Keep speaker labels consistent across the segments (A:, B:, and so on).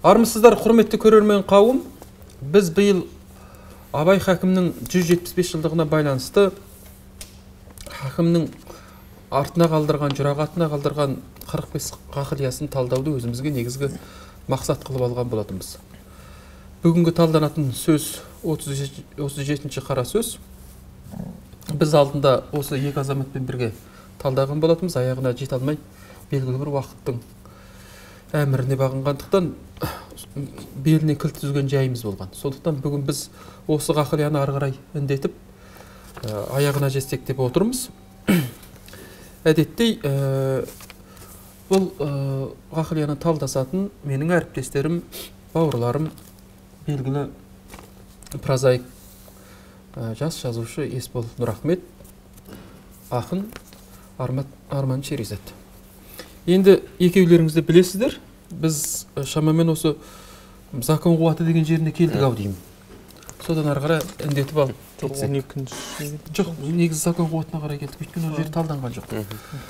A: Армысыздар, құрметті көрермен қауым. Біз биыл Абай хакімнің 175 жылдығына байланысты хакімнің артына қалдырған, жұрағатына қалдырған 45 қағылиясын талдауды өзімізге негізгі мақсат қылып алған болатынбыз. Бүгінгі талданатын сөз 37-ші қара сөз. Біз алдында осы екі азаматпен бірге талдаған болатынбыз, аяғына жете алмай белгілі бір уақыттың әміріне бағынғандықтан беліне кілт үзген жайымыз болған. Сондықтан бүгін біз осы қағылияны ары қарай індетіп аяғына жетсек деп отырмыз. Әдеттей бұл қағылияны талдасатын менің әріптестерім, бауырларым, белгілі прозаик жас жазушы Есбол Нұрахмет, ақын Арман Шеризат. Енді екеулеріңізді білесіздер, біз шамамен осы закон қуаты деген жеріне келдік ау деймін. Содан ары қарай індетіп алып кетсек. Жоқ, негізі закон қуатына қарай келдік, өйткені ол жер талданған жоқ.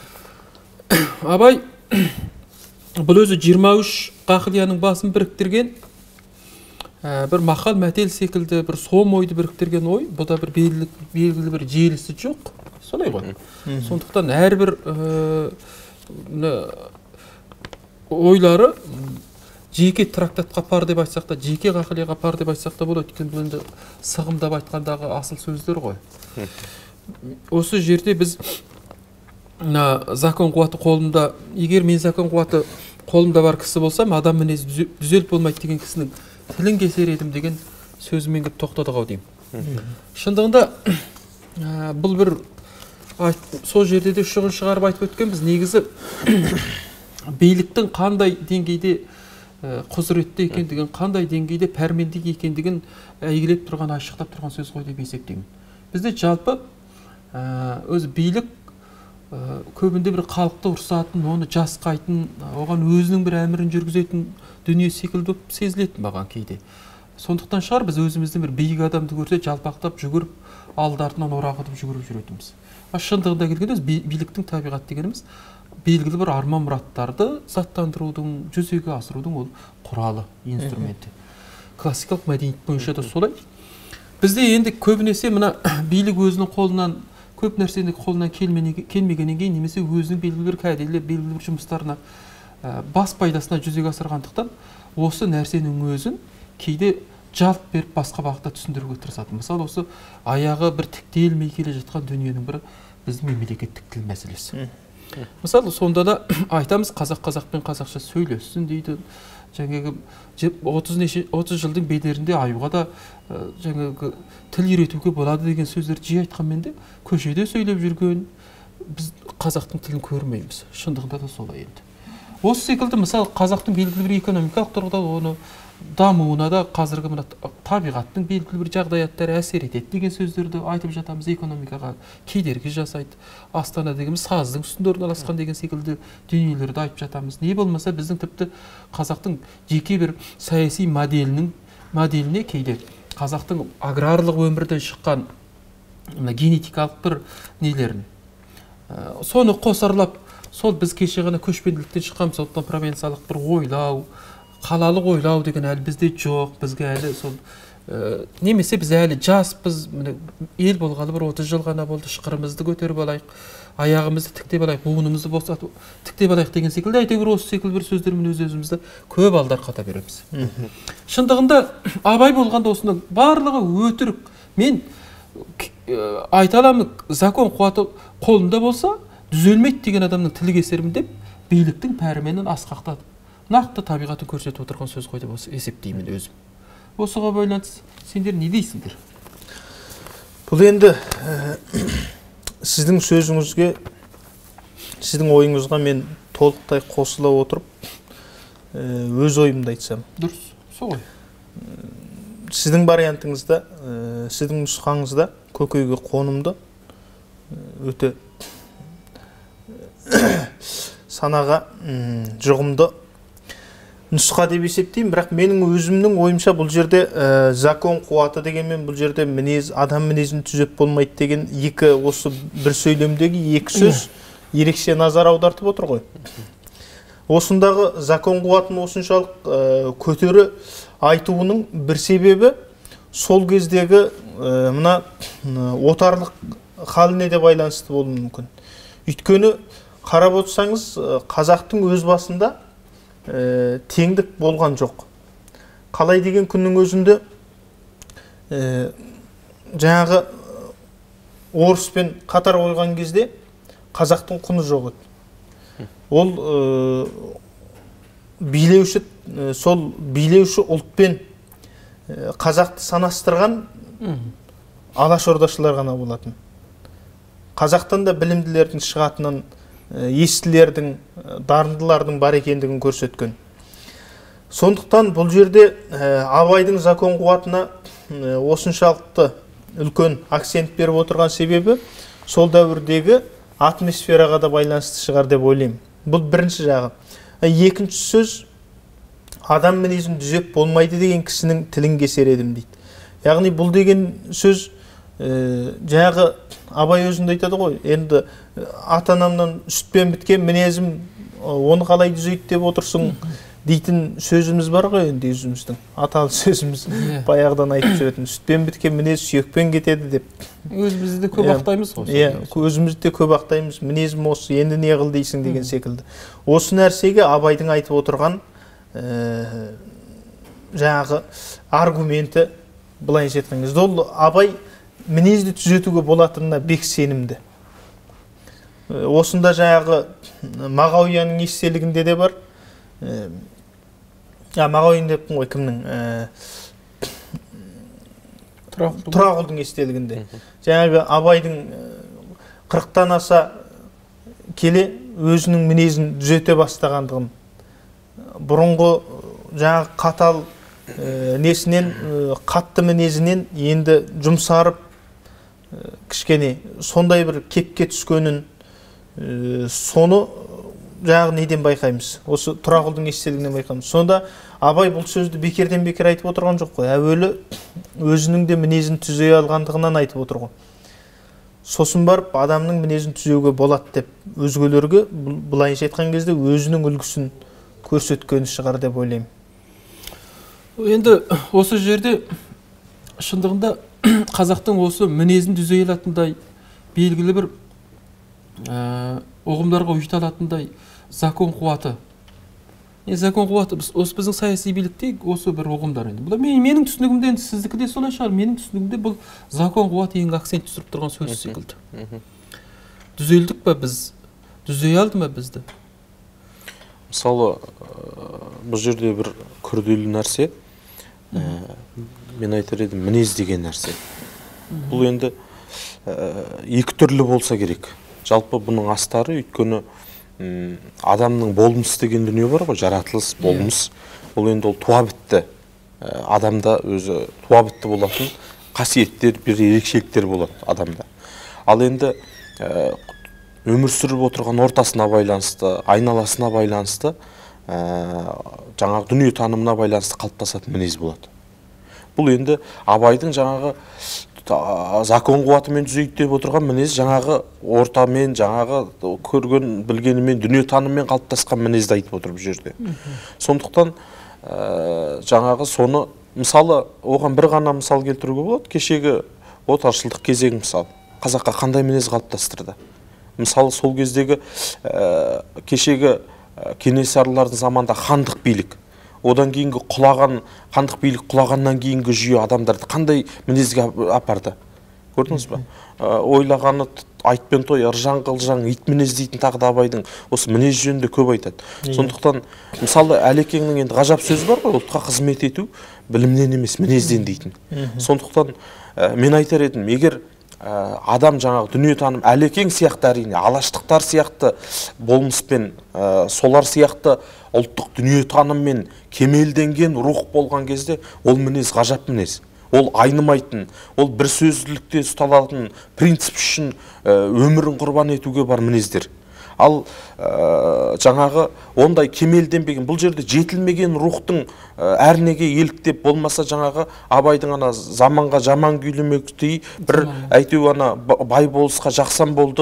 A: Абай бұл өзі 23 қағылияның басын біріктірген бір мақал мәтел секілді бір сом ойды біріктірген ой, бұда бір белгілі бір желісі жоқ, солай ғой. Сондықтан әрбір ойлары жеке трактатқа пар деп айтсақ та, жеке қағылияға пар деп айтсақ та болады. Өйткені бұл енді сығымдап айтқандағы асыл сөздер ғой. Осы жерде біз закон қуаты қолымда, егер мен закон қуаты қолымда бар кісі болсам, адам мінезі дүзеліп болмайды деген кісінің тілін кесер едім деген сөзімен келіп тоқтадық ау деймін. Шындығында бұл бір сол жерде де шығын шығарып айтып өткен, біз негізі биліктің қандай деңгейде құзыретті екендігін, қандай деңгейде пәрмендік екендігін әйгілеп тұрған, айшықтап тұрған сөз ғой деп есептеймін. Бізде жалпы өзі билік көбінде бір халықты ұрсатын, оны жасқайтын, оған өзінің бір әмірін жүргізетін дүние секілді сезілетін маған кейде. Сондықтан шығар біз өзіміздің бір биік адамды көрсе жалпақтап жүгіріп, алдартынан орағытып жүгіріп жүретінбіз. Шындығында келгенде биліктің табиғат дегеніміз белгілі бір арман мұраттарды заттандырудың, жүзеге асырудың ол құралы, инструменті. Классикалық мәдениет бойынша да солай. Бізде енді көбінесе мына билік өзінің қолынан, көп нәрсені қолынан келмегеннен кейін, немесе өзінің белгілі бір кәделі, белгілі бір жұмыстарына, бас пайдасына жүзеге асырғандықтан, осы нәрсенің өзін кейде жалт беріп басқа бағытта түсіндіруге тырысады. Мысалы, осы аяғы бір тіктелмей келе жатқан дүниенің бірі біздің мемлекеттік тіл мәселесі. Мысалы, сонда да айтамыз, қазақпен қазақша сөйлессін дейді. Жаңағы 30 жылдың бедерінде аюға да жаңағы тіл үйретуге болады деген сөздер жиі айтқанмен де көшеде сөйлеп жүрген біз қазақтың тілін көрмейміз. Шындығында да солай енді. Осы секілді, мысалы, қазақтың белгілі бір экономикалық тұрғыда оны дамуына да қазіргі мына табиғаттың белгілі бір жағдаяттары әсер етеді деген сөздерді айтып жатамыз. Экономикаға кедергі жасайды, Астана дегеніміз саздың үстінде орналасқан деген секілді дүниелерді айтып жатамыз. Не болмаса біздің тіпті қазақтың жеке бір саяси моделіне кейде қазақтың аграрлық өмірден шыққан генетикалық бір нелерін соны қосарлап, сол біз кеше ғана көшпенділіктен шыққанбыз, сондықтан провинциялық бір ойлау, қалалық ойлау деген әлі бізде жоқ. Бізге әлі сол немесе біз әлі жаспыз, ел болғалы бір 30 жыл ғана болды, шықырымызды көтеріп алайық, аяғымызды тіктеп алайық, буынымызды босатып тіктеп алайық деген секілді, әйтеуір осы секілді бір сөздермен өз-өзімізді көп алдарқата береміз. Шындығында Абай болғанда осының барлығы өтірік. Мен айта аламын, закон қуаты қолында болса дүзелмейді деген адамның тілі кесермін деп биліктің пәрменін асқақтатып, нақты табиғатын көрсетіп отырған сөз ғой деп есептеймін өзім. Осыға байланысты сендер не дейсіңдер?
B: Бұл енді сіздің сөзіңізге, сіздің ойыңызға мен толықтай қосыла отырып, өз ойымды айтсам.
A: Дұрыс, солай.
B: Сіздің вариантыңызда, сіздің нұсқаңызда көкейге қонымды, өте санаға жұғымды нұсқа деп есептеймін, бірақ менің өзімнің ойымша бұл жерде закон қуаты дегенмен бұл жерде адам мінезін түзеп болмайды деген осы бір сөйлемдегі екі сөз ерекше назар аудартып отыр ғой. осындағы закон қуатын осыншалық көтере айтуының бір себебі сол кездегі мына отарлық халіне де байланысты болуы мүмкін. Өйткені қарап отырсаңыз, қазақтың өз басында теңдік болған жоқ. Қалай деген күннің өзінде жаңағы орыспен қатар қойған кезде қазақтың құны жоқ еді. Ол сол билеуші ұлтпен қазақты санастырған алашордашылар ғана болатын. Қазақтан да білімділердің шығатынын, естілердің, дарындылардың бар екендігін көрсеткен. Сондықтан бұл жерде Абайдың закон қуатына осыншалықты үлкен акцент беріп отырған себебі сол дәуірдегі атмосфераға да байланысты шығар деп ойлаймын. Бұл бірінші жағы. Екінші сөз, адам мінезін түзеп болмайды деген кісінің тілін кесер едім дейді. Яғни бұл деген сөз жаңағы Абай өзінде айтады ғой, енді ата-анамнан сүтпен біткен мінезім, оны қалай түзейді деп отырсың дейтін сөзіміз бар ғой, енді өзіміздің аталы сөзіміз баяғыдан айтып жүретін, сүтпен біткен мінез сүйекпен кетеді деп.
A: Өзімізді де көп ақтаймыз ғой.
B: Өзімізді де көп ақтаймыз, мінезім осы, енді не қыл дейсің деген секілді. Осы нәрсеге Абайдың айтып отырған жаңағы аргументі былайша айтқан кезде, ол Абай мінезді түзетуге болатынына бек сенімді. Осында жаңағы Мағауияның естелігінде де бар. Мағауин деппін ғой, кімнің? Тұрағұлдың естелігінде. Жаңағы Абайдың 40-тан аса келе өзінің мінезін түзете бастағандығын, бұрынғы жаңағы қатал несінен, қатты мінезінен енді жұмсарып, кішкене сондай бір кепке түскенін, соны жаңағы неден байқаймыз, осы Тұрағұлдың естелігінен байқаймыз. Сонда Абай бұл сөзді бекерден бекер айтып отырған жоқ қой, әуелі өзінің де мінезін түзей алғандығынан айтып отыр ғой. Сосын барып адамның мінезін түзеуге болады деп өзгелерге былайша айтқан кезде өзінің үлгісін көрсеткен шығар деп ойлаймын.
A: Енді осы жерде шындығында қазақтың осы мінезін түзей алатындай белгілі бір ұғымдарға ұйыта алатындай закон қуаты. Закон қуаты осы біздің саяси билікте осы бір ұғымдар енді. Бұл менің түсінігімде, сіздікі де солай шығар. Менің түсінігімде бұл закон қуаты ең акцент түсіріп тұрған сөз секілді. Түзелдік па біз? Түзей алды ма бізді?
C: Мысалы, бұл жерде бір күрделі нәрсе, мен айтар едім, мінез деген нәрсе. Бұл енді екі түрлі болса керек. Жалпы бұның астары, өйткені адамның болмыс деген дүние бар ғой, жаратылыс, болмыс. Ол енді ол туа бітті. Адамда өзі туа бітті болатын қасиеттер, бір ерекшеліктер болады адамда. Ал енді өмір сүріп отырған ортасына байланысты, айналасына байланысты, жаңағы дүние танымына байланысты қалыптасатын мінез болады. Бұл енді Абайдың жаңағы закон қуатымен түзейді деп отырған мінез жаңағы ортамен, жаңағы көрген, білгенімен, дүние таныммен қалыптасқан мінезді айтып отыр бұл жерде. Сондықтан жаңағы соны, мысалы, оған бір ғана мысал келтіруге болады. Кешегі отаршылдық кезең мысалы, қазаққа қандай мінез қалыптастырды? Мысалы, сол кездегі кешегі Кенесарылардың заманда хандық билік, одан кейінгі құлаған, хандық билік құлағаннан кейінгі жүйе адамдарды қандай мінезге апарды? Көрдіңіз ба? Ойлағаны айтпен той, ыржаң қылжаң, ит мінез дейтін тағы да Абайдың осы мінез жөнінде көп айтады. Сондықтан, мысалы, Әлекеңнің енді ғажап сөзі бар ғой, ұлтқа қызмет ету білімнен емес, мінезден дейтін. Сондықтан мен айтар едім, егер адам жаңағы дүние таным Әлекең сияқты, әрине алаштықтар сияқты болмыспен, солар сияқты ұлттық дүние таныммен кемелденген рух болған кезде ол мінез ғажап мінез. Ол айнымайтын, ол бір сөзділікте ұсталатын принцип үшін өмірін құрбан етуге бар мінездер. Ал жаңағы ондай кемелденбеген, бұл жерде жетілмеген рухтың әрнеге еліктеп болмаса жаңағы Абайдың ана заманға жаман күйлемектей бір әйтеу ана бай болысқа жақсан болды,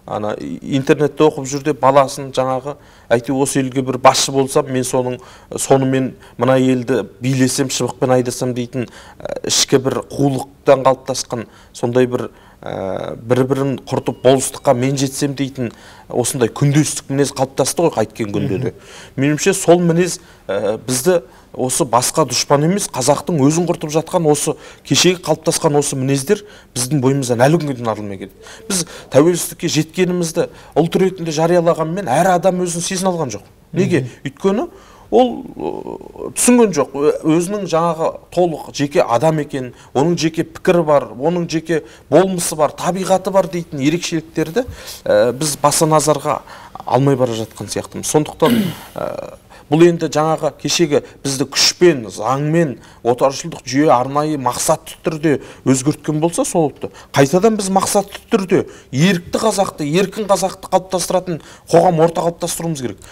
C: ана интернетте оқып жүр деп баласын жаңағы әйтеуір осы елге бір басшы болсам мен сонымен мына елді билесем шыбықпен айдасам дейтін ішкі бір қулықтан қалыптасқан сондай бір бір-бірін құртып болыстыққа мен жетсем дейтін осындай күндестік мінез қалыптасты ғой қайткен күнде де. Меніңше сол мінез бізді осы басқа дұшпан емес, қазақтың өзін құртып жатқан осы кешегі қалыптасқан осы мінездер біздің бойымыздан әлі күнге дейін арылмай келеді. Біз тәуелсіздікке жеткенімізді ұлт ретінде жариялағанмен әр адам өзін сезіне алған жоқ. Неге? Өйткені ол түсінген жоқ. Өзінің жаңағы толық жеке адам екен, оның жеке пікірі бар, оның жеке болмысы бар, табиғаты бар дейтін ерекшеліктерді біз баса назарға алмай бара жатқан сияқтымыз. Сондықтан бұл енді жаңағы кешегі бізді күшпен, заңмен, отаршылдық жүйе арнайы мақсатты түрде өзгерткен болса сол ұлтты, қайтадан біз мақсатты түрде ерікті қазақты, еркін қазақты қалыптастыратын қоғам орта қалыптастыруымыз керек.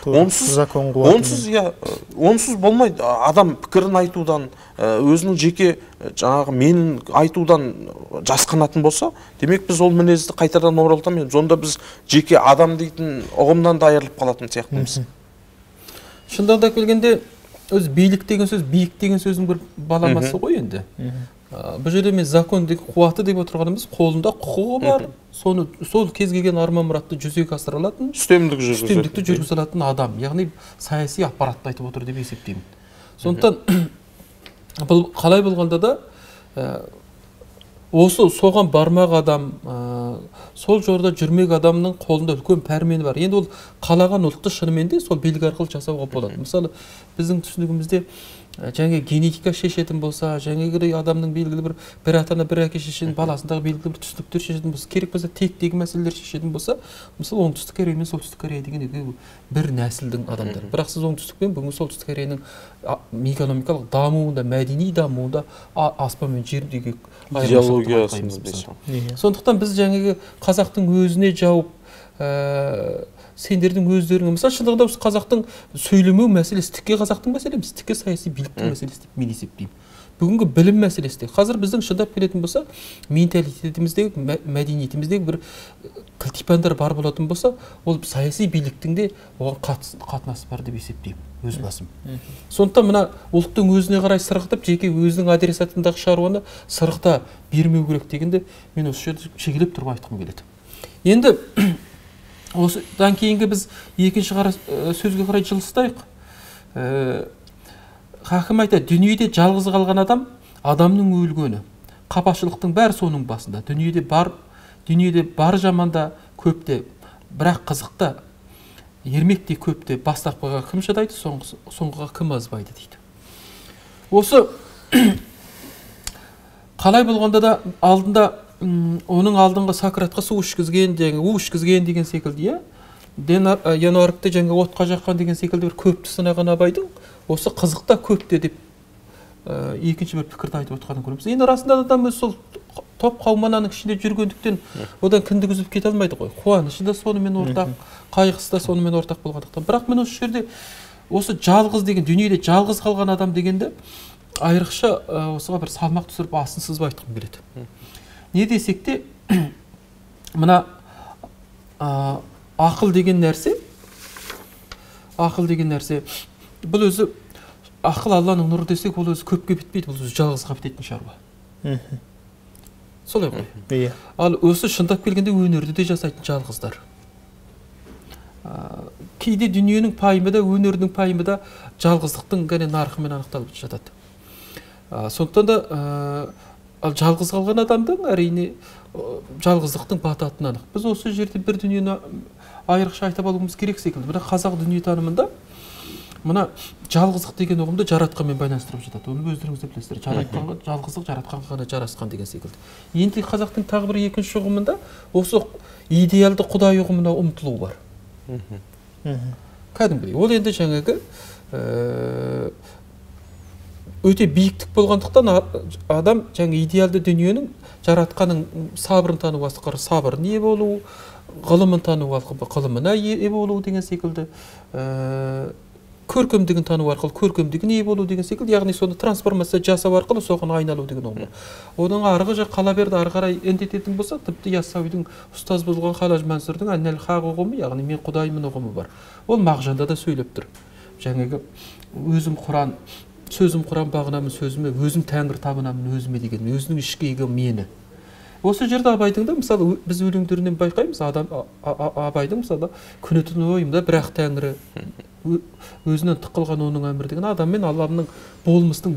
C: Онсыз болмайды. Адам пікірін айтудан, өзінің жеке жаңағы менін айтудан жасқанатын болса, демек біз ол мінезді қайтадан оралтамыз. Онда біз жеке адам дейтін ұғымнан да айырылып қалатын сияқтымыз.
A: Шындығында келгенде өз билік деген сөз, биік деген сөздің бір баламасы ғой енді. Бұл жерде мен закон деген қуаты деп отырғанымыз, қолында құқығы бар, сол кез келген арман мұратты жүзеге асыра алатын, үстемдікті жүргізе алатын адам, яғни саяси аппаратты айтып отыр деп есептеймін. Сондықтан бұл қалай болғанда да осы соған бармақ адам, сол жорда жүрмек адамның қолында үлкен пәрмені бар. Енді ол қалаған ұлтты шынымен де сол белгі арқылы жасауға болады. Мысалы, біздің түсінігімізде жаңа генетика шешетін болса, жаңа адамның белгілі бір ата-ана бір әке шешенің баласындағы белгілі бір түсініктер шешетін болса, керек болса тектегі мәселелер шешетін болса, мысалы оңтүстік Корея мен солтүстік Корея деген бір нәсілдің адамдары. Бірақ сіз оңтүстік пен бүгінгі солтүстік Кореяның экономикалық дамуында, мәдени дамуында аспан мен жердегі
C: идеологиясын.
A: Сондықтан біз жаңағы қазақтың өзіне жауып, сендердің өздерің, мысалы шындығында осы қазақтың сөйлемеу мәселесі тікке қазақтың мәселесі емес, тікке саяси биліктің мәселесі деп мен есептеймін. Бүгінгі білім мәселесі. Қазір біздің шындап келетін болса, менталитетіміздегі, мәдениетіміздегі бір кілтипандар бар болатын болса, ол саяси биліктің де оған қатынасы бар деп есептеймін, өз басым. Сондықтан мына ұлттың өзіне қарай сырғытып, жеке өзінің адресатындағы шаруаны сырғыта бермеу керек дегенде мен осы жерде шегелеп тұрып айтқым келеді. Енді осыдан кейінгі біз екінші сөзге қарай жылыстайық. Хакім айтады, дүниеде жалғыз қалған адам, адамның өлгені. Қапашылықтың бәрі соның басында. Дүниеде бар жаманда көпте, бірақ қызықта, ермекте көпте бастапқыға кім шыдайды, соңғыға кім азбайды дейді. Осы қалай болғанда да алдында оның алдыңғы Сократқа су ішкізген деген секілді, Януаркты жаңа отқа жаққан деген секілді бір көпті сынаған Абайдың осы қызықта көпте деп екінші бір пікірді айтып отырғанын көреміз. Енді расында адам өз сол топ қаумананың ішінде жүргендіктен одан кіндік үзіп кете алмайды ғой. Қуанышы да сонымен ортақ, қайғысы да сонымен ортақ болғандықтан. Бірақ мен осы жерде осы жалғыз деген, дүниеде жалғыз қалған адам дегенде айрықша осыға бір салмақ түсіріп асын сызып айтқым келеді. Не десек те, мына ақыл деген нәрсе, бұл өзі ақыл Алланың нұры десек, ол өзі көпке бітпейді, бұл өзі жалғызға бітетін шаруа. Солай ғой. Ал осы шындап келгенде өнерді де жасайтын жалғыздар. Кейде дүниенің пайымы да, өнердің пайымы да жалғыздықтың нарқымен анықталып жатады. Сондықтан да ал жалғыз қалған адамдың әрине жалғыздықтың бататыны анық. Біз осы жерде бір дүниені айрықша айтып алуымыз керек секілді. Бірақ қазақ дүниетанымында мына жалғыздық деген ұғымды жаратқанмен байланыстырып жатады. Оны өздеріңіз де білесіздер. Жалғыздық жаратқанға ғана жарасқан деген секілді. Енді қазақтың тағы бір екінші ұғымында осы идеалды құдай ұғымына ұмтылу бар. Кәдімгідей. Ол енді жаңағы өте биіктік болғандықтан адам жаңа идеалды дүниенің жаратқанның сабырын тану асқар сабыр не болу, ғылымын тану ғылымына ие болу деген секілді көркемдігін тану арқылы көркемдігін ие болу деген секілді, яғни соны трансформация жасау арқылы соған айналу деген ұғым. Оның арғы жақ қала берді ары қарай ендететін болса, тіпті Яссауидің ұстаз болған Халаж Мансұрдың әннәл хақ ұғымы, яғни мен құдаймын ұғымы бар. Ол мағжанда да сөйлеп тұр. Жаңағы өзім Құран, сөзім Құран бағынамын сөзіме, өзім Тәңір табынамын өзіме деген, өзінің ішкі егі мені. Осы жерде Абайдың да, мысалы, біз өлеңдерінен байқаймыз, Абайдың, мысалы, күні түні ойымда бірақ Тәңірі өзінен тықылған оның әмір деген адам мен Алланың болмыстың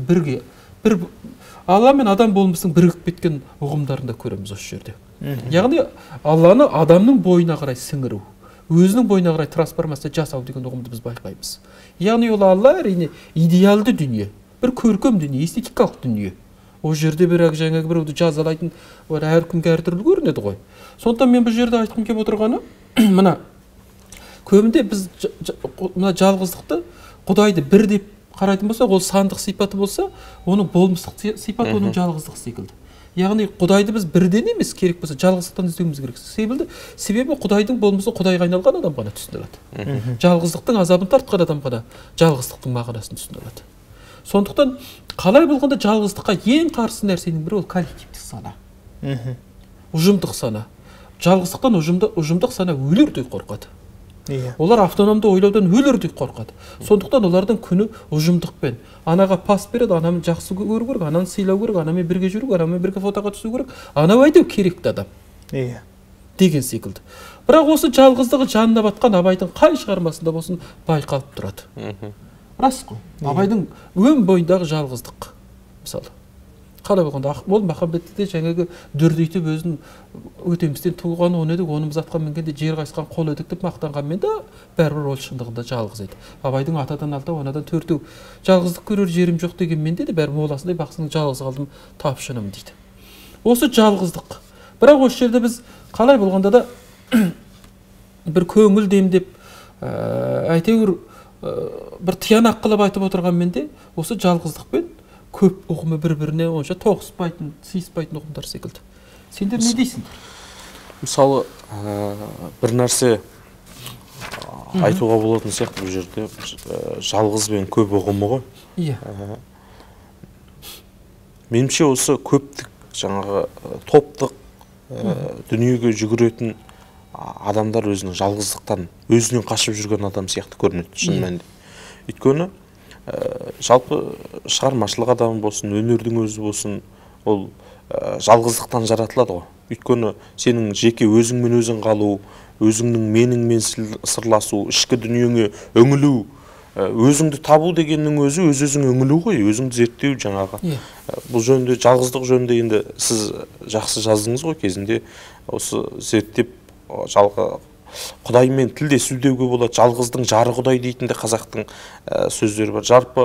A: Алла мен адам болмыстың бірігіп кеткен ұғымдарында көреміз осы жерде. Яғни Алланы адамның бойына қарай сіңіру, өзінің бойына қарай трансформация жасау деген ұғымды біз байқаймыз. Яғни ол Алла әрине идеалды дүние, бір көркем дүние, эстетикалық дүние. Ол жерде бірақ жаңағы біреуді жазалайтын әркімге әртүрлі көрінеді ғой. Сондықтан мен бұл жерде айтқым келіп отырғаны, мына көбінде біз мына жалғыздықты Құдайды бір деп қарайтын болсақ, ол сандық сипаты болса, оның болмыстық сипаты оның жалғыздық секілді. Яғни Құдайды біз бірден емес, керек болса жалғыздықтан іздеуіміз керек. Себебі Құдайдың болмысы Құдайға айналған адам ғана түсіне алады. Жалғыздықтың азабын тартқан адам ғана жалғыздықтың мағынасын түсіне алады. Сондықтан қалай болғанда жалғыздыққа ең қарсы нәрсенің бірі ол коллективтік сана. Ұжымдық сана. Жалғыздықтан ұжымдық сана өлердей қорқады. Олар автономды ойлаудан өлердей қорқады. Сондықтан олардың күні ұжымдықпен. Анаға пас береді, анамен жақсы көру керек, ананы сыйлау керек, анамен бірге жүру, анамен бірге фотоға түсу керек. Анау әйтеу керекті адам. Деген секілді. Бірақ осы жалғыздығы жанына батқан Абайдың қай шығармасында болсын байқалып тұрады. Рас қой. Абайдың өн бойындағы жалғыздық. Мысалы, қалай болғанда ол махаббетте жаңағы дүрдейтіп өзін өтемістен туған он едік, онымыз атқан мінгенде жер қайысқан қол едік деп мақтанғанмен де бәрібір ол шындығында жалғыз еді. Абайдың атадан алтау, анадан төртеу жалғыздық көрер жерім жоқ дегенмен де бәрі моласындай бақсының жалғыз қалдым тапшыным дейді. Осы жалғыздық. Бірақ осы жерде біз қалай болғанда да бір көңіл демдеп әйтеуір бір тиянақ қылып айтып отырғанмен де осы жалғыздықпен көп ұғымы бір-біріне онша тоғыспайтын, сыйыспайтын ұғымдар секілді. Сендер не дейсіңдер?
C: Мысалы, бір нәрсе айтуға болатын сияқты бұл жерде жалғыз бен көп ұғымы ғой.
A: Иә.
C: Меніңше осы көптік, жаңағы топтық дүниеге жүгіретін адамдар өзінің жалғыздықтан, өзінен қашып жүрген адам сияқты көрінеді шын мәнінде. Өйткені жалпы шығармашылық адам болсын, өнердің өзі болсын, ол жалғыздықтан жаратылады ғой. Өйткені сенің жеке өзіңмен өзің қалу, өзіңнің меніңмен сырласу, ішкі дүниеңе үңілу, өзіңді табу дегеннің өзі өз-өзіңе үңілу ғой, өзіңді зерттеу жаңағы. Бұл жөнінде, жалғыздық жөнінде енді сіз жақсы жаздыңыз ғой кезінде, осы зерттеп Құдаймен тілдесу деуге болады, жалғыздың жары Құдай дейтін де қазақтың сөздері бар. Жарпы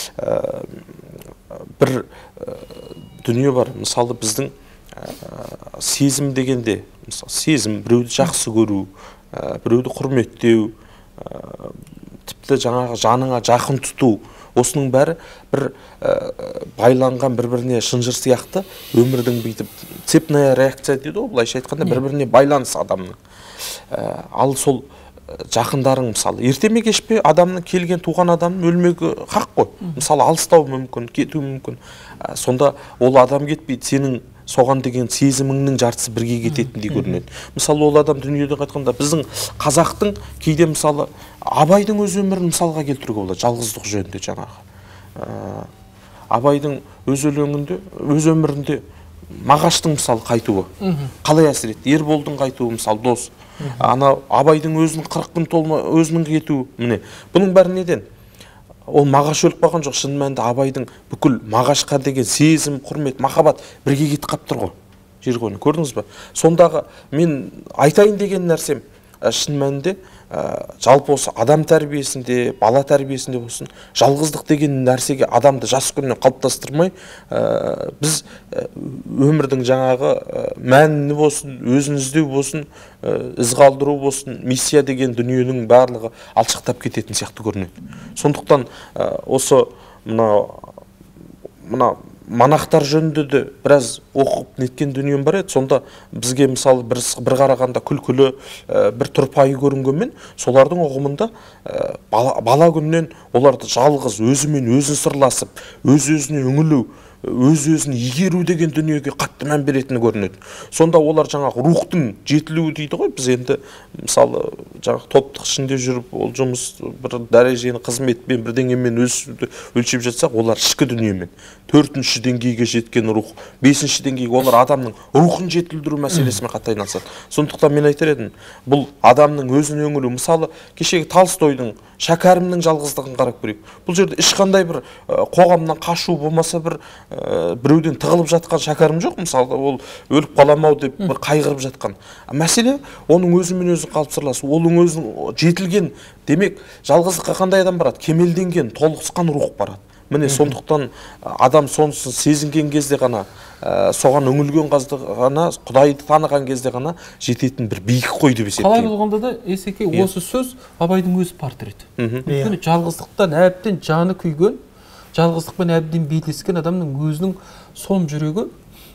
C: бір дүние бар. Мысалы біздің сезім дегенде, сезім, біреуді жақсы көру, біреуді құрметтеу, тіпті жаңағы жаныңа жақын тұту, осының бәрі бір байланған бір-біріне шынжыр сияқты өмірдің бүйтіп цепная реакция дейді ғой, былайша айтқанда бір-біріне байланыс адамның. Ал сол жақындарың, мысалы, ерте ме кеш пе адамның келген туған адамның өлмегі хақ қой. Мысалы, алыстау мүмкін, кету мүмкін. Сонда ол адам кетпейді, сенің соған деген сезіміңнің жартысы бірге кететіндей көрінеді. Мысалы, ол адам дүниеден қайтқанда біздің қазақтың кейде мысалы Абайдың өз өмірін мысалға келтіруге болады, жалғыздық жөнінде жаңағы. Абайдың өз өлеңінде, өз өмірінде Мағаштың мысалы қайтуы қалай әсер етті? Ерболдың қайтуы мысалы дос. Ана Абайдың өзінің 40 күн толма өзінің кетуі, міне. Бұның бәрі неден? Ол Мағаш өліп қалған жоқ, шын мәнінде Абайдың бүкіл Мағашқа деген сезім, құрмет, махаббат бірге кетіп қалып тұр ғой. Жер қойны көрдіңіз бе? Сондағы мен айтайын деген нәрсем шын мәнінде жалпы осы адам тәрбиесінде, бала тәрбиесінде болсын, жалғыздық деген нәрсеге адамды жас күннен қалыптастырмай, біз өмірдің жаңағы мәні болсын, өзін іздеу болсын, із қалдыру болсын, миссия деген дүниенің барлығы алшақтап кететін сияқты көрінеді. Сондықтан осы мына монахтар жөнінде де біраз оқып неткен дүнием бар еді. Сонда бізге мысалы бір қарағанда күлкілі бір тұрпайы көрінгенмен, солардың ұғымында бала күннен оларды жалғыз өзімен өзі сырласып, өз-өзіне үңілу, өз-өзін игеру деген дүниеге қатты мән беретіні көрінеді. Сонда олар жаңағы рухтың жетілуі дейді ғой. Біз енді мысалы жаңағы топтық ішінде жүріп, ол жұмыс бір дәрежені қызметпен бірдеңемен өлшеп жатсақ, олар ішкі дүниемен 4-ші деңгейге жеткен рух, 5-ші деңгейге олар адамның рухын жетілдіру мәселесімен қатты айналысады. Сондықтан мен айтар едім, бұл адамның өзіне үңілу. Мысалы кешегі Толстойдың Шәкәрімнің жалғыздығын қарап көрейік. Бұл жерде ешқандай бір қоғамнан қашу болмаса, біреуден тығылып жатқан Шәкәрім жоқ. Мысалы ол өліп қаламау деп бір қайғырып жатқан. Мәселе оның өзімен өзі қалып сырласу, оның өзінің жетілген, демек жалғыздыққа қандай адам барады? Кемелденген, толықсқан рух барады. Міне сондықтан адам сонысын сезінген кезде ғана, соған үңілген қазды ғана, Құдайды таныған кезде ғана жететін бір биік қой деп есептеймін.
A: Қалай болғанда да Есеке осы сөз Абайдың өз портреті. Өйткені жалғыздықтан әбден жаны күйген, жалғыздықпен әбден белдескен адамның өзінің сон жүрегі,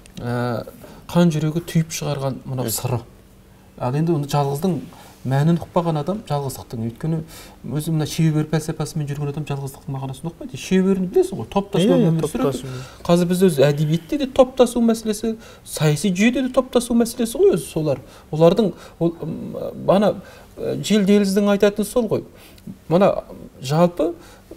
A: қан жүрегі түйіп шығарған мынау сыры. Ал енді оны жалғыздың мәнін ұқпаған адам жалғыздықтың. Өйткені өзі мына шебер пәлсапасымен жүрген адам жалғыздықтың мағынасын ұқпайды. Шеберін білесің ғой, топтасумен өмір сүреді. Қазір біз өз әдебиетте де топтасу мәселесі, саяси жүйеде де топтасу мәселесі ғой өзі солар. Олардың бана Желделіздің айтатын сол ғой. Мана жалпы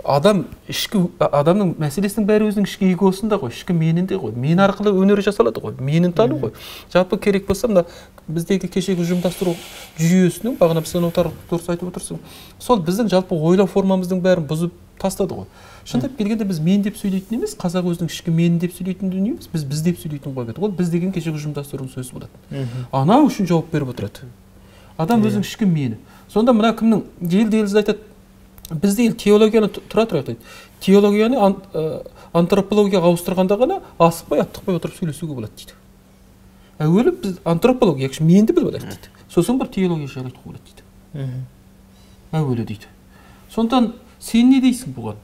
A: адамның мәселесінің бәрі өзінің ішкі эгосында ғой, ішкі менінде ғой. Мен арқылы өнер жасалады ғой, менін тану ғой. Жалпы керек болса, мына біздегі кешегі ұжымдастыру жүйесінің, бағана сен дұрыс айтып отырсың, сол біздің жалпы ойлау формамыздың бәрін бұзып тастады ғой. Шындап келгенде біз мен деп сөйлейтін емес, қазақ өзінің ішкі мені деп сөйлейтін дүние емес, біз деп сөйлейтін қойып еді. Ол біз деген кешегі ұжымдастырудың сөзі болады. Анау үшін жауап беріп отырады. Адам өзінің ішкі мені. Сонда мына кімнің Желделіз айтады, бізде теологияны тұра айтады. Теологияны антропологияға ауыстырғанда ғана асықпай, аттықпай отырып сөйлесуге болады дейді. Әуелі біз антропология, менді біліп алайық дейді. Сосын бір теология жайлы айтуға болады дейді. Әуелі дейді. Сондықтан сен не дейсің бұған?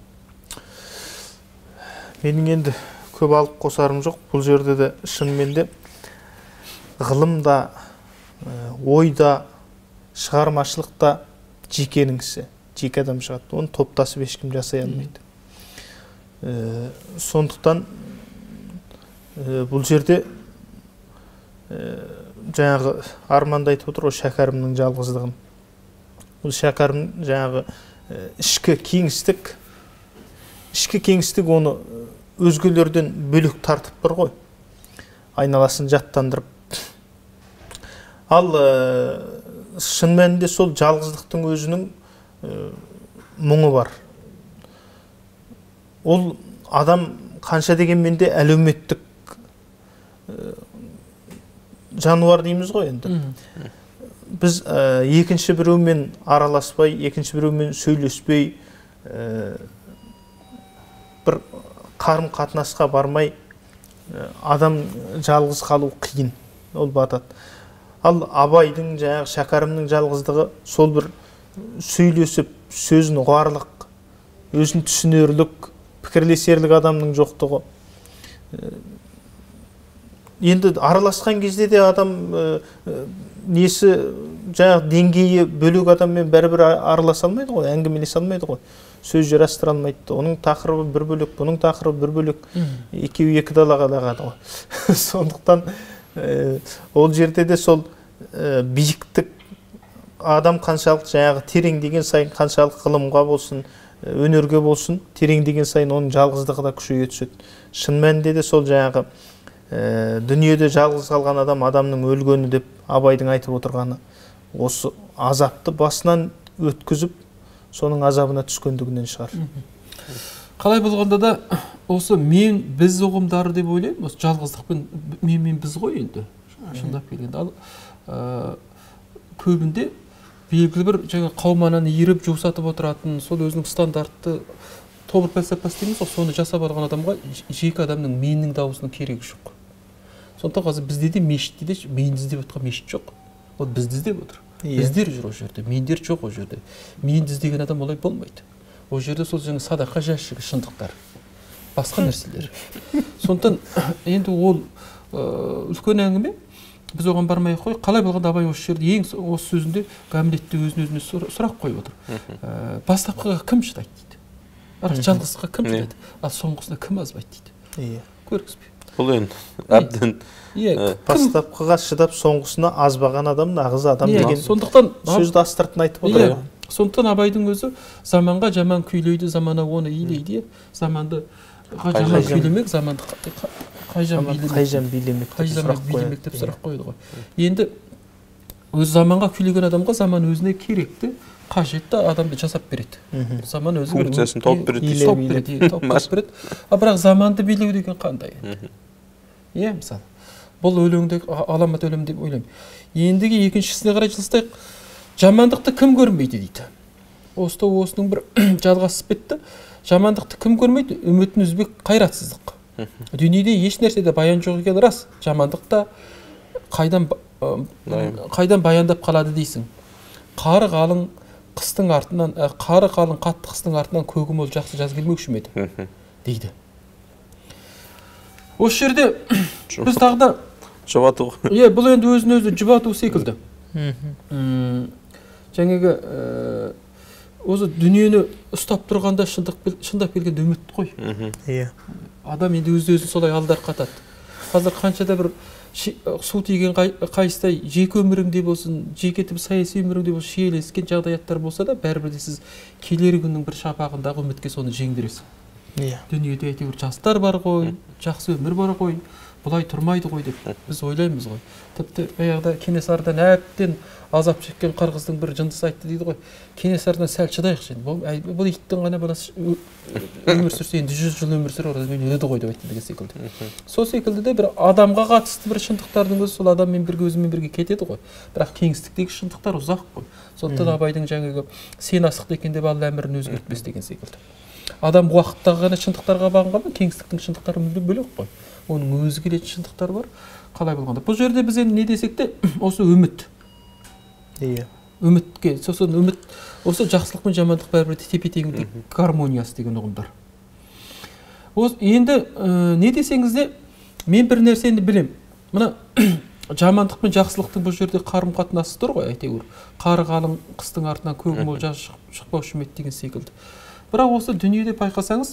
B: Менің енді көп алып қосарым жоқ. Бұл жерде де шынымен де ғылымда, ойда, шығармашылықта жекенің ісі. Жеке адам шығады. Оны топтасып ешкім жасай алмайды. Сондықтан бұл жерде жаңағы Арманда айтып отыр ғой, Шәкәрімнің жалғыздығын. Бұл Шәкәрім жаңағы ішкі кеңістік оны өзгелерден бөлек тартып бар ғой. Айналасын жаттандырып. Ал шын мәнінде сол жалғыздықтың өзінің мұңы бар. Ол адам қанша дегенмен де әлеуметтік жануар дейміз ғой енді. Біз екінші біреумен араласпай, екінші біреумен сөйлеспей, бір қарым қатынасқа бармай, адам жалғыз қалу қиын. Ол батады. Ал Абайдың, жаңағы Шәкәрімнің жалғыздығы сол бір сөйлесіп, сөзін ұғарлық, өзін түсінерлік, пікірлесерлік адамның жоқтығы. Енді араласқан кезде де адам несі жаңағы деңгейі бөлек адаммен бәрібір араласа алмайды ғой, әңгімелесе алмайды ғой. Сөз жарастыра алмайды. Оның тақырыбы бір бөлек, бұның тақырыбы бір бөлек. Екеуі екі далаға дағады ғой. Сондықтан ол жерде де сол биіктік адам қаншалық жаңағы тереңдеген сайын, қаншалық ғылымға болсын, өнерге болсын, тереңдеген сайын оның жалғыздығы да күшейе түседі. Шын мәнінде де сол жаңағы дүниеде жалғыз қалған адамның өлгені деп Абайдың айтып отырғаны осы азапты басынан өткізіп, соның азабына түскендігінен шығар.
A: Қалай болғанда да осы мен біз ұғымдары деп ойлаймын. Осы жалғыздықпен мен біз ғой енді. Шындап келгенде. Ал көбінде белгілі бір жаңа қаумананы еріп жусатып отыратын, сол өзінің стандартты тобыр пәлсапасы дейміз, соны жасап алған адамға жеке адамның меннің дауысының керегі жоқ. Сондықтан қазір бізде де мешітте де мен іздеп отқан мешіт жоқ. Ол бізді іздеп отыр. Біздер жүр ол жерде, мендер жоқ ол жерде. Мен іздеген адам олай болмайды. Ол жерде сол жаңа садақа жәшігі шындықтар. басқа нәрселер. Сондықтан енді ол үлкен әңгіме. Біз оған бармай ақ қой. Қалай болғанда Абай осы жерде ең осы сөзінде Гамлетте өзіне сұрақ қойып отыр. Бастапқыға кім шыдайды дейді. Бірақ жалғыздыққа кім шыдайды? Ал соңғысына кім азбайды дейді.
B: Иә.
A: Көрдіңіз бе?
C: Бұл енді әбден
B: бастапқыға шыдап соңғысына азбаған адам нағыз адам деген
A: сондықтан
B: сөзді астыртын айтып отыр.
A: Сондықтан Абайдың өзі заманға жаман күйлейді, замана оны илейді. Заманды жаман күйлемек, заманды
B: қайжан билемек
A: деп сұрақ қойды ғой. Енді өз заманға күйлеген адамға заман өзіне керекті, қажетті адамды жасап береді. Заман өзі
C: функциясын тауып береді.
A: Бірақ заманды билеу деген қандай? Иә, мысалы. Бұл өлеңде аламат өлім деп ойлаймын. Ендігі екіншісіне қарай жылыстайық. Жамандықты кім көрмейді дейді. Осының бір жалғасып кетті. Жамандықты кім көрмейді? Үмітін үзбек қайратсыздық. Дүниеде еш нәрседе баян жоқ екен рас. Жамандықта қайдан баяндап қалады дейсің. Қары қалың қатты қыстың артынан көгімол жақсы жаз келмеуші ме еді дейді. Осы жерде біз тағы да
C: жұбату.
A: Бұл енді өзін-өзі жұбату секілді. Жаңағы осы дүниені ұстап тұрғанда шындап келген үміт қой. Адам енді өзін солай алдарқатады. Қазір қаншада бір су тиген қайыстай жеке өміріңде болсын, жеке саяси өміріңде болсын, шиеленіскен жағдаяттар болса да, бәрібір де сіз келер күннің бір шапағындағы үмітке соны жеңдіресіз. Дүниеде әйтеуір жастар бар ғой, жақсы өмір бар ғой, бұлай тұрмайды ғой деп біз ойлаймыз ғой. Тіпті баяғыда Кенесарыдан әбден азап шеккен қырғыздың бір жындысы айтты дейді ғой. Кенесарыдан сәл шыдайықшы. Бұл иттің ғана баласы өмір сүрсе, енді 100 жыл өмір сүрер, одан өледі ғой деп айтты деген секілді. Сол секілді де бір адамға қатысты бір шындықтардың өзі сол адаммен бірге өзімен бірге кетеді ғой. Бірақ кеңістіктегі шындықтар ұзақ қой. Сондықтан Абайдың жаңағы сен асықты екен деп ал әмірін өзгертпес деген секілді. Адам уақыттағы ғана шындықтарға бағынғанда кеңістіктің шындықтары мүлдем бөлек қой. Оның өзі келетін шындықтар бар. Қалай болғанда. Бұл жерде біз енді не десек те осы үміт. Үмітке, сосын үміт, осы жақсылық пен жамандық бәрібір тепе-теңдік гармониясы деген ұғымдар. Енді не десеңіз де мен бір нәрсені білем. Мына жамандық пен жақсылықтың бұл жерде қарым-қатынасы тұр ғой, әйтеуір. Қары қалың қыстың артынан көгімол жаз шықпаушы ме еді деген секілді. Бірақ осы дүниеде байқасаңыз,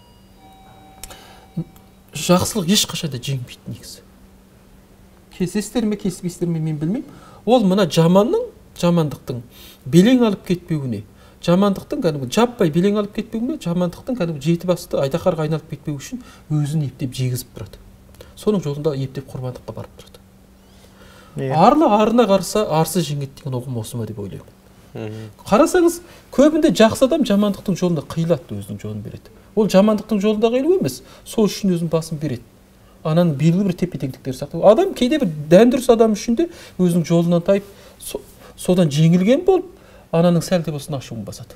A: жақсылық ешқашанда жеңбейді негізі. Кездесіздер ме, кеспейсіздер ме мен білмеймін. Ол мына жамандықтың белең алып кетпеуіне, жамандықтың кәдімгі жаппай белең алып кетпеуіне, жамандықтың кәдімгі жеті басты айдаһарға айналып кетпеу үшін өзін ептеп жегізіп тұрады. Соның жолында ептеп құрбандыққа барып тұрады. Арлы арына қарса арсыз жеңеді деген ұғым осы ма деп ойлаймын. Қарасаңыз, көбінде жақсы адам жамандықтың жолында қиылады, өзінің жолын береді. Ол жамандықтың жолында қиылу емес, сол үшін өзінің басын береді. Ананың белгілі бір тепе-теңдіктері сақтау. Адам кейде бір дәндүріс адам үшін де өзінің жолынан тайып, содан жеңілген болып, ананың сәл де болсын ашуын басады.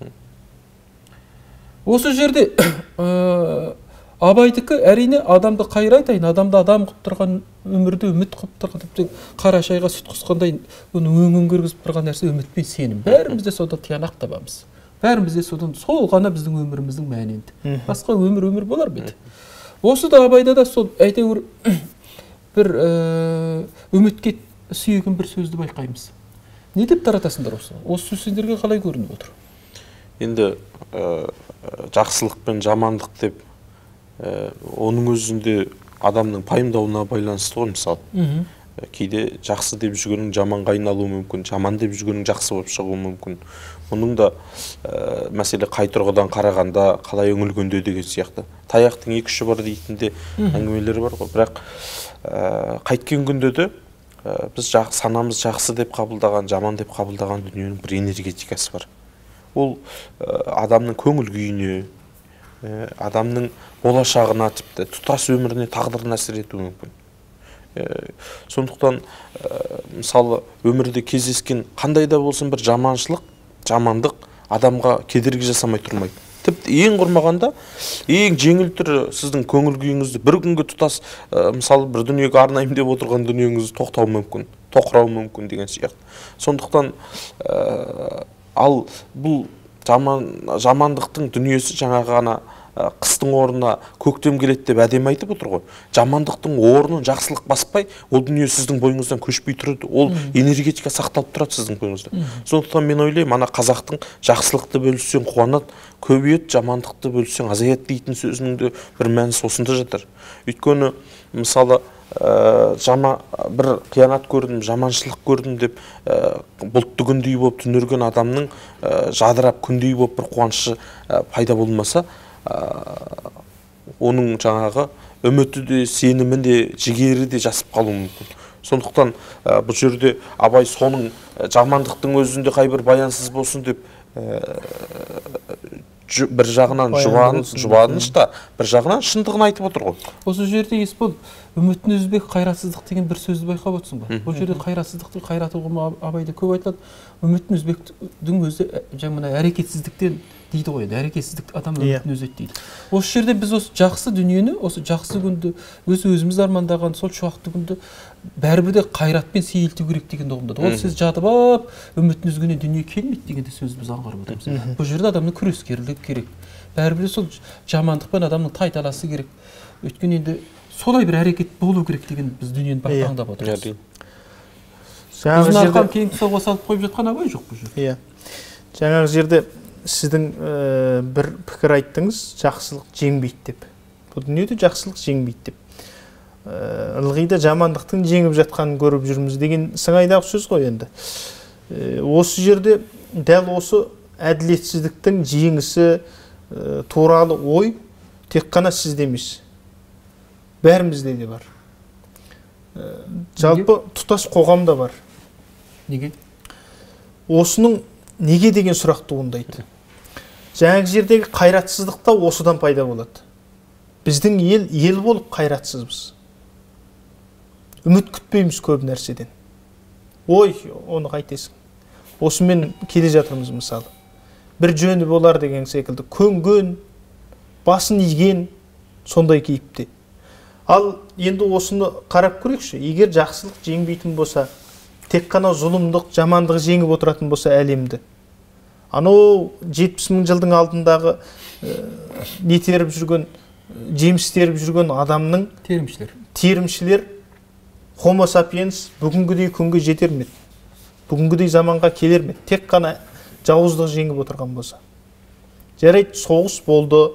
A: Осы жерде Абайдікі әрине адамды қайрайтайын, адамды адам қып тұрған өмірді үміт қып тұрған, қара шайға сүт қосқандай өңін кіргізіп тұрған нәрсе үміт пен сенім. Бәріміз де содан тиянақ табамыз. Бәріміз де содан сол ғана біздің өміріміздің мәні енді. Басқа өмір болар беді. Осы да Абайда да сол әйтеуір бір үмітке сүйеген бір сөзді байқаймыз. Не деп таратасыңдар осы? Осы сөз сендерге қалай көрініп отыр?
C: Енді жақсылық пен жамандық деп оның өзінде адамның пайымдауына байланысты ғой, мысалы. Кейде жақсы деп жүргенің жаманға айналуы мүмкін, жаман деп жүргенің жақсы болып шығуы мүмкін. Мұның да мәселе қай тұрғыдан қарағанда қалай үңілгенде деген сияқты. Таяқтың екі ұшы бар дейтінде әңгімелер бар ғой. Бірақ қайткен күнде де біз санамыз жақсы деп қабылдаған, жаман деп қабылдаған дүниенің бір энергетикасы бар. Ол адамның көңіл күйіне, адамның болашағына, тіпті тұтас өміріне, тағдырына әсер етуі мүмкін. Сондықтан мысалы өмірде кездескен қандай да болсын бір жамандық адамға кедергі жасамай тұрмайды. Тіпті ең құрмағанда ең жеңіл түрі сіздің көңіл күйіңізді бір күнге тұтас, мысалы бір дүниеге арнаймын деп отырған дүниеңізді тоқырауы мүмкін деген сияқты. Сондықтан ал бұл жамандықтың дүниесі жаңағы ғана қыстың орнына көктем келеді деп әдемі айтып отыр ғой. Жамандықтың орнын жақсылық баспай, ол дүние сіздің бойыңыздан көшпей тұрады. Ол энергетика сақталып тұрады сіздің бойыңызда. Сондықтан мен ойлаймын, ана қазақтың жақсылықты бөліссең қуанады, көбейеді, жамандықты бөліссең азаяды дейтін сөзінің де бір мәнісі осында жатыр. Өйткені мысалы бір қиянат көрдім, жаманшылық көрдім деп бұлтты күндей болып түнерген адамның жадырап күндей болып бір қуанышы пайда болмаса, оның жаңағы үміті де, сенімі де, жігері де жасып қалуы мүмкін. Сондықтан бұл жерде Абай соның жамандықтың өзінде қай бір баянсыз болсын деп бір жағынан жұбаныш та, бір жағынан шындығын айтып отыр ғой.
A: Осы жерде Есбол, үмітін үзбек қайратсыздық деген бір сөзді байқап отырсың ба? Бұл жерде қайратсыздықтың қайраты Абайда көп айтылады. Үмітін үзбектің өзі жаңағы әрекетсіздіктен дейді ғой, әрекетсіздік адам үмітін үзеді дейді. Осы жерде біз осы жақсы дүниені, осы жақсы күнді, өзіміз армандаған сол шуақты күнді бәрібір де қайратпен сейілту керек деген ұғымда. Ол сіз жатып алып, үмітін үзгеннен дүние келмейді дегенде сөз біз аңғарып отырмыз. Бұл жерде адамның күрескерлік керек. Бәрібір де сол жамандықпен адамның тайталасы керек. Өйткені енді солай бір әрекет болу керек деген біз дүниені аңдап отырмыз. Өзін арқам кейін тұсауға салып қойып жатқан Абай жоқ бұл жерде.
B: Жаңағы жерде сіздің бір пікір айттыңыз, жақсылық жеңбейді деп. Бұл дүниеде жақсылық жеңбейді деп. Ылғи да жамандықтың жеңіп жатқанын көріп жүрміз деген сыңайдағы сөз ғой енді. Осы жерде дәл осы әділетсіздіктің жеңісі туралы ой тек қана сізде емес, бәрімізде де бар. Жалпы тұтас қоғамда бар.
A: Неге?
B: Осының неге деген сұрақ туындайды. Жаңағы жердегі қайратсыздық та осыдан пайда болады. Біздің ел болып қайратсызбыз. Үміт күтпейміз көп нәрседен. Ой, оны қайтесің. Осымен келе жатырмыз мысалы. Бір жөні болар деген секілді. Көнген, басын иген, сондай кейіпте. Ал енді осыны қарап көрейікші. Егер жақсылық жеңбейтін болса, тек қана зұлымдық, жамандық жеңіп отыратын болса әлемді. Анау 70 мың жылдың алдындағы не теріп жүрген, жеміс теріп жүрген адамның терімшілер Homo sapiens бүгінгідей күнге жетер ме? Бүгінгідей заманға келер ме? Тек қана жауыздық жеңіп отырған болса. Жарайды, соғыс болды,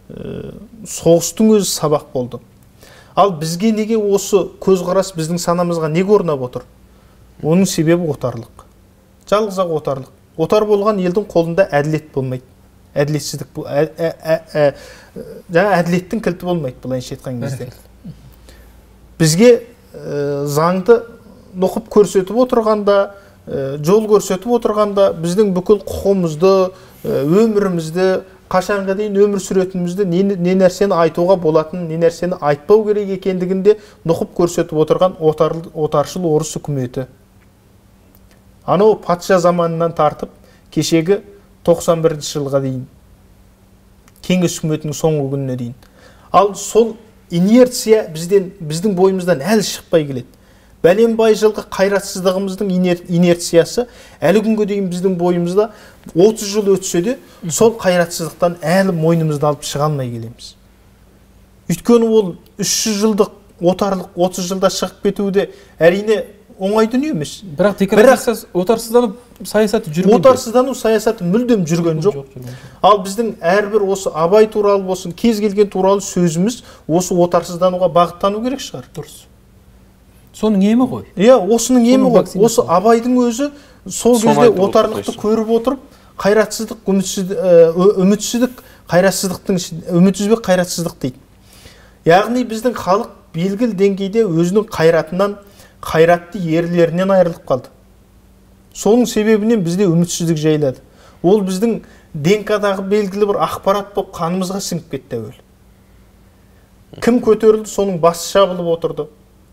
B: соғыстың өзі сабақ болды. Ал бізге неге осы көзқарас біздің санамызға неге орнап отыр? Оның себебі отарлық. Жалғыз-ақ отарлық. Отар болған елдің қолында әділет болмайды. Әділетсіздік бұл. Жаңа әділеттің кілті болмайды, былайша айтқан кезде. Бізге заңды оқып көрсетіп отырғанда, жол көрсетіп отырғанда, біздің бүкіл құқығымызды, өмірімізді, қашанға дейін өмір сүретінімізді, не нәрсені айтуға болатын, не нәрсені айтпау керек екендігінде нұқып көрсетіп отырған отаршыл орыс үкіметі. Анау патша заманынан тартып, кешегі 91 жылға дейін, кеңес үкіметінің соңғы күніне дейін. Ал сол инерция біздің бойымыздан әлі шықпай келеді. Бәленбай жылғы қайратсыздығымыздың инерциясы әлі күнге дейін біздің бойымызда 30 жыл өтсе де, сол қайратсыздықтан әлі мойнымызды алып шыға алмай келеміз. Өйткені ол 300 жылдық отарлық 30 жылда шығып кетуде әрине оңай дүние емес.
A: Бірақ декоративсіз отарсыздану саясаты жүрген.
B: Отарсыздану саясаты мүлдем жүрген жоқ. Ал біздің әрбір осы Абай туралы болсын, кез келген туралы сөзіміз осы отарсыздануға бағыттану керек шығар.
A: Дұрыс. Соның емі ғой.
B: Осының емі ғой. Осы Абайдың өзі сол кезде отарлықты көріп отырып, қайратсыздық, үмітсіздік, қайратсыздықтың үмітсіздік, қайратсыздық дейді. Яғни біздің халық белгілі деңгейде өзінің қайратынан, қайратты ерлерінен айырылып қалды. Соның себебінен бізде үмітсіздік жайлады. Ол біздің ДНК-дағы белгілі бір ақпарат болып қанымызға сіңіп кетті әуелі. Кім көтерілді, соның басы шабылып отырды.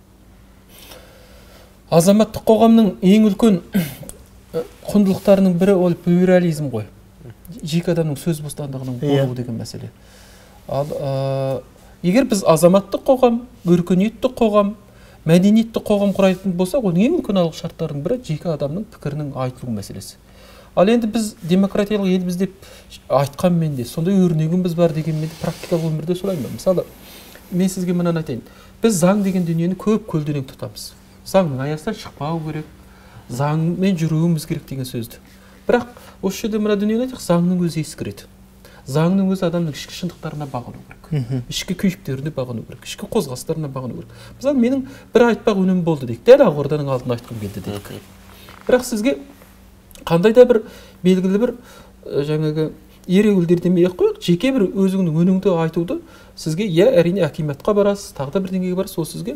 A: Азаматтық қоғамның ең үлкен құндылықтарының бірі ол плюрализм ғой. Жеке адамның сөз бостандығының болуы деген мәселе. Ал егер біз азаматтық қоғам, өркениетті қоғам, мәдениетті қоғам құрайтын болсақ, оның ең үлкен алғы шарттарының бірі жеке адамның пікірінің айтылу мәселесі. Ал енді біз демократиялық елбіз деп айтқанмен де, сондай өрнегіміз бар дегенмен де практикалық өмірде солай ма? Мысалы, мен сізге мынаны айтайын. Біз заң деген дүниені көп көлденең тұтамыз. Заңның аясынан шықпау керек, заңмен жүруіміз керек деген сөзді. Бірақ осы жерде мына дүниені айтайық, заңның өзі ескіреді. Заңның өзі адамның ішкі шындықтарына бағыну керек. Ішкі күйіктеріне бағыну керек, ішкі қозғалыстарына бағыну керек. Мысалы, менің бір айтпақ өнім болды дейік, дәл Ақорданың алдына айтқым келді дейік. Бірақ сізге қандай да бір белгілі бір жаңағы ерегілдер демей-ақ қояйық, жеке бір өзіңнің өніңді айтуды сізге, әрине акиматқа барасыз, тағы да бірдеңеге барасыз, ол сізге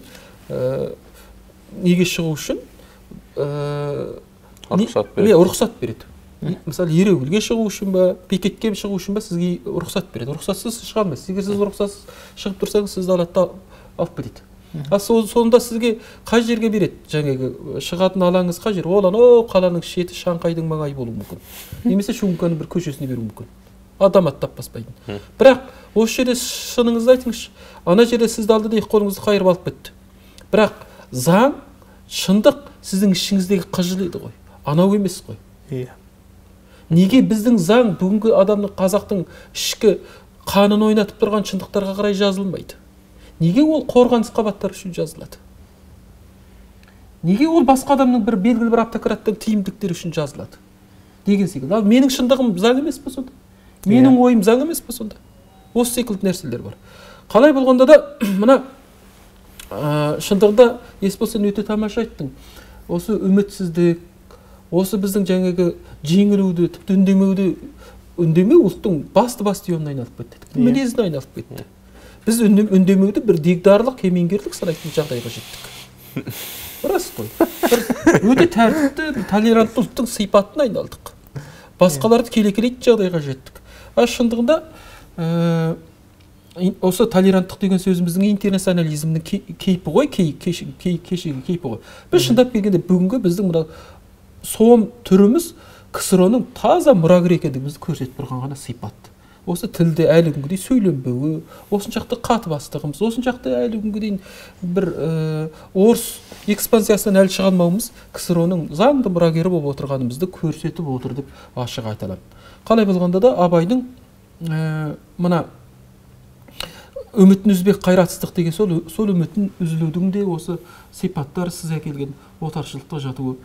A: неге шығу үшін рұқсат береді. Мысалы, ерегілге шығу үшін ба, пикетке шығу үшін ба сізге рұқсат береді. Рұқсатсыз шыға алмайсыз. Егер сіз рұқсатсыз шығып тұрсаңыз, сізді алады да алып кетеді. Сонда сізге қай жерге береді? Жаңағы шығатын алаңыңыз қай жер? Ол анау қаланың шеті, Шанхайдың маңайы болуы мүмкін. Немесе Шуңканың бір көшесіне беруі мүмкін. Адам аттап баспайтын. Бірақ осы жерде шыныңызды айтыңызшы. Ана жерде сізді алды да қолыңызды қайырып алып кетті. Бірақ заң, шындық сіздің ішіңіздегі қыжылайды ғой. Анау емес қой. Неге біздің заң бүгінгі адамның, қазақтың ішкі қанын ойнатып тұрған шындықтарға қарай жазылмайды? Неге ол қорғаныс қабаттары үшін жазылады? Неге ол басқа адамның бір белгілі бір автократтың тиімдіктері үшін жазылады? Деген секілді. Ал менің шындығым заң емес пе сонда? Менің ойым заң емес пе сонда? Осы секілді нәрселер бар. Қалай болғанда да мына шындығында Есбол, сен өте тамаша айттың. Осы үмітсіздік, осы біздің жаңағы жеңілуді, тіпті үндемеу ұлттың басты ионына айналып кетті. Мінезіне айналып кетті. Біз үндемеуді бір дегдарлық, кемеңгерлік санайтын жағдайға жеттік. Рас қой. Өте тәртіпті, толерантты ұлттың сипатына айналдық. Басқаларды келекелейтін жағдайға жеттік. Шындығында осы толеранттық деген сөзіміздің интернационализмнің кейпі ғой, кешегі кейпі ғой. Біз шындап келгенде бүгінгі біздің мына сом түріміз КСР-ның таза мұрагер екендігімізді көрсетіп тұрған ғана сипат. Осы тілде әлі күнге дейін сөйленбеуі, осыншақты қатыбастығымыз, осыншақты әлі күнге дейін бір орыс экспансиясынан әлі шыға алмауымыз КСР-ның заңды мұрагері болып отырғанымызды көрсетіп отыр деп ашық айта аламын. Қалай болғанда да Абайдың мына үмітін үзбек қайратсыздық деген сол үмітін үзілудің де осы сипаттар сіз әкелген отаршылықта жатуы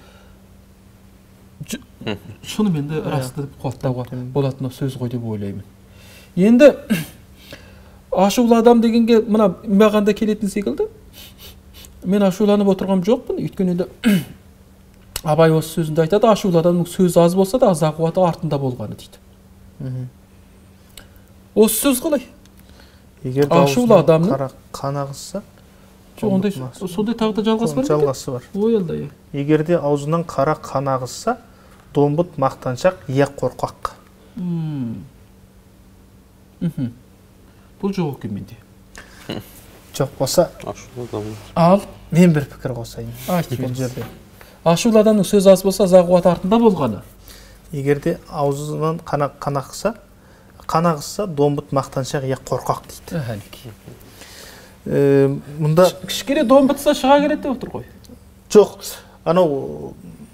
A: шынымен де расты деп қуаттауға болатын сөз ғой деп ойлаймын. Енді ашулы адам дегенге мына маған да келетін секілді. Мен ашуланып отырғам жоқпын, өйткені де Абай осы сөзінде айтады, ашулы адамның сөзі аз болса да аз қуаты артында болғаны дейді. Осы сөз қалай?
B: Егер
A: ашулы адамның
B: қан ағызса,
A: сондай тағы да жалғасы бар?
B: Жалғасы бар.
A: Ойылдай.
B: Егер де аузынан қара қан ағызса, домбыт мақтаншақ, иә қорқақ.
A: Бұл жоқ екен менде.
B: Жоқ болса,
A: ал
B: мен бір пікір қосайын.
A: Бұл жерде ашулы адамның сөзі аз болса, аз қуаты артында болғаны.
B: Егер де аузынан қан ағызса, домбыт мақтаншақ, иә қорқақ дейді. Мұнда
A: кішкене домбытса шыға келеді деп отыр ғой.
B: Жоқ, анау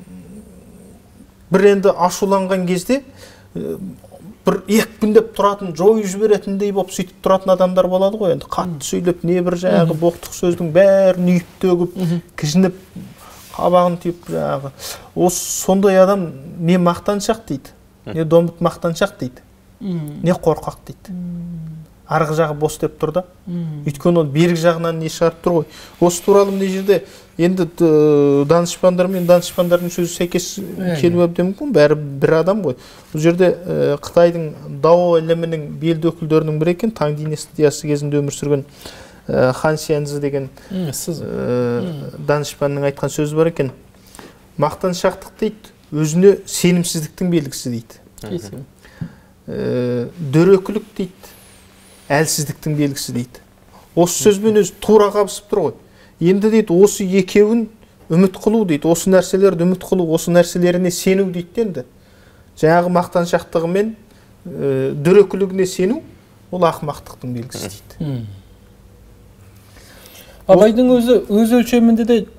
B: бір енді ашуланған кезде бір екпіндеп тұратын, жойып жіберетіндей болып сөйтіп тұратын адамдар болады ғой. Енді қатты сөйлеп, не бір жаңағы боқтық сөздің бәрін үйіп төгіп, кіжініп, қабағын түйіп жаңағы. Осы сондай адам не мақтаншақ дейді, не домбыт мақтаншақ дейді, не қорқақ дейді. Арғы жағы бос деп тұр да. Өйткені ол берік жағынан не шығарып тұр ғой. Осы туралы мына жерде енді данышпандар мен данышпандардың сөзі сәйкес келуі әбден мүмкін, бәрі бір адам ғой. Бұл жерде Қытайдың Дао ілімінің белді өкілдерінің бірі екен, Таң династиясы кезінде өмір сүрген Хан Сянзы деген данышпанның айтқан сөзі бар екен. Мақтаншақтық дейді, өзіне сенімсіздіктің белгісі дейді. Дөрекілік дейді, әлсіздіктің белгісі дейді. Осы сөзбен өзі тура қабысып тұр ғой. Енді дейді, осы екеуін үміт қылу дейді, осы нәрселерді үміт қылу, осы нәрселеріне сену дейді енді. Жаңағы мақтаншақтығы мен дөрекілігіне сену, ол ақымақтықтың белгісі дейді.
A: Абайдың өз өлшемінде де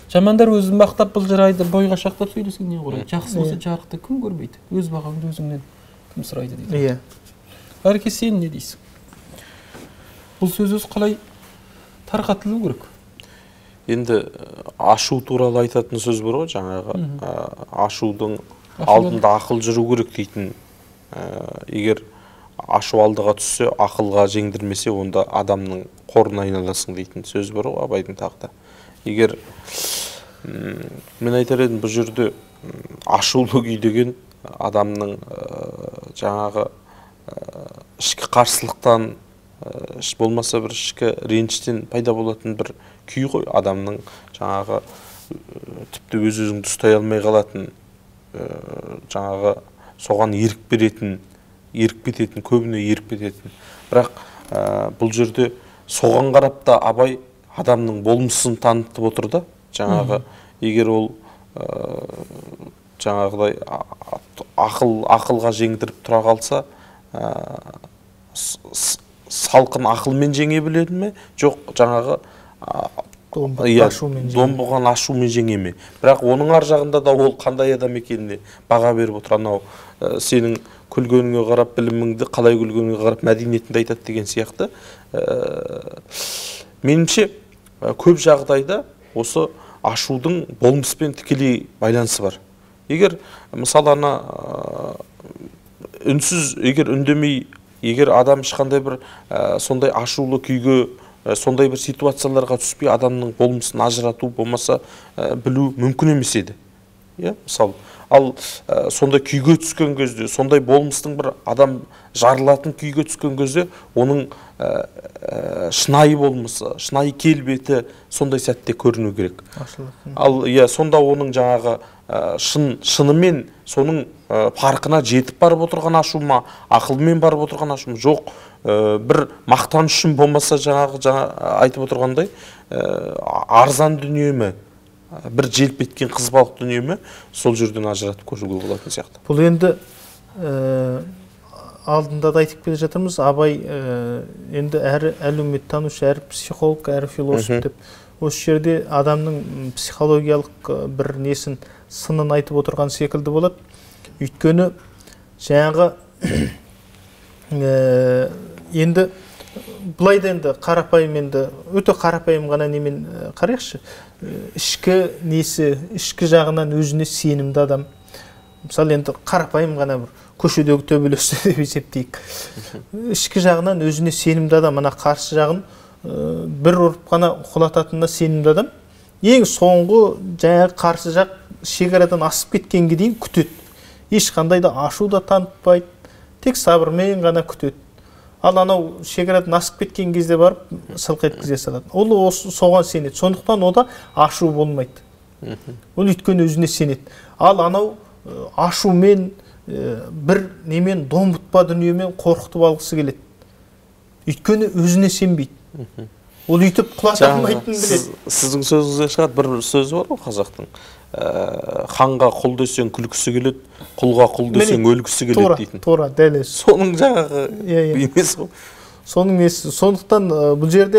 A: Жамандар өзін мақтап былжырайды, бойға шақтап сөйлесең не қорайды. Жақсы болса жарықты кім көрмейді? Өз бағаңды өзіңнен кім сұрайды дейді.
B: Иә.
A: Әрке, сен не дейсің? Бұл сөз қалай тарқатылу керек?
C: Енді ашу туралы айтатын сөз бар ғой, жаңағы ашудың алдында ақыл жүру керек дейтін. Егер ашу алдыға түссе, ақылға жеңдірмесе, онда адамның қорына айналасың дейтін сөз бар ғой Абайдың тағда. Егер мен айтар едім, бұл жерде ашулы күй деген адамның жаңағы ішкі қарсылықтан, болмаса бір ішкі реніштен пайда болатын бір күй ғой. Адамның жаңағы тіпті өз-өзіңді ұстай алмай қалатын, жаңағы соған ерік кететін, көбіне ерік кететін. Бірақ бұл жерде соған қарап та Абай адамның болмысын танытып отыр да. Жаңағы егер ол жаңағыдай ақылға жеңдіріп тұра қалса, салқын ақылмен жеңе біледі ме? Жоқ, жаңағы домбыған ашумен жеңе ме? Бірақ оның ар жағында да ол қандай адам екеніне баға беріп отыр. Анау сенің күлгеніңе қарап біліміңді, қалай күлгеніңе қарап мәдениетіңді айтады деген сияқты. Меніңше көп жағдайда осы ашудың болмыспен тікелей байланысы бар. Егер мысалы үнсіз, егер үндемей, егер адам ешқандай бір сондай ашулы күйге, сондай бір ситуацияларға түспей адамның болмысын ажырату болмаса білу мүмкін емес еді. Мысалы, ал сондай күйге түскен кезде, сондай болмыстың бір адам жарылатын күйге түскен кезде, оның шынайы болмысы, шынайы келбеті сондай сәтте көріну керек. Ал сонда оның жаңағы шынымен соның парқына жетіп барып отырған ашу ма, ақылмен барып отырған ашу ма? Жоқ, бір мақтан үшін болмаса, жаңағы айтып отырғандай арзан дүние ме, бір желп еткен қыз балық дүние ме, сол жерден ажыратып көруге болатын сияқты.
B: Бұл енді алдында да айтып келе жатырмыз, Абай енді әрі әлеуметтанушы, әрі психолог, әрі философ деп, осы жерде адамның психологиялық бір несін, сынын айтып отырған секілді болады. Өйткені жаңағы енді былай да енді қарапайым, енді өте қарапайым ғана немен қарайықшы. Ішкі несі, ішкі жағынан өзіне сенімді адам. Мысалы енді қарапайым ғана бір көшедегі төбелесті деп есептейік. Ішкі жағынан өзіне сенімді адам, ана қарсы жағын бір ұрып қана құлататынына сенімді адам. Ең соңғы жаңағы қарсы жақ шекарадан асып кеткенге дейін күтеді. Ешқандай да ашу да танытпайды, тек сабырмен ғана күтеді. Ал анау шекарадан асып кеткен кезде барып сылқ еткізе салады. Ол соған сенеді. Сондықтан ода ашу болмайды. Ол өйткені өзіне сенеді. Ал анау ашумен бір немен домбытпа дүниемен қорқытып алғысы келеді. Өйткені өзіне сенбейді. Ол үйтіп құлата алмайтынын біледі.
C: Сіздің сөзіңізде шығады бір сөз бар ғой қазақтың. Ханға құл десең күлкісі келеді, құлға құл десең өлгісі келеді дейтін.
B: Тура, дәл өзі.
C: Соның жаңағы емес ғой.
B: Соның несі. Сондықтан бұл жерде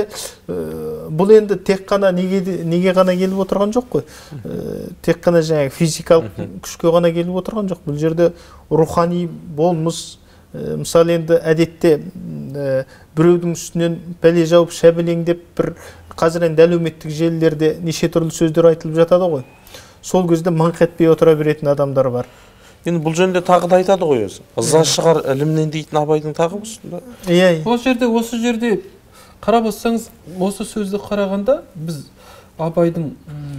B: бұл енді тек қана неге ғана келіп отырған жоқ қой. Тек қана жаңағы физикалық күшке ғана келіп отырған жоқ. Бұл жерде рухани болмыс, мысалы енді әдетте біреудің үстінен пәле жауып шәбелеңдеп бір қазір енді әлеуметтік желілерде неше түрлі сөздер айтылып жатады ғой. Сол кезде мыңқ етпей отыра беретін адамдар бар.
C: Енді бұл жөнінде тағы да айтады ғой өзі. Ыза шығар ілімнен дейтін Абайдың тағы осында.
A: Осы жерде қарап отырсаңыз, осы сөзді қарағанда біз Абайдың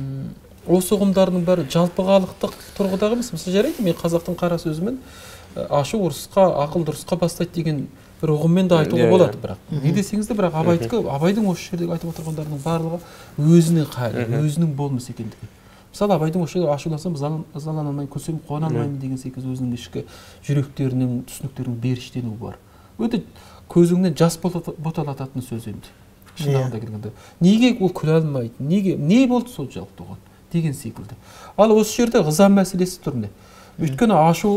A: осы ұғымдарының бәрі жалпы халықтық тұрғыдағы емес. Мысалы жарайды, мен қазақтың қара сөзімен ашу ұрысқа, ақыл дұрысқа бастайды деген бір ұғыммен де айтуға болады. Бірақ не десеңіз де, бірақ Абайдың осы жердегі айтып отырғандарының барлығы өзінің халі, өзінің болмысы екендігі. Мысалы Абайдың осы жерде ашулансам ызалана алмаймын, күлсем қуана алмаймын деген секілді өзінің ішкі жүректерінің, түсініктерінің беріштенуі бар. Өте көзіңнен жас боталататын сөз енді. Шынағында келгенде. Неге ол күле алмайды? Не болды сол жалпы оған деген секілді. Ал осы жерде ыза мәселесі тұр не? Өйткені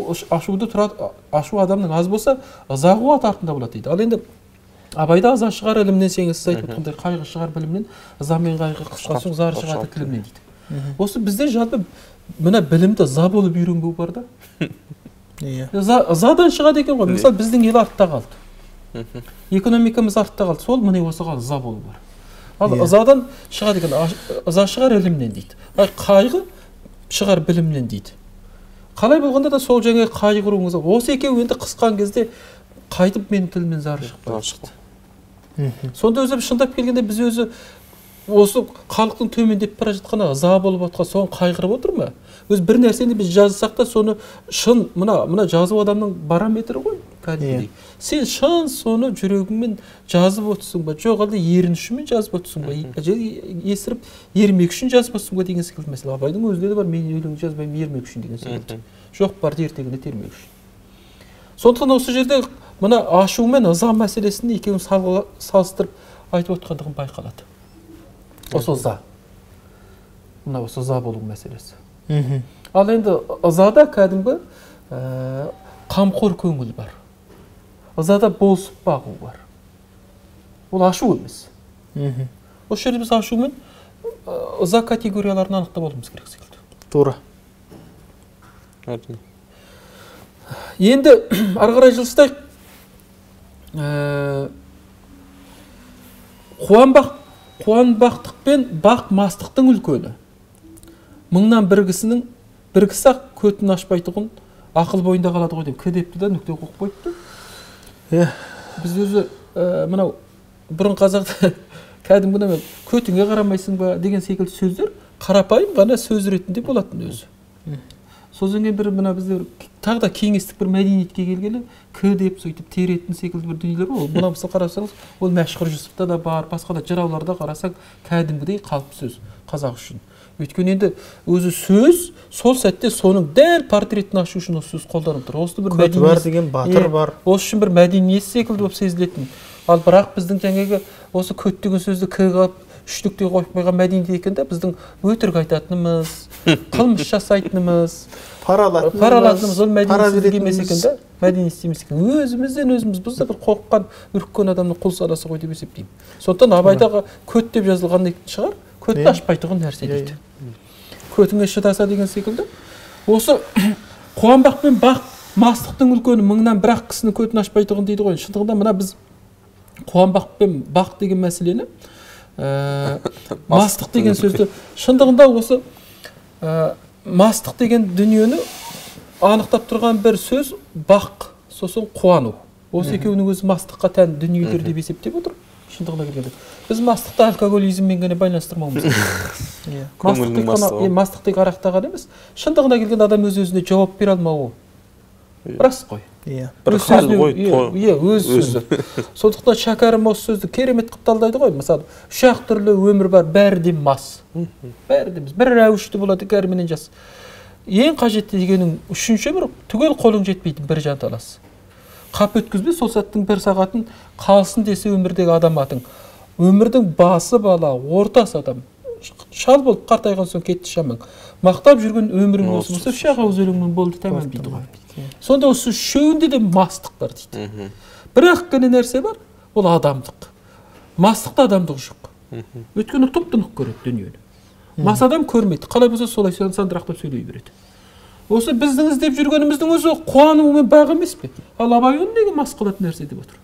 A: ашу адамның аз болса, ыза қуат артында болады дейді. Ал енді Абайда ыза шығар ілімнен, сіз айтып отырғандай қайғы шығар білімнен, ыза мен қайғы қысқасы зар шығады кілімнен дейді. Осы бізде жалпы мына білімді за болып үйренбеу бар да. Задан шығады екен ғой. Мысалы біздің ел артта қалды. Экономикамыз артта қалды. Сол міне осыған за болу бар. Ал ызадан шығады екен, ыза шығар ілімнен дейді. Қайғы шығар білімнен дейді. Қалай болғанда да сол жаңа қайғыруыңыз. Осы екеуі енді қысқан кезде қайтып менің тілімнен зары шықты. Сонда өзі шындап келгенде біз өзі осы халықтың төмендеп бара жатқаны ыза болып отқан соны қайғырып отыр ма? Өз бір нәрсені біз жазсақ та соны шын мына жазу адамның барометрі ғой. Сен шын соны жүрегіңмен жазып отырсың ба, жоқ әлде ерінішімен жазып отырсың ба, есіріп ермек үшін жазып отырсың ба деген секілді мәселе. Абайдың өзінде де бар, мен өлең жазбаймын ермек үшін деген секілді. Жоқ, бар ертеңінде термек үшін. Сондықтан осы жерде мына ашу мен ыза мәселесін екеуін салыстырып айтып отқандығын байқалады. Осы ыза. Мына осы ыза болу мәселесі. Ал енді ызада кәдімгі қамқор көңіл бар. Ызада болсып бағу бар. Ол ашу емес. Осы жерде біз ашу мен ыза категорияларын анықтап алуымыз керек секілді.
B: Тура.
A: Енді ары қарай жылыстайық. Қуанбақтық пен бақ мастықтың үлкені. Мыңнан бір кісі ақ көтін ашпайтұғын ақыл бойында қалады ғой деп кедепті да нүкте қойып қойыпты. Біз өзі мынау бұрын қазақта кәдімгі көтіңе қарамайсың ба деген секілді сөздер қарапайым ғана сөз ретінде болатын өзі. Содан кейін бір мына біздер тағы да кеңестік бір мәдениетке келгелі кедеп сөйтіп теретін секілді бір дүниелер ғой. Мына мысалы қарасаңыз, ол Мәшһүр Жүсіпта да бар, басқа да жырауларда қарасаң кәдімгідей қалып сөз қазақ үшін. Өйткені енді өзі сөз сол сәтте соның дәл портретін ашу үшін осы сөз қолданып тұр. Осы бір
B: мәдениет бар деген батыр бар.
A: Осы үшін бір мәдениет секілді болып сезілетін. Ал бірақ біздің жаңағы осы көт деген сөзді к қылып үштікте қойып қойған мәдениет екен да, біздің өтірік айтатынымыз, қылмыс жасайтынымыз, пара алатынымыз ол мәдениетсіздік емес екен да, мәдениетсіз емес екен. Өзімізден өзіміз біз де бір қорыққан, үріккен адамның құл санасы ғой деп есептеймін. Сондықтан Абайдағы көт деп жазылған шығар, көтті ашпайтұғын нәрсе дейді. Көтіңе шыдаса деген секілді. Осы қуанбақ пен бақ мастықтың үлкені, мыңнан бір-ақ кісінің көтін ашпайтұғын дейді ғой. Шындығында мына біз қуанбақ пен бақ деген мәселені мастық деген сөзді шындығында осы мастық деген дүниені анықтап тұрған бір сөз бақ, сосын қуану. Осы екеуінің өзі мастыққа тән дүниелер деп есептеп отыр. Шындығына келгенде біз мастықты алкоголизммен ғана байланыстырмауымыз керек. Мастық тек арақта ғана емес, шындығына келген адам өз-өзіне жауап бере алмауы рас қой.
C: Бір хал ғой,
A: өз сөзі. Сондықтан Шәкәрім осы сөзді керемет қылып талдайды ғой. Мысалы, үш ақ түрлі өмір бар, бәрі де мас. Бәрі де бір рәуішті болады, кәрменен жас. Ең қажетті дегенің үшінші бір түгел қолың жетпейтін бір жанталас. Қап өткізбе, сол сәттің бір сағатын қалсын десе өмірдегі адам атың. Өмірдің басы бала, ортасы адам. Шал болып қартайған соң кетті шамаң. Мақтап жүрген өмірің осы болса, үш ақ ауыз өлеңмен болды тәмам дейді ғой. Сонда осы үшеуінде де мастық бар дейді. Бірақ қана нәрсе бар, ол адамдық. Мастықта адамдық жоқ. Өйткені тұп-тұнық көреді дүниені. Мас адам көрмейді. Қалай болса солай сандырақтап сөйлей береді. Осы біздің іздеп жүргеніміздің өзі қуану мен бақ емес пе? Ал Абай оны неге мас қылатын нәрсе деп отыр?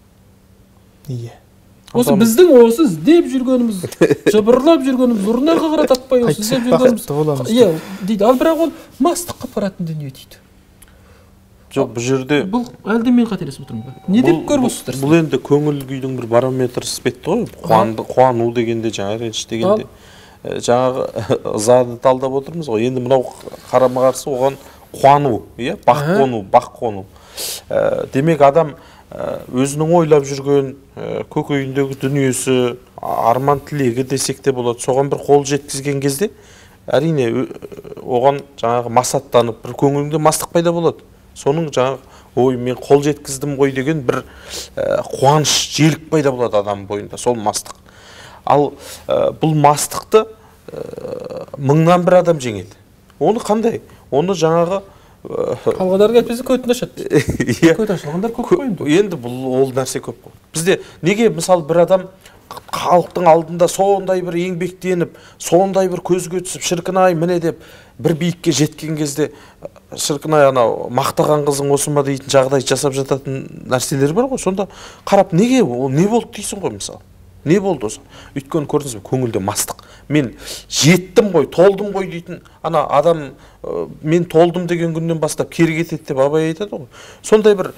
A: Осы біздің осы іздеп жүргеніміз, жыбырлап жүргеніміз, ұрнарға қара таппай осы іздеп жүргеніміз. Дейді. Ал бірақ ол мастыққа апаратын дүние дейді.
C: Жоқ, бұл жерде
A: бұл әлде мен қателесіп отырмын ба? Не деп көріп отырсыздар?
C: Бұл енді көңіл күйдің бір барометр іспетті ғой. Қуану дегенде, жаңа реніш дегенде, жаңағы ызаны талдап отырмыз ғой. Енді мынау қарама-қарсы оған қуану, бақ қону. Демек адам өзінің ойлап жүрген көкейіндегі дүниесі, арман тілегі десек те болады. Соған бір қол жеткізген кезде, әрине оған жаңағы масаттанып, бір көңілінде мастық пайда болады. Соның жаңағы ой мен қол жеткіздім ғой деген бір қуаныш, желік пайда болады адам бойында, сол мастық. Ал бұл мастықты мыңнан бір адам жеңеді. Оны қандай? Оны жаңағы
A: қалғандарға айтпаса көтін ашады. Көт ашылғандар көп қой енді.
C: Енді бұл ол нәрсе көп қой. Бізде неге мысалы бір адам халықтың алдында сондай бір еңбектеніп, сондай бір көзге түсіп, шіркін-ай, міне деп бір биікке жеткен кезде, шіркін-ай, анау мақтаған қызың осы ма дейтін жағдай жасап жататын нәрселер бар ғой. Сонда қарап, неге ол не болды дейсің ғой, мысалы. Не болды осы? Өйткені көрдіңіз бе, көңілде мастық. Мен жеттім ғой, толдым ғой дейтін ана адам, мен толдым деген күннен бастап кері кетеді деп абай айтады ғой. Сондай бір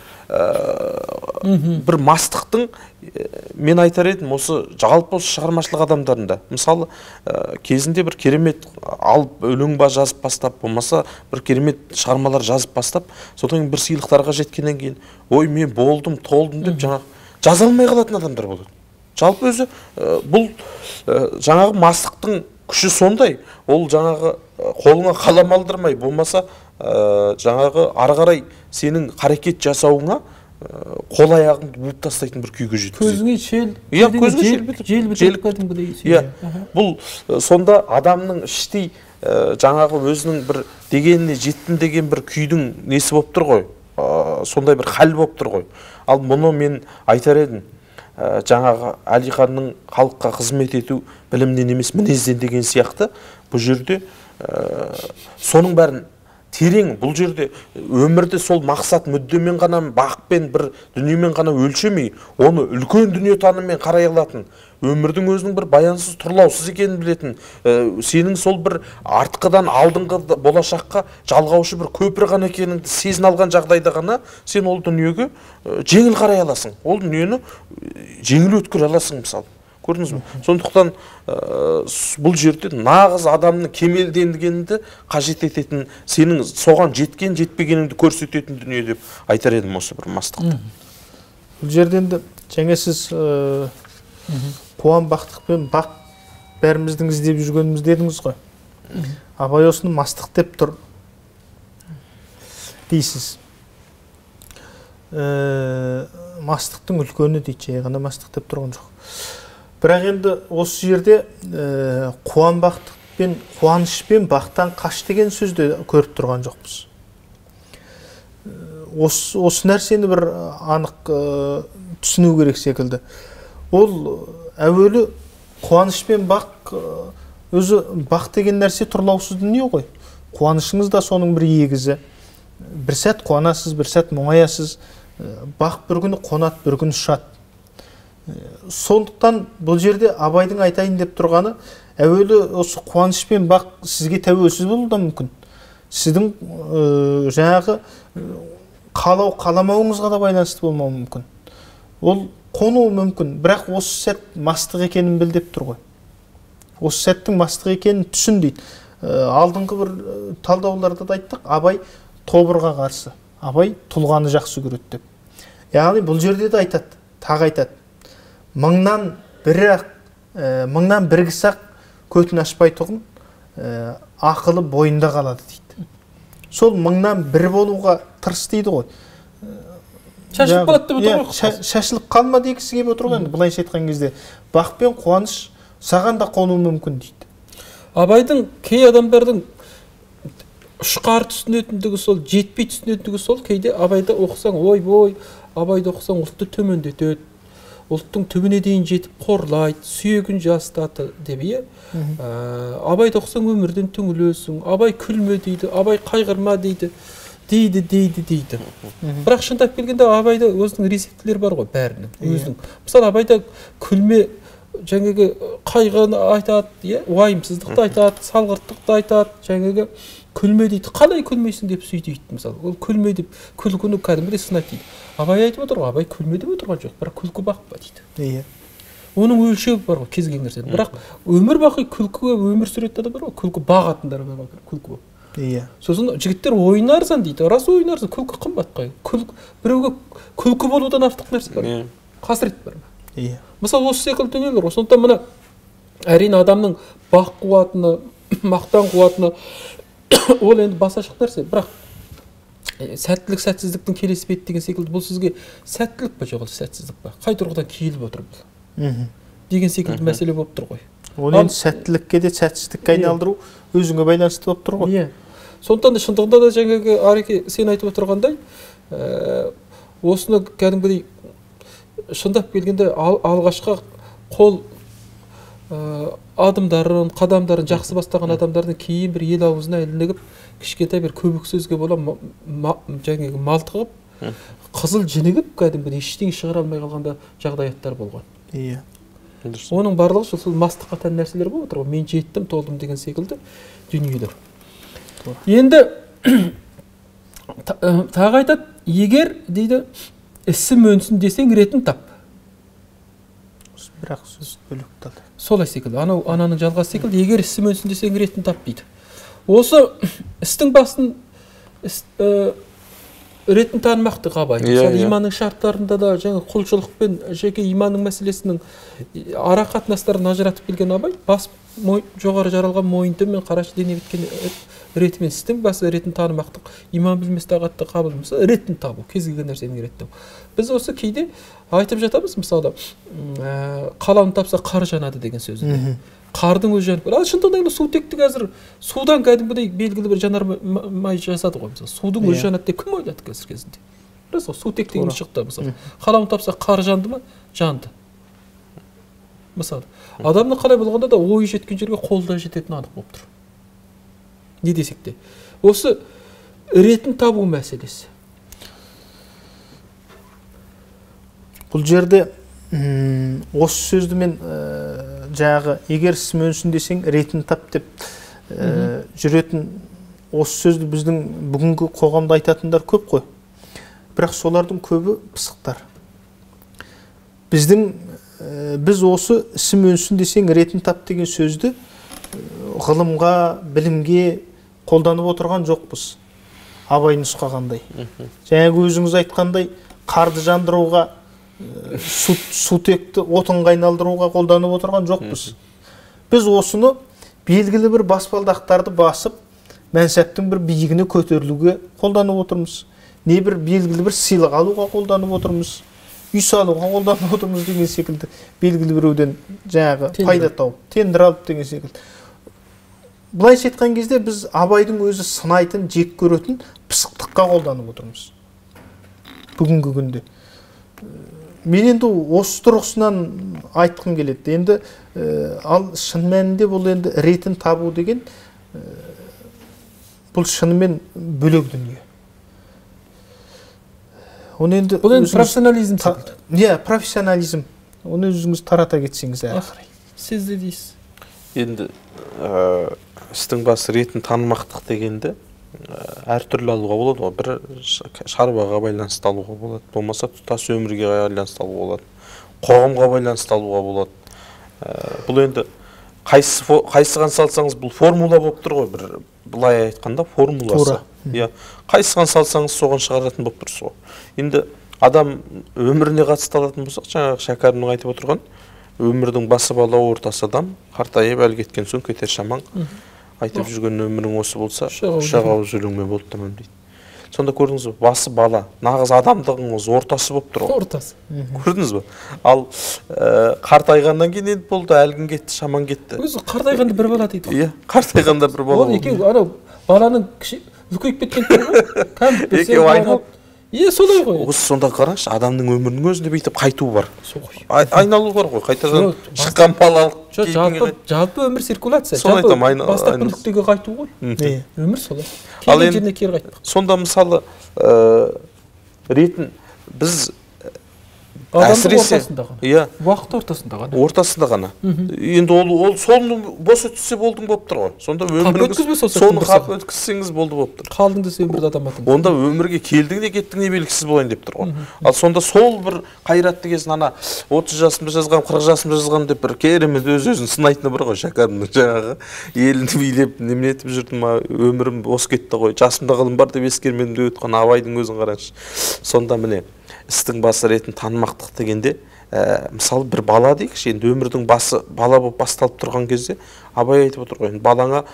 C: мастықтың, мен айтар едім, осы жалпы осы шығармашылық адамдарында, мысалы, кезінде бір керемет алып өлең ба жазып бастап, болмаса бір керемет шығармалар жазып бастап, содан бір сыйлықтарға жеткеннен кейін, ой, мен болдым, толдым деп жаза алмай қалатын адамдар болады. Жалпы өзі бұл жаңағы мастықтың күші сондай. Ол жаңағы қолыңа қалам алдырмай, болмаса жаңағы ары қарай сенің қарекет жасауыңа қол аяғыңды буып тастайтын бір күйге жеткізеді.
A: Көзіңе жел бітіріп кәдімгідей.
C: Бұл сонда адамның іштей жаңағы өзінің бір дегеніне жеттім деген бір күйдің несі болып тұр ғой. Сондай бір хал болып тұр ғой. Ал мұны мен айтар едім. Жаңағы Әлиханның халыққа қызмет ету білімнен емес мінезден деген сияқты, бұл жерде соның бәрін терең, бұл жерде өмірде сол мақсат мүддемен ғана, бақпен, бір дүниемен ғана өлшемей, оны үлкен дүниетаныммен қарай алатын, өмірдің өзінің бір баянсыз, тұрлаусыз екенін білетін, сенің сол бір артқыдан алдыңғы болашаққа жалғаушы бір көпір ғана екеніңді сезін алған жағдайда ғана сен ол дүниеге жеңіл қарай аласың, ол дүниені жеңіл өткіре аласың, мысалы. Көрдіңіз бе? Сондықтан бұл жерде нағыз адамның кемелденгенді қажет ететін, сенің соған жеткен, жетпегеніңді көрсететін дүние деп айтар едім осы бір мастықты.
B: Бұл жерде енді жаңа сіз қуан бақтық пен бақ бәріміздің іздеп жүргеніміз дедіңіз ғой. Абай осыны мастық деп тұр дейсіз. Мастықтың үлкені дейді, жай ғана мастық деп тұрған жоқ. Бірақ енді осы жерде қуан бақтық пен қуаныш пен бақтан қаш деген сөзді көріп тұрған жоқпыз. Осы нәрсені бір анық түсіну керек секілді. Ол әуелі қуаныш пен бақ, өзі бақ деген нәрсе тұрлаусыз дүние ғой. Қуанышыңыз да соның бір егізі. Бір сәт қуанасыз, бір сәт мұңаясыз. Бақ бір күні қонат, бір күні ұшады. Сондықтан бұл жерде Абайдың айтайын деп тұрғаны, әуелі осы қуаныш пен бақ сізге тәуелсіз болуы да мүмкін. Сіздің жаңағы қаламауыңызға да байланысты болмауы мүмкін. Ол қонуы мүмкін, бірақ осы сәт мастық екенін біл деп тұр ғой. Осы сәттің мастық екенін түсін дейді. Алдыңғы бір талдауларда да айттық, Абай тобырға қарсы, Абай тұлғаны жақсы көреді деп. Яғни бұл жерде де айтады, тағы айтады. Мыңнан бір кісі-ақ көтін ашпай тұғын, ақылы бойында қалады дейді. Сол мыңнан бір болуға тырыс дейді ғой.
A: Шашылып қалады деп отыр ғой.
B: Шашылып қалма дегісі келіп отыр ғой. Былайша айтқан кезде бақ пен қуаныш саған да қонуы мүмкін дейді.
A: Абайдың кей адамдардың ұшқар түсінетіндігі сол, жетпей түсінетіндігі сол, кейде Абайды оқысаң, ой, Абайды оқысаң ұлтты төмендетеді. Ұлттың түбіне дейін жетіп қорлайды, сүйегін жастаты деп, Абайды оқысаң өмірден түңілесің, Абай күлме дейді, Абай қайғырма дейді. Бірақ шындап келгенде Абайда өзінің рецептілері бар ғой, бәрінің. Мысалы, Абайда күлме, жаңағы қайғыны айтады, уайымсыздықты айтады, салғырттықты айтады, жаңағы күлме дейді. Қалай күлмейсің деп сүй дейді, мысалы. Ол күлме деп күлкіні кәдімгідей сынайды дейді. Абай айтып отыр ғой, Абай күлме деп отырған жоқ, бірақ күлкі бақпа дейді. Оның өлшеуі бар ғой, кез келген нәрсе. Бірақ өмір бақи күлкі өмір сүретін адам бар ғой, күлкі бағатындар бар ғой, күлкі болып. Сосын жігіттер ойын арзан дейді. Рас ойын арзан, күлкі қымбат қой. Біреуге күлкі болудан артық нәрсе бар. Қасірет бар. Мысалы, осы секілді дүниелер. Сондықтан мына әрине адамның бақ қуатыны, мақтан қуатыны ол енді баса шық нәрсе. Бірақ сәттілік сәтсіздіктің келесі беті деген секілді бұл сізге сәттілік па жоқ, сәтсіздік па? Қай тұрғыдан келіп отыр бұл? Деген секілді мәселе болып тұр ғой.
B: Ол енді сәттілікке де сәтсіздікке айналдыру өзіңе байланысты болып тұр ғой.
A: Сондықтан да шындығында да жаңағы Ареке сен айтып отырғандай, осыны кәдімгідей шындап келгенде алғашқы қол адымдарын, қадамдарын жақсы бастаған адамдардың кейін бір ел аузына ілінігіп, кішкентай бір көбік сөзге бола жаңағы малтығып, қызыл жінігіп, кәдімгідей ештеңе шығара алмай қалғанда жағдаяттар болған.
B: Иә.
A: Оның барлығы сол мастыққа тән нәрселер болып отыр ғой. Мен жеттім, толдым деген секілді дүниелер. Енді тағы айтады, егер дейді, ісім өнсін десең ретін тап.
B: Бірақ сөз бөлек талды.
A: Солай секілді, ананың жалғасы секілді, егер ісім өнсін десең ретін тап дейді. Осы істің басын ретін танымақты Абай. Мысалы, иманның шарттарында да жаңа құлшылық пен жеке иманның мәселесінің ара қатынастарын ажыратып келген Абай, бас жоғары жаралған мойынты мен қарашы дене біткен ретімен істің басы ретін танымақтық, иман білмес тағатты қабыл болса, ретін табу, кез келген нәрсенің ретін табу. Біз осы кейде айтып жатамыз, мысалы, қалауын тапса қар жанады деген сөзді. Қардың өзі жанып, ал шындығында сутекті қазір судан кәдімгідей белгілі бір жанармай жасады ғой, мысалы, судың өзі жанады деп кім ойлады қазір кезінде? Рас ғой, сутек деген шықты, мысалы. Қалауын тапса қар жанды ма? Жанды. Мысалы, адамның қалай болғанда да ойы жеткен жерге қолы да жететіні анық болып тұр. Не десек те. Осы ретін табу мәселесі.
B: Бұл жерде осы сөзді мен жаңағы егер ісім өнсін десең ретін тап деп жүретін осы сөзді біздің бүгінгі қоғамда айтатындар көп қой. Бірақ солардың көбі пысықтар. Біз осы ісім өнсін десең ретін тап деген сөзді ғылымға, білімге қолданып отырған жоқпыз. Абай нұсқағандай. Жаңағы өзіңіз айтқандай қарды жандыруға, сутекті отынға айналдыруға қолданып отырған жоқпыз. Біз осыны белгілі бір баспалдақтарды басып, мәнсаптың бір биігіне көтерілуге қолданып отырмыз. Не бір белгілі бір сыйлық алуға қолданып отырмыз. Үй салуға қолданып отырмыз деген секілді. Белгілі біреуден жаңағы пайда тауып, тендер алып деген секілді. Бұлайша айтқан кезде біз Абайдың өзі сынайтын, жек көретін пысықтыққа қолданып отырмыз. Бүгінгі күнде. Мен енді осы тұрғысынан айтқым келеді. Енді ал шын мәнінде бұл енді ретін табу деген бұл шынымен бөлек дүние. Оны енді
A: бұл енді профессионализм секілді.
B: Иә, профессионализм. Оны өзіңіз тарата кетсеңіз
A: ақыры. Сіз де дейсіз.
C: Енді істің басы ретін танымақтық дегенде әртүрлі алуға болады ғой. Бір шаруаға байланысты алуға болады, болмаса тұтас өмірге байланысты алуға болады, қоғамға байланысты алуға болады. Бұл енді қайсыған салсаңыз бұл формула болып тұр ғой, бір былай айтқанда формуласы. Иә, қайсыған салсаңыз соған шығаратын болып тұрсыз ғой. Енді адам өміріне қатысты алатын болсақ, жаңағы шәкәрімнің айтып отырған өмірдің басы бала, ортасы адам, қартайып әлі кеткен соң кетер шамаң. Айтып жүрген өмірің осы болса, ұшақ ауыз өлеңмен болды тамам дейді. Сонда көрдіңіз бе, басы бала, нағыз адамдығыңыз ортасы болып тұр ғой.
A: Ортасы.
C: Көрдіңіз бе? Ал қартайғаннан кейін енді болды, әлгін кетті, шамаң кетті.
A: Өзі қартайғанда бір бала дейді.
C: Иә, қартайғанда бір бала.
A: Ол екеу анау баланың үлкейіп кеткен түрі ғой.
C: Екеуі айналып.
A: Иә, солай ғой.
C: Осы сонда қараңызшы, адамның өмірінің өзінде бүйтіп қайту бар. Айналу бар ғой, қайтадан шыққан балалық.
A: Жалпы өмір циркуляция.
C: Соны айтам,
A: бастапқы нүктеге қайту ғой. Өмір солай.
C: Келген
A: жеріне кері қайтпақ.
C: Сонда мысалы ретін біз
A: адамның ортасында ғана.
C: Иә.
A: Уақыт ортасында ғана.
C: Ортасында ғана. Енді ол соны бос өткізсе болдың болып тұр ғой. Сонда өміріңіз соны қап өткізсеңіз болды болып тұр.
A: Қалдың десе өмірді адам атың.
C: Онда өмірге келдің де кеттің не белгісіз болайын деп тұр ғой. Ал сонда сол бір қайратты кезін ана 30 жасымда жазған, 40 жасымда жазған деп бір керемет өз-өзін сынайтыны бар ғой, шәкәрімнің жаңағы елінді билеп немен етіп жүрдім, өмірім бос кетті ғой, жасымда ғылым бар деп ескермедім деп өткен Абайдың өзін қараңызшы. Сонда міне істің басы ретін танымақтық дегенде, мысалы бір бала дейікші, енді өмірдің басы бала болып басталып тұрған кезде Абай айтып отыр ғой,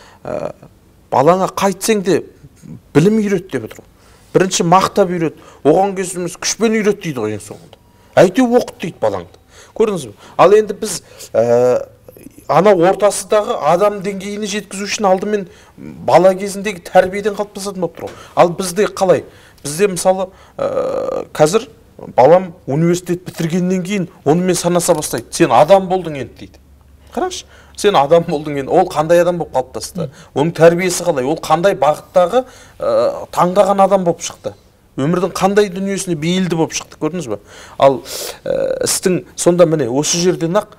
C: балаңа қайтсең де білім үйрет деп отыр ғой. Бірінші мақтап үйрет, оған кезіміз күшпен үйрет дейді ғой ең соңында. Әйтеу оқыт дейді балаңды. Көрдіңіз бе? Ал енді біз ана ортасындағы адам деңгейіне жеткізу үшін алдымен бала кезіндегі тәрбиеден қалыптасатын болып тұр ғой. Ал бізде қалай? Бізде мысалы қазір балам университет бітіргеннен кейін онымен санаса бастайды. Сен адам болдың енді дейді. Қараңызшы, сен адам болдың енді, ол қандай адам болып қалыптасты, оның тәрбиесі қалай, ол қандай бағыттағы таңдаған адам болып шықты, өмірдің қандай дүниесіне бейілді болып шықты, көрдіңіз бе? Ал істің сонда міне осы жерден-ақ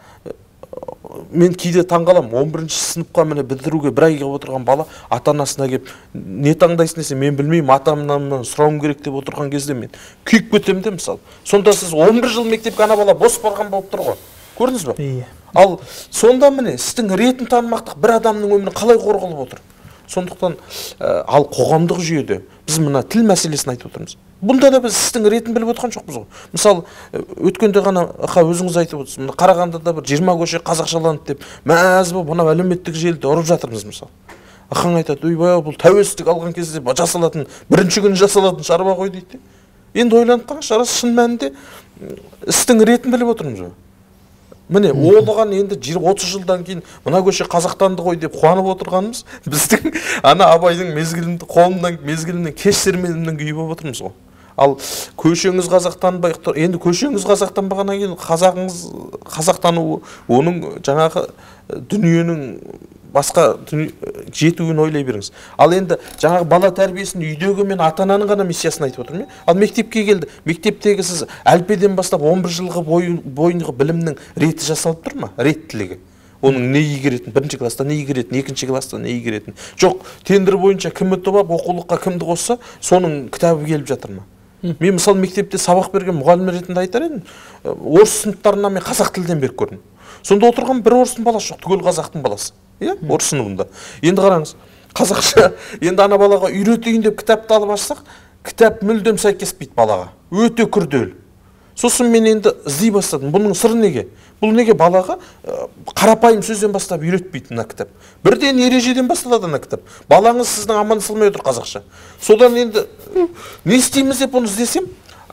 C: мен кейде таңғаламын, 11-ші сыныпқа міне бітіруге бір айға отырған бала ата-анасына келіп, не таңдайсың десе, мен білмеймін, атамнан сұрауым керек деп отырған кезде мен күйіп кетемін де, мысалы. Сонда сіз 11 жыл мектепке ана бала бос барған болып тұр ғой. Көрдіңіз бе?
B: Иә.
C: Ал сонда міне істің ретін танымақтық бір адамның өмірін қалай қорғалып отыр. Сондықтан ал қоғамдық жүйеде біз мына тіл мәселесін айтып отырмыз. Бұнда да біз істің ретін біліп отырған жоқпыз ғой. Мысалы, өткенде ғана өзіңіз айтып отырсыз, мына Қарағандыда бір 20 көше қазақшаланды деп мәз болып мына әлеуметтік желіде ұрып жатырмыз мысалы. Ахаң айтады, ойбай, бұл тәуелсіздік алған кезде жасалатын, бірінші күні жасалатын шаруа ғой дейді. Енді ойланып қараңызшы, рас шын мәнінде істің ретін біліп отырмыз ғой. Міне, оған енді 30 жылдан кейін мына көше қазақтанды ғой деп қуанып отырғанымыз, біздің ана Абайдың мезгілінен кешірмедімнің күйі болып отырмыз ғой. Ал көшеңіз қазақтанбай, енді көшеңіз қазақтанбағаннан кейін қазақтану оның жаңағы дүниенің басқа жетуін ойлай беріңіз. Ал енді жаңағы бала тәрбиесін үйдегі мен ата-ананың ғана миссиясын айтып отырмын. Ал мектепке келді. Мектептегі сіз әліппеден бастап 11 жылғы бойынғы білімнің реті жасалып тұр ма? Реттілігі. Оның не игеретін, бірінші класста не игеретін, екінші класста не игеретін. Жоқ, тендер бойынша кім ұтып алып, оқулыққа кімді қосса, соның кітабы келіп жатыр ма? Мен мысалы мектепте сабақ берген мұғалім ретінде айтар едім, орыс сыныптарына мен қазақ тілден беріп көрдім. Сонда отырған бір орыстың баласы жоқ, түгел қазақтың баласы. Иә, орыс сыныбында. Енді қараңыз, қазақша енді ана балаға үйретейін деп кітапты алып ашсақ, кітап мүлдем сәйкеспейді балаға. Өте күрделі. Сосын мен енді іздей бастадым. Бұның сыры неге? Бұл неге балаға қарапайым сөзден бастап үйретпейді мына кітап? Бірден ережеден басталады ана кітап. Балаңыз сіздің амандасылмай отыр қазақша. Содан енді не істейміз деп бұны іздесем,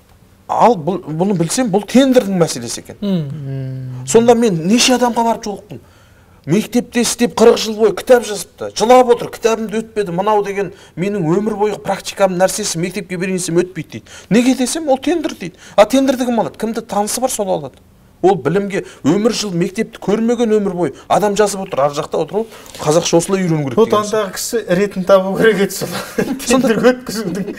C: ал бұны білсем, бұл тендердің мәселесі екен. Сонда мен неше адамға барып жолықтым. Мектепте істеп 40 жыл бойы кітап жазыпты. Жылап отыр, кітабымды өтпеді. Мынау деген менің өмір бойы практикамның нәрсесі, мектепке берейінсем өтпейді дейді. Неге десем, ол тендер дейді. А тендерді кім алады? Кімді танысы бар, сол алады. Ол білімге өмір жыл мектепті көрмеген өмір бойы адам жазып отыр, ар жақта отыр, қазақша осылай үйрену керек деген.
B: Отандағы кісі ретін табу керек еді сол. Тендерге өткізудің.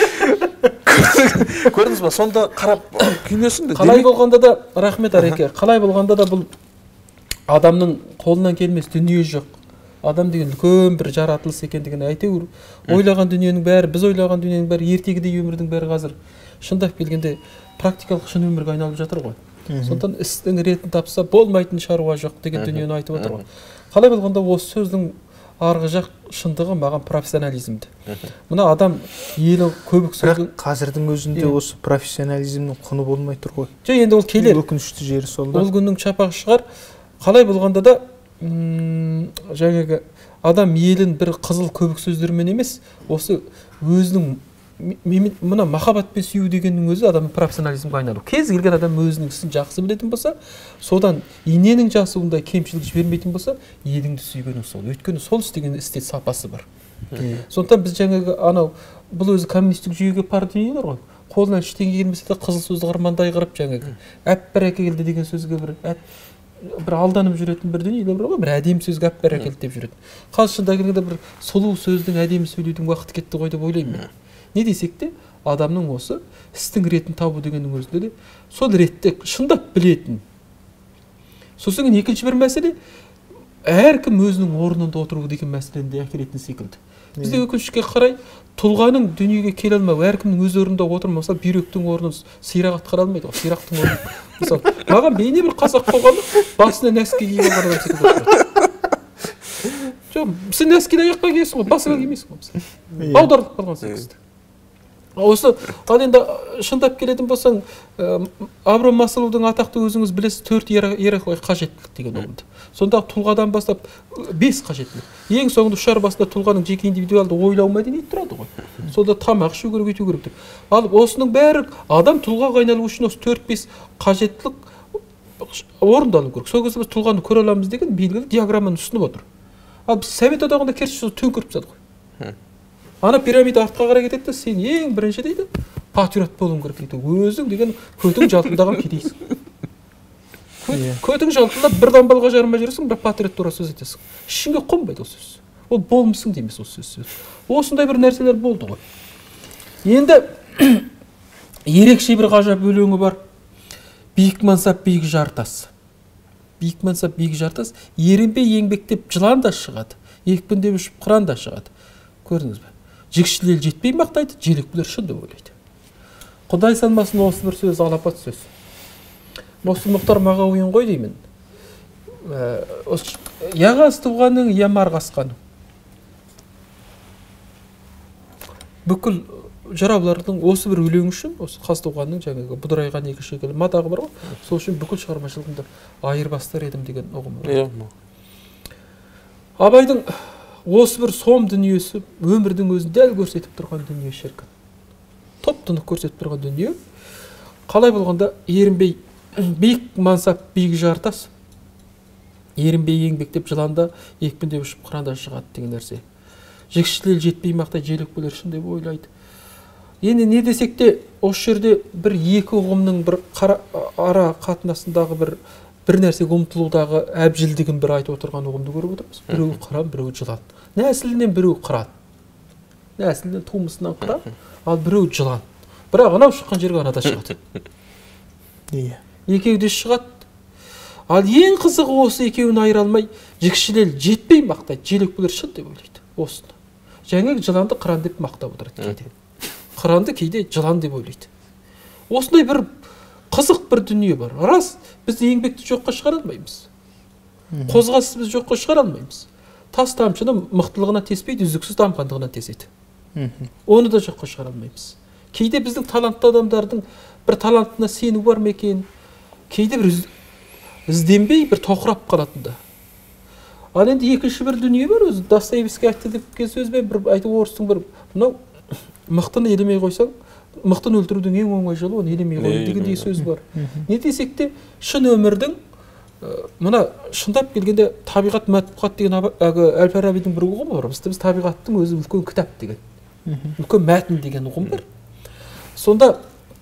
C: Көрдіңіз ба? Сонда қарап күйнесің де.
A: Қалай болғанда да, рахмет Ареке, қалай болғанда да бұл адамның қолынан келмес дүние жоқ. Адам деген үлкен бір жаратылыс екендігін әйтеуір ойлаған дүниенің бәрі, біз ойлаған дүниенің бәрі, ертегідей өмірдің бәрі қазір шындап келгенде практикалық шын өмірге айналып жатыр ғой. Сондықтан істің ретін тапса болмайтын шаруа жоқ деген дүниені айтып отыр ғой. Қалай болғанда осы сөздің арғы жақ шындығы маған профессионализмді. Мына адам елі көбік сөздің
B: қазірдің өзінде осы профессионализмнің құны болмай тұр ғой.
A: Енді ол келер.
B: Өкінішті жері сол да.
A: Ол күннің чапағы шығар. Қалай болғанда да жаңағы адам елін бір қызыл көбік сөздермен емес, осы өзінің мына махаббатпен сүю дегеннің өзі адамның профессионализмге айналу. Кез келген адам өзінің ісін жақсы білетін болса, содан иненің жасуындай кемшілік жібермейтін болса, еліңді сүйгенің сол. Өйткені сол істеген істе сапасы бар. Сондықтан біз жаңағы анау бұл өзі коммунистік жүйеге пар дүниелер ғой. Қолынан ештеңе келмесе де қызыл сөзді қырмандай қырып жаңағы әп-бәрәке келді деген сөзге бір алданып жүретін бір дүниелер бар ғой, бір әдемі сөзге әп-бәрәкелді деп жүретін. Қалшында келгенде бір сұлу сөздің, әдемі сөйлеудің уақыты кетті ғой деп ойлаймын мен. Не десек те, адамның осы істің ретін табу дегеннің өзінде де сол ретте шындап білетін. Сосын екінші бір мәселе, әркім өзінің орнында отыру деген мәселені де әкелетін секілді. Бізде өкінішке қарай тұлғаның дүниеге келе алмау, әркімнің өз орнында отырмау. Мысалы, бүйректің орнын сирақ атқара алмайды ғой. Сирақтың орнын. Мысалы, маған бейне бір қазақ болғанда басына нәски киіп алған адам секілді отырады. Жоқ, сен нәскиді аяққа киесің ғой, басыңа кимейсің ғой. Аударылып қалған секілді. Осы ал енді шындап келетін болсаң, Абрам Маслоудың атақты өзіңіз білесіз 4 иерархиялық қажеттілік деген ұғымды. Сонда тұлғадан бастап 5 қажеттілік. Ең соңында ұшар басында тұлғаның жеке индивидуалды ойлау мәдениеті тұрады ғой. Сонда тамақ ішу керек, өйту керек деп. Ал осының бәрі адам тұлғаға айналу үшін осы 4-5 қажеттілік орындалу керек. Сол кезде біз тұлғаны көре аламыз деген белгілі диаграмманы ұсынып отыр. Ал біз Совет одағында керісінше төңкеріп тастадық қой. Ана пирамида артқа қарай кетеді, сен ең бірінші дейді, патриот болуың керек дейді. Өзің деген көтің жалтылдаған кедейсің. көтің жалтылдап бір дамбалға жармай жүрсің, бір патриот туралы сөз айтасың. Ішіңе қонбайды ол сөз. Ол болмысың дейміз ол сөз. Осындай бір нәрселер болды ғой. Енді ерекше бір ғажап өлеңі бар. Биік мансап, биік жартас. Биік мансап, биік жартас. Ерінбей еңбектеп жылан да шығады. Екпіндеп ұшып қыран да шығады. Көрдіңіз бе? Жікшілел жетпей мақтайды, желекпілер шын деп ойлайды. Құдай санмасын, осы бір сөз алапат сөз. Осы Мұхтар Мағауин ғой деймін. Яғас туғаның, ямар қасқаның. Бүкіл жыраулардың осы бір өлең үшін, осы Қазтуғанның жаңағы бұдырайған екі шекелі матағы бар ғой, сол үшін бүкіл шығармашылығымды айырбастар едім деген ұғым бар. Абайдың осы бір сом дүниесі өмірдің өзін дәл көрсетіп тұрған дүние шіркін. Топ-тынық көрсетіп тұрған дүние. Қалай болғанда ерінбей биік мансап, биік жартас, ерінбей еңбектеп жыланда, екпіндеп ұшып қыранда шығады деген нәрсе. Жікшілел жетпей мақтай желекпілер шын деп ойлайды. Енді не десек те, осы жерде бір екі ұғымның бір ара қатынасындағы бір нәрсеге ұмтылудағы әбжілдігін бір айтып отырған ұғымды көріп отырмыз. Біреуі қыран, біреуі жылан. Нәсілінен біреуі қыран. Нәсілінен тумысынан қыран, ал біреуі жылан. Бірақ анау шыққан жерге анада шығады. Екеуі де шығады. Ал ең қызығы осы екеуін айыра алмай, жікшілел жетпей мақтайды, желекпілер шын деп ойлайды. Осыны. Жаңағы жыланды қыран деп мақтап отырады кейде. Қыранды кейде жылан деп ойлайды. Осындай бір қызық бір дүние бар. Рас, біз еңбекті жоққа шығара алмаймыз. Қозғасыз біз жоққа шығара алмаймыз. Тас тамшыны мықтылығына теспейді, үздіксіз дамғандығына теседі. Оны да жоққа шығара алмаймыз. Кейде біздің талантты адамдардың бір талантына сену бар ма екен? Кейде бір ізденбей бір тоқырап қалатында. Ал енді екінші бір дүние бар, өзі Достоевский айтты деп сөзбен бір айтып орыстың бір мынау мықтыны елемей қойсаң, мықтыны өлтірудің ең оңай жолы оны елемей қою дегендей сөз бар. Не десек те, шын өмірдің мына шындап келгенде табиғат мәтбуғат деген Әл-Фарабидің бір ұғымы бар. Біз табиғаттың өзі үлкен кітап деген, үлкен мәтін деген ұғым бар. Сонда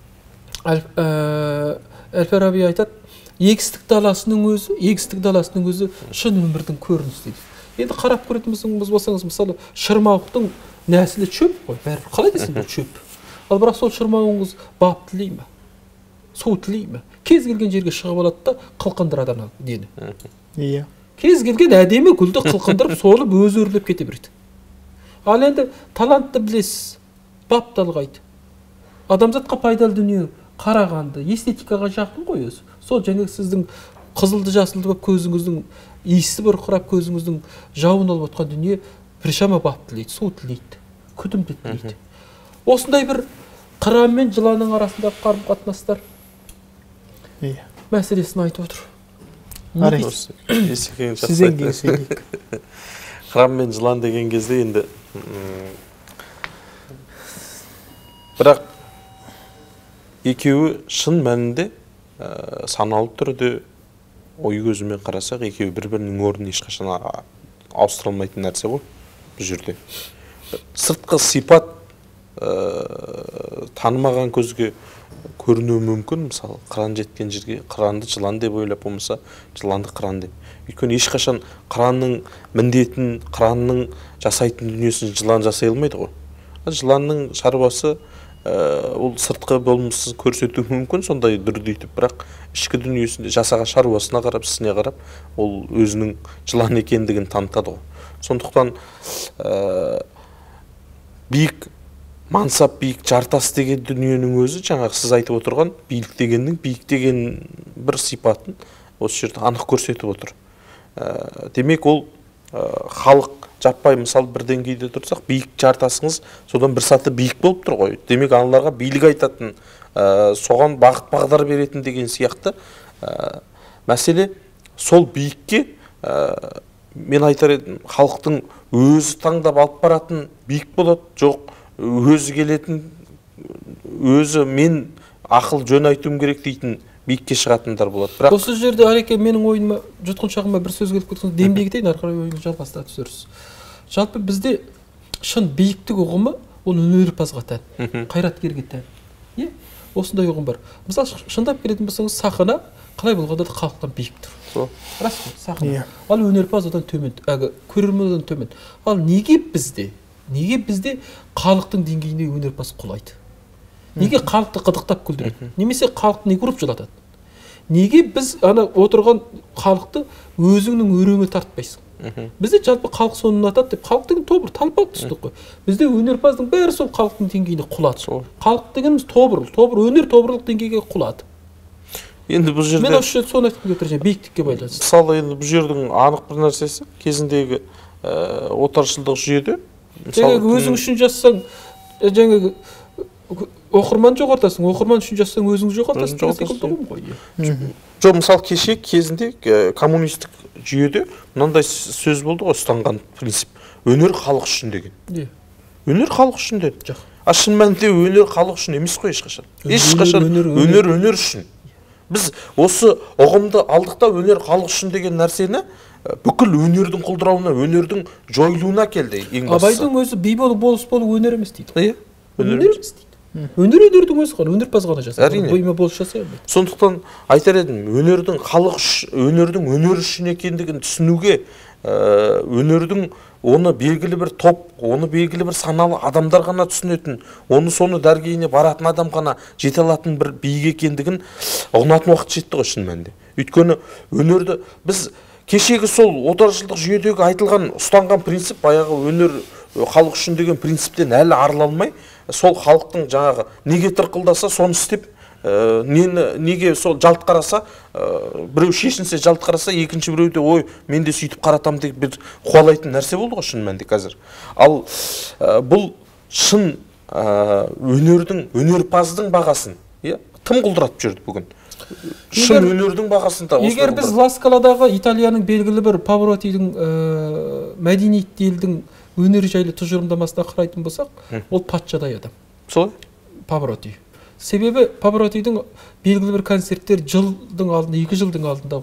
A: Әл-Фараби айтады, егістік даласының өзі шын өмірдің көрінісі дейді. Енді қарап көретініміз болсаңыз, мысалы, шырмауықтың нәсілі шөп қой, бәрі қалай десем бұл шөп. Ал бірақ сол шырмауыңыз бап тілей ме? Су тілей ме? Кез келген жерге шығып алады да қылқындырады ана дені.
B: Иә.
A: Кез келген әдемі гүлді қылқындырып, солып өзі өрлеп кете береді. Ал енді талантты білесіз, бап талғайды. Адамзатқа пайдалы дүние, қарағанды, эстетикаға жақын ғой өзі. Сол жаңағы сіздің қызылды жасылды болып көзіңіздің иісі бұрқырап көзіңіздің жауын алып отқан дүние біршама бап тілейді, су тілейді, күтім тілейді. Осындай бір қыран мен жыланның арасындағы қарым-қатынастар мәселесін айтып отыр.
B: Сізден кейін сөйлейік.
C: Қыран мен жылан деген кезде енді бірақ екеуі шын мәнінде саналы түрде ой көзімен қарасақ, екеуі бір-бірінің орнын ешқашан ауыстырылмайтын нәрсе ғой бұл жерде. Сыртқы сипат танымаған көзге көрінуі мүмкін. Мысалы, қыран жеткен жерге қыранды жылан деп ойлап, болмаса жыланды қыран деп. Өйткені ешқашан қыранның міндетін, қыранның жасайтын дүниесін жылан жасай алмайды ғой. Жыланның шаруасы ол сыртқы болмысын көрсетуі мүмкін, сондай дүрдейтіп, бірақ ішкі дүниесінде жасаған шаруасына қарап, ісіне қарап, ол өзінің жылан екендігін танытады ғой. Сондықтан биік мансап, биік жартас деген дүниенің өзі жаңағы сіз айтып отырған биік дегеннің биік деген бір сипатын осы жерде анық көрсетіп отыр. Демек ол халық жаппай, мысалы, бір деңгейде тұрсақ, биік жартасыңыз содан бір саты биік болып тұр ғой. Демек аналарға билік айтатын, соған бағыт бағдар беретін деген сияқты мәселе. Сол биікке мен айтар едім, халықтың өзі таңдап алып баратын биік болады, жоқ өзі келетін, өзі мен ақыл жөн айтуым керек дейтін биікке шығатындар болады. Бірақ
A: осы жерде Ареке менің ойыма, жұтқыншағыма бір сөз келіп кетсеңіз, дембей кетейін, ары қарай ойыңызды жалғастыра түсірсіз. Жалпы бізде шын биіктік ұғымы ол өнерпазға тән, қайраткерге тән. осындай ұғым бар. Мысалы шындап келетін болсаңыз, сахна қалай болғанда да халықтан биік тұр. Рас қой, сахна. Ал өнерпаз одан төмен, көрермен одан төмен. Ал неге бізде халықтың деңгейіне өнерпаз құлайды? Неге халықты қыдықтап күлдіреді? Немесе халықты неге ұрып жылатады? Неге біз ана отырған халықты өзіңнің өреңе тартпайсың? Бізде жалпы халық соны ұнатады деп, халық деген тобыр, талпақ түстік қой. Бізде өнерпаздың бәрі сол халықтың деңгейіне құлады. Халық дегеніміз өнер тобырлық деңгейге құлады.
C: Енді бұл жерде
A: мен осы жерде соны айтқым келіп тұрмын, биіктікке байланысты.
C: Мысалы, енді бұл жердің анық бір нәрсесі кезіндегі отаршылдық жүйеде,
A: жаңағы өзің үшін жазсаң, жаңағы оқырман жоғалтасың, оқырман үшін жазсаң өзің жоғалтасың.
C: Жоқ, мысалы кезінде коммунистік жүйеде мынандай сөз болды ғой, ұстанған принцип. Өнер халық үшін деген. Өнер халық үшін деді. А шын мәнінде өнер халық үшін емес қой ешқашан. Ешқашан өнер үшін. Біз осы ұғымды алдық та өнер халық үшін деген нәрсені бүкіл өнердің құлдырауына, өнердің жойылуына келді ең бастысы.
A: Абайдың өзі би болу, болыс болу өнер емес дейді. Өнер емес дейді. Өнердің өзі ғана, өнерпаз ғана жасайды. Бойма болыс жасай алмайды.
C: Сондықтан айтар едім, өнердің өнер үшін екендігін түсінуге, өнердің оны белгілі бір топ, оны белгілі бір саналы адамдар ғана түсінетін, соны дәргейіне баратын адам ғана жете алатын бір биік екендігін ұғынатын уақыт жетті ғой шын мәнінде. Өйткені өнерді біз кешегі сол отаршылдық жүйедегі айтылған ұстанған принцип, баяғы өнер халық үшін деген принциптен әлі арыла алмай, сол халықтың жаңағы неге тырқылдаса соны істеп, неге сол жалт қараса, біреу шешінсе жалт қараса, екінші біреу де ой, мен де сөйтіп қаратам деп бір қуалайтын нәрсе болды ғой шын мәнінде қазір. Ал бұл шын өнерпаздың бағасын тым құлдыратып жүрді бүгін. Шын өнердің бағасын да.
A: Егер біз Ла Скаладағы Италияның белгілі бір Паваротидің мәдениетті елдің өнер жайлы тұжырымдамасына қарайтын болсақ, ол патшадай адам.
C: Солай?
A: Павароти. Себебі Паваротидің белгілі бір концерттер жылдың алдында, 2 жылдың алдында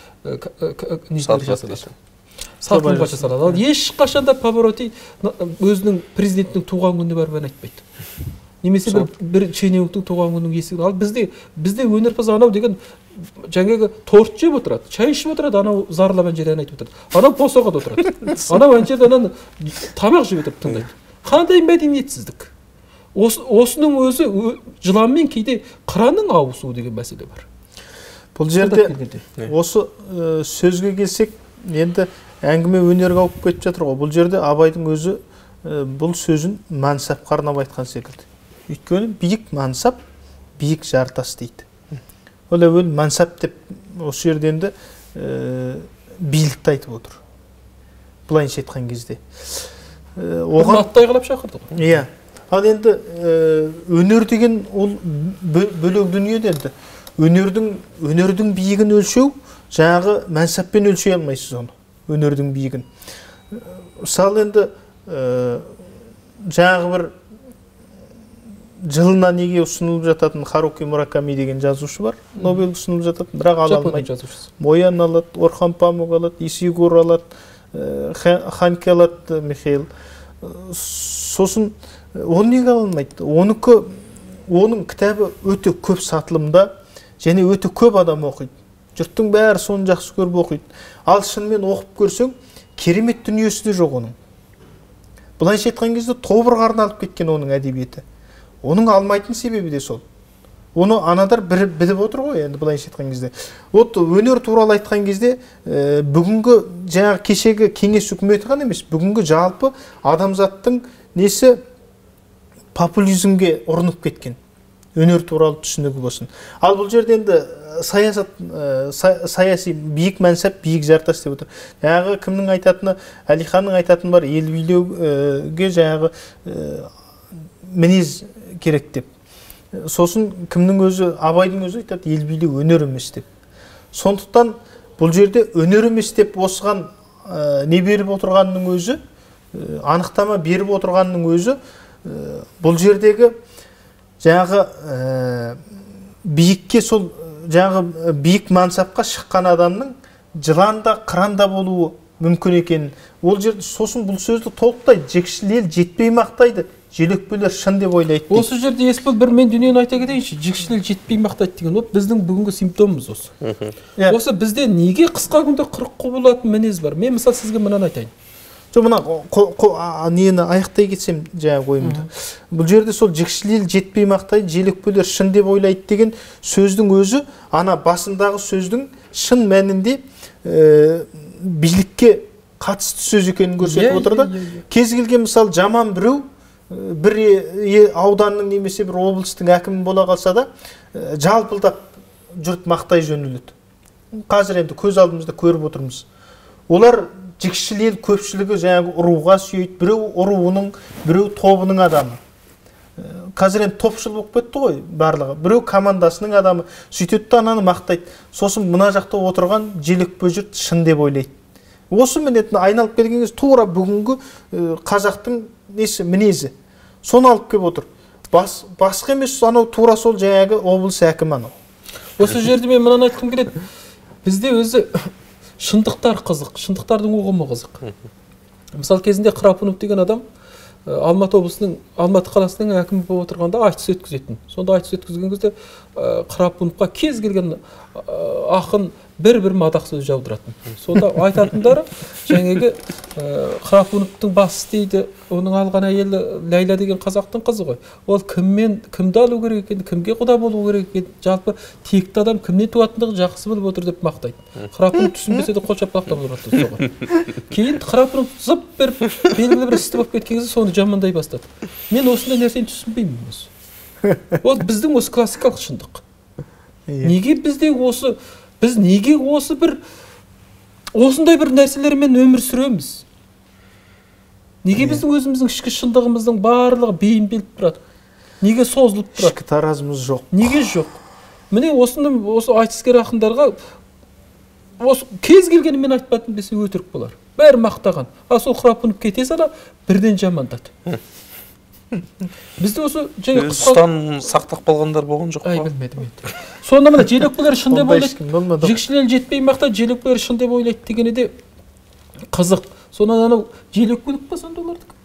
A: нелер жасалады. Салтанат жасалады. Ал ешқашанда Павароти өзінің президенттің туған күніне барып ән айтпайды. Немесе бір шенеуніктің туған күнінің есігін. Ал бізде өнерпаз анау деген жаңағы торт жеп отырады, чай ішіп отырады, анау зарлап ән жерден айтып отырады. Анау босағада отырады. Анау ән жерден тамақ жеп отырып тыңдайды. Қандай мәдениетсіздік. Осының өзі жыланмен кейде қыранның ауысуы деген мәселе бар.
B: Бұл жерде осы сөзге келсек, енді әңгіме өнерге ауып кетіп жатыр ғой. Бұл жерде Абайдың өзі бұл сөзін мансапқа арнап айтқан секілді. Өйткені биік мансап, биік жартас дейді. Ол әуел мансап деп осы жерде енді билікті айтып отыр. Бұлайынша айтқан кезде.
A: Оған аттай қалап шақырды ғой.
B: Иә. Ал енді өнер деген ол бөлек дүниеде енді. Өнердің биігін өлшеу, жаңағы мансаппен өлшей алмайсыз оны. Өнердің биігін. Мысалы енді жаңағы бір жылына неге ұсынылып жататын Харуки Мураками деген жазушы бар. Нобель ұсынылып жататын, бірақ ала алмайды. Моян алады, Орхан Памук алады, Исигуро алады, Ханке алады, Михаил. Сосын оны неге ала алмайды? Оның кітабы өте көп сатылымда, және өте көп адам оқиды. Жұрттың бәрі соны жақсы көріп оқиды. Ал шынымен оқып көрсең, керемет дүниесі де жоқ оның. Бұлайша айтқан кезде тобырға арналып кеткен оның әдебиеті. Оның алмайтын себебі де сол. Оны анадар біліп отыр ғой, енді бұлайша айтқан кезде. Өнер туралы айтқан кезде, бүгінгі жаңағы кешегі кеңес үкіметі ғана емес, бүгінгі жалпы адамзаттың несі популизмге ұрынып кеткен. Өнер туралы түсінігі болсын. Ал бұл жерде енді саяси биік мәнсап, биік жартас деп отыр. Жаңағы кімнің айтатыны, Әлиханның айтатыны бар, ел билеуге жаңағы мінез керек деп. Сосын кімнің өзі, Абайдың өзі айтады, ел билеу өнер емес деп. Сондықтан бұл жерде өнер емес деп осыған не беріп отырғанның өзі, анықтама беріп отырғанның өзі, бұл жердегі жаңағы биікке сол жаңағы биік мансапқа шыққан адамның жыланда, қыранда болуы мүмкін екенін. Ол жерде сосын бұл сөзді толықтайды. Жекшіл ел жетпей мақтайды, желөкпелер шын деп ойлайды.
A: Осы жерде Есбол бір мен дүниені айта кетейінші. Жекшіл ел жетпей мақтайды деген ол біздің бүгінгі симптомымыз осы. Осы бізде неге қысқа күнде 40 құбылатын мінез бар? Мен мысалы сізге мынаны айтайын.
B: Мына нені аяқтай кетсем жаңағы ойымды. Бұл жерде сол жекшіл ел жетпей мақтайды, желөкпелер шын деп ойлайды деген сөздің өзі ана басындағы сөздің шын мәнінде билікке қатысты сөз екенін көрсетіп отыр да. Кез келген мысалы жаман біреу бір ауданның немесе бір облыстың әкімі бола қалса да жалпылдап жұрт мақтай жөнеледі. Қазір енді көз алдымызда көріп отырмыз. Олар жекшіл ел көпшілігі жаңағы ұруға сүйейді. Біреу ұруының, біреу тобының адамы. Қазір енді топшыл болып кетті ғой барлығы. Біреу командасының адамы. Сөйтеді де ананы мақтайды. Сосын мына жақта отырған желөкпе жұрт шын деп ойлайды. Осы мінетін айналып келген кезде тура бүгінгі қазақтың мінезі. Соны алып келіп отыр. Басқа емес, анау тура сол жаңағы облыс әкімі анау.
A: Осы жерде мен мынаны айтқым келеді. Бізде өзі шындықтар қызық, шындықтардың ұғымы қызық. Мысалы кезінде Қарапұнов деген адам Алматы облысының, Алматы қаласының әкімі болып отырғанда айтыс өткізетін. Сонда айтыс өткізген кезде Қарапұновқа кез келген ақын бір мадақ сөз жаудыратын. Сонда айтатындары жаңағы Қарапұновтың басы дейді, оның алған әйелі Ләйла деген қазақтың қызы ғой. Ол кімді алу керек екен, кімге құда болу керек екен, жалпы текті адам кімнен туатындығы жақсы біліп отыр деп мақтайды. Қарапұнов түсінбесе де қолшапалақтап отырады соған. Кейін Қарапұнов зып беріп белгілі бір істі болып кеткен кезде соны жамандай бастады. Мен осындай нәрсені түсінбеймін осы. Ол біздің осы классикалық шындық. Неге бізде осы біз неге осы бір осындай бір нәрселермен өмір сүреміз? Неге біздің өзіміздің ішкі шындығымыздың барлығы бейімделіп тұрады? Неге созылып тұрады?
B: Ішкі таразымыз жоқ.
A: Неге жоқ? Міне осы айтыскер ақындарға осы кез келгені мен айтпадым десе өтірік болар. Бәрі мақтаған. Сол Қарапұнов кете сала бірден жамандады. Бізде осы
C: жаңа ұстаным сақтап қалғандар болған жоқ па?
A: Білмедім енді. Сонда мына желөкпелер шын деп ойлайды. Жекшіл ел жетпей мақтайды, желөкпелер шын деп ойлайды дегені де қызық. Сонда анау желөкпелік па сонда олардікі?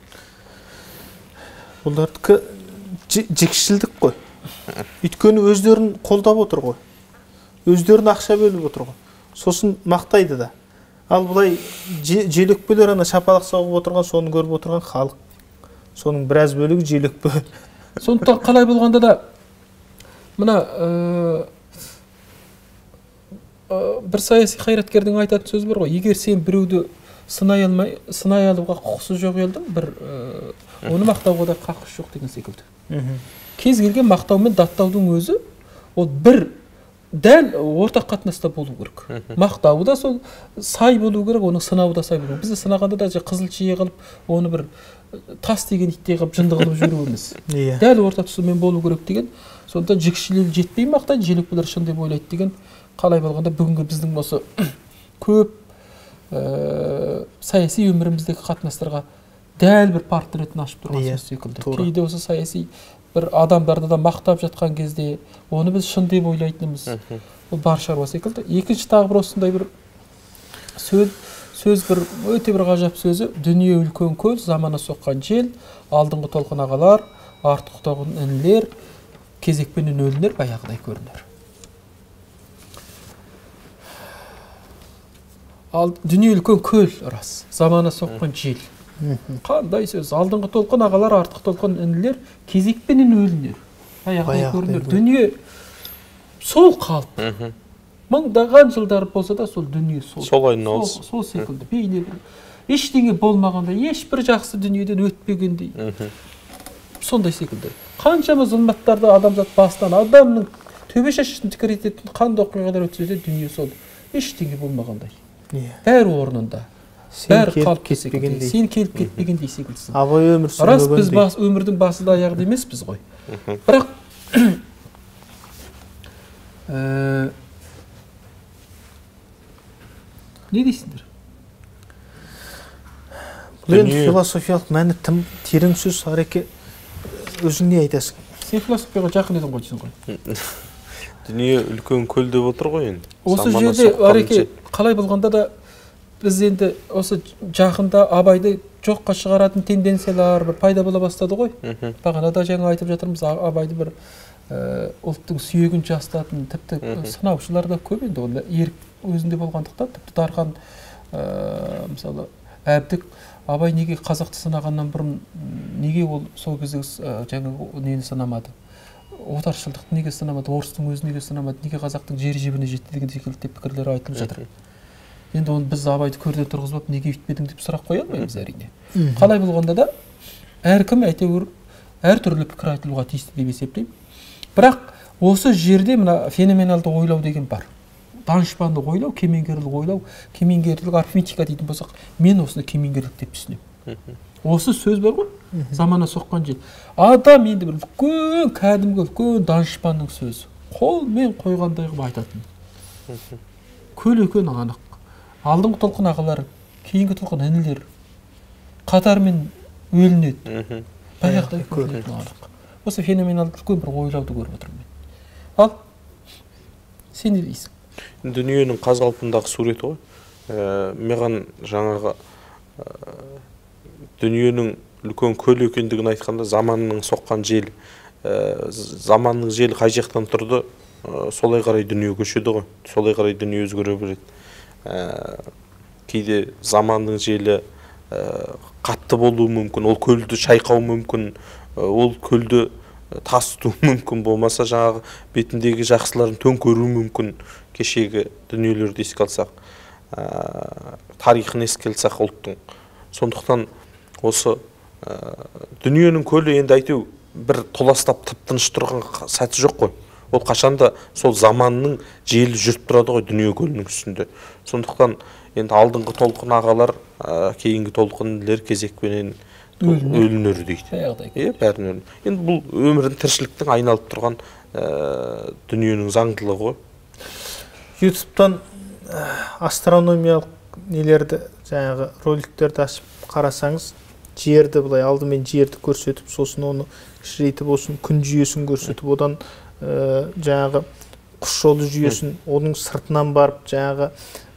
B: Олардікі жекшілдік қой. Өйткені өздерін қолдап отыр ғой. Өздерін ақша бөліп отыр ғой. Сосын мақтайды да. Ал бұлай желөкпелер ана шапалақ соғып отырған, соны көріп отырған халық. Соның біраз бөлігі желөкпе.
A: Сондықтан қалай болғанда да мына бір саяси қайраткердің айтатын сөзі бар ғой. Егер сен біреуді сынай алуға құқысы жоқ елдің, оны мақтауға да қақысы жоқ деген секілді. Кез келген мақтау мен даттаудың өзі ол бір дәл ортақ қатынаста болу керек. Мақтауы да сол сай болу керек, оның сынауы да сай болу керек. Бізде сынағанда да қызыл жиі қылып, оны бір тас деген иттей қылып жынды қылып жүруіміз. Дәл орта тұсымен болу керек деген. Сондықтан жекшіл ел жетпей мақтайды, желөкпелер шын деп ойлайды деген. Қалай болғанда бүгінгі біздің осы көп саяси өміріміздегі қатынастарға дәл бір портретін ашып тұрған сөз секілді. Кейде осы саяси бір адамдарды да мақтап жатқан кезде оны біз шын деп ойлайтынымыз ол бар шаруа секілді. Екінші тағы бір осындай бір сөз бір өте бір ғажап сөзі: дүние үлкен көл, замана соққан жел, алдыңғы толқын ағалар, артық толқын інілер, кезекпенен өлінер, баяғыдай көрінер. Дүние үлкен көл рас, замана соққан жел. Қандай сөз? Алдыңғы толқын ағалар, артық толқын інілер, кезекпенен өлінер, баяғыдай көрінер. Дүние сол қалып. Мыңдаған жылдар болса да сол дүние сол айналысы. Сол секілді. Бейне бір ештеңе болмағандай, ешбір жақсы дүниеден өтпегендей. Сондай секілді. Қаншама зұлматтарды адамзат басынан, адамның төбе шашын тікірететін қандай оқиғалар өтсе де дүние сол. Ештеңе болмағандай. Бәрі орнында. Бәрі қалып кетпегендей. Сен келіп кетпегендей секілдісің.
B: Абай өмір
A: сүрмегендей. Рас, біз өмірдің басы да аяғы да емеспіз ғой. Бірақ не дейсіңдер?
B: Бұл философиялық мәні тым терең сөз. Ареке, өзің не айтасың?
A: Сен философияға жақын едің ғой дейсің ғой.
C: Дүние үлкен көл деп отыр ғой енді.
A: Осы жерде Ареке қалай болғанда да біз енді осы жақында абайды жоққа шығаратын тенденциялар бір пайда бола бастады ғой. Бағана да жаңа айтып жатырмыз, абайды бір ұлттың сүйегін жастатын, тіпті сынаушылар да көп енді, ол ерік өзінде болғандықтан, тіпті Дархан мысалы Әбдік абай неге қазақты сынағаннан бұрын неге ол сол кезде жаңағы нені сынамады, отаршылдықты неге сынамады, орыстың өзін неге сынамады, неге қазақтың жер жебіріне жетті деген секілді пікірлер айтылып жатыр. Енді оны біз абайды көрден тұрғызбап неге үйтпедің деп сұрақ қоя алмаймыз әрине. Қалай болғанда да әркім әйтеуір әртүрлі пікір айтылуға тиісті деп есептеймін. Бірақ осы жерде мына феноменалды ойлау деген бар. Данышпандық ойлау, кемеңгерлік ойлау, кемеңгерлік арифметика дейтін болсақ, мен осыны кемеңгерлік деп түсінемін. Осы сөз бар ғой, замана соққан жел. Адам енді бір үлкен, кәдімгі үлкен данышпанның сөзі. Қолмен қойғандай қылып айтатын. Көл-екен анық. Алдыңғы толқын ағалары, кейінгі толқын інілер қатармен өлінеді. Баяғыдай көрінетін анық. Осы феноменалды үлкен бір ойлауды көріп отырмын мен. Ал сен не дейсің?
C: Дүниенің қаз қалпындағы суреті ғой. Маған жаңағы дүниенің үлкен көл екендігін айтқанда, заманның соққан жел, заманның желі қай жақтан тұрды, солай қарай дүние көшеді ғой. Солай қарай дүние өзгере береді. Кейде заманның желі қатты болуы мүмкін, ол көлді шайқау мүмкін, ол көлді тасыту мүмкін, болмаса жаңағы бетіндегі жақсыларын төңкеру мүмкін. Кешегі дүниелерді еске алсақ, тарихын еске алсақ ұлттың. Сондықтан осы дүниенің көлі енді әйтеу бір толастап тып-тыныш тұрған сәті жоқ қой. Ол қашанда сол заманның желі жүріп тұрады ғой дүние көлінің үстінде. Сондықтан енді алдыңғы толқын ағалар, кейінгі толқынлер кезекпенен өлінер дейді. Бәрін өлін. Енді бұл өмірдің, тіршіліктің айналып тұрған дүниенің заңдылығы ғой.
B: YouTube'тан астрономиялық нелерді, жаңағы роликтерді ашып қарасаңыз, жерді былай алдымен жерді көрсетіп, сосын оны кішірейтіп, осын күн жүйесін көрсетіп, одан жаңағы құс жолы жүйесін, оның сыртынан барып, жаңағы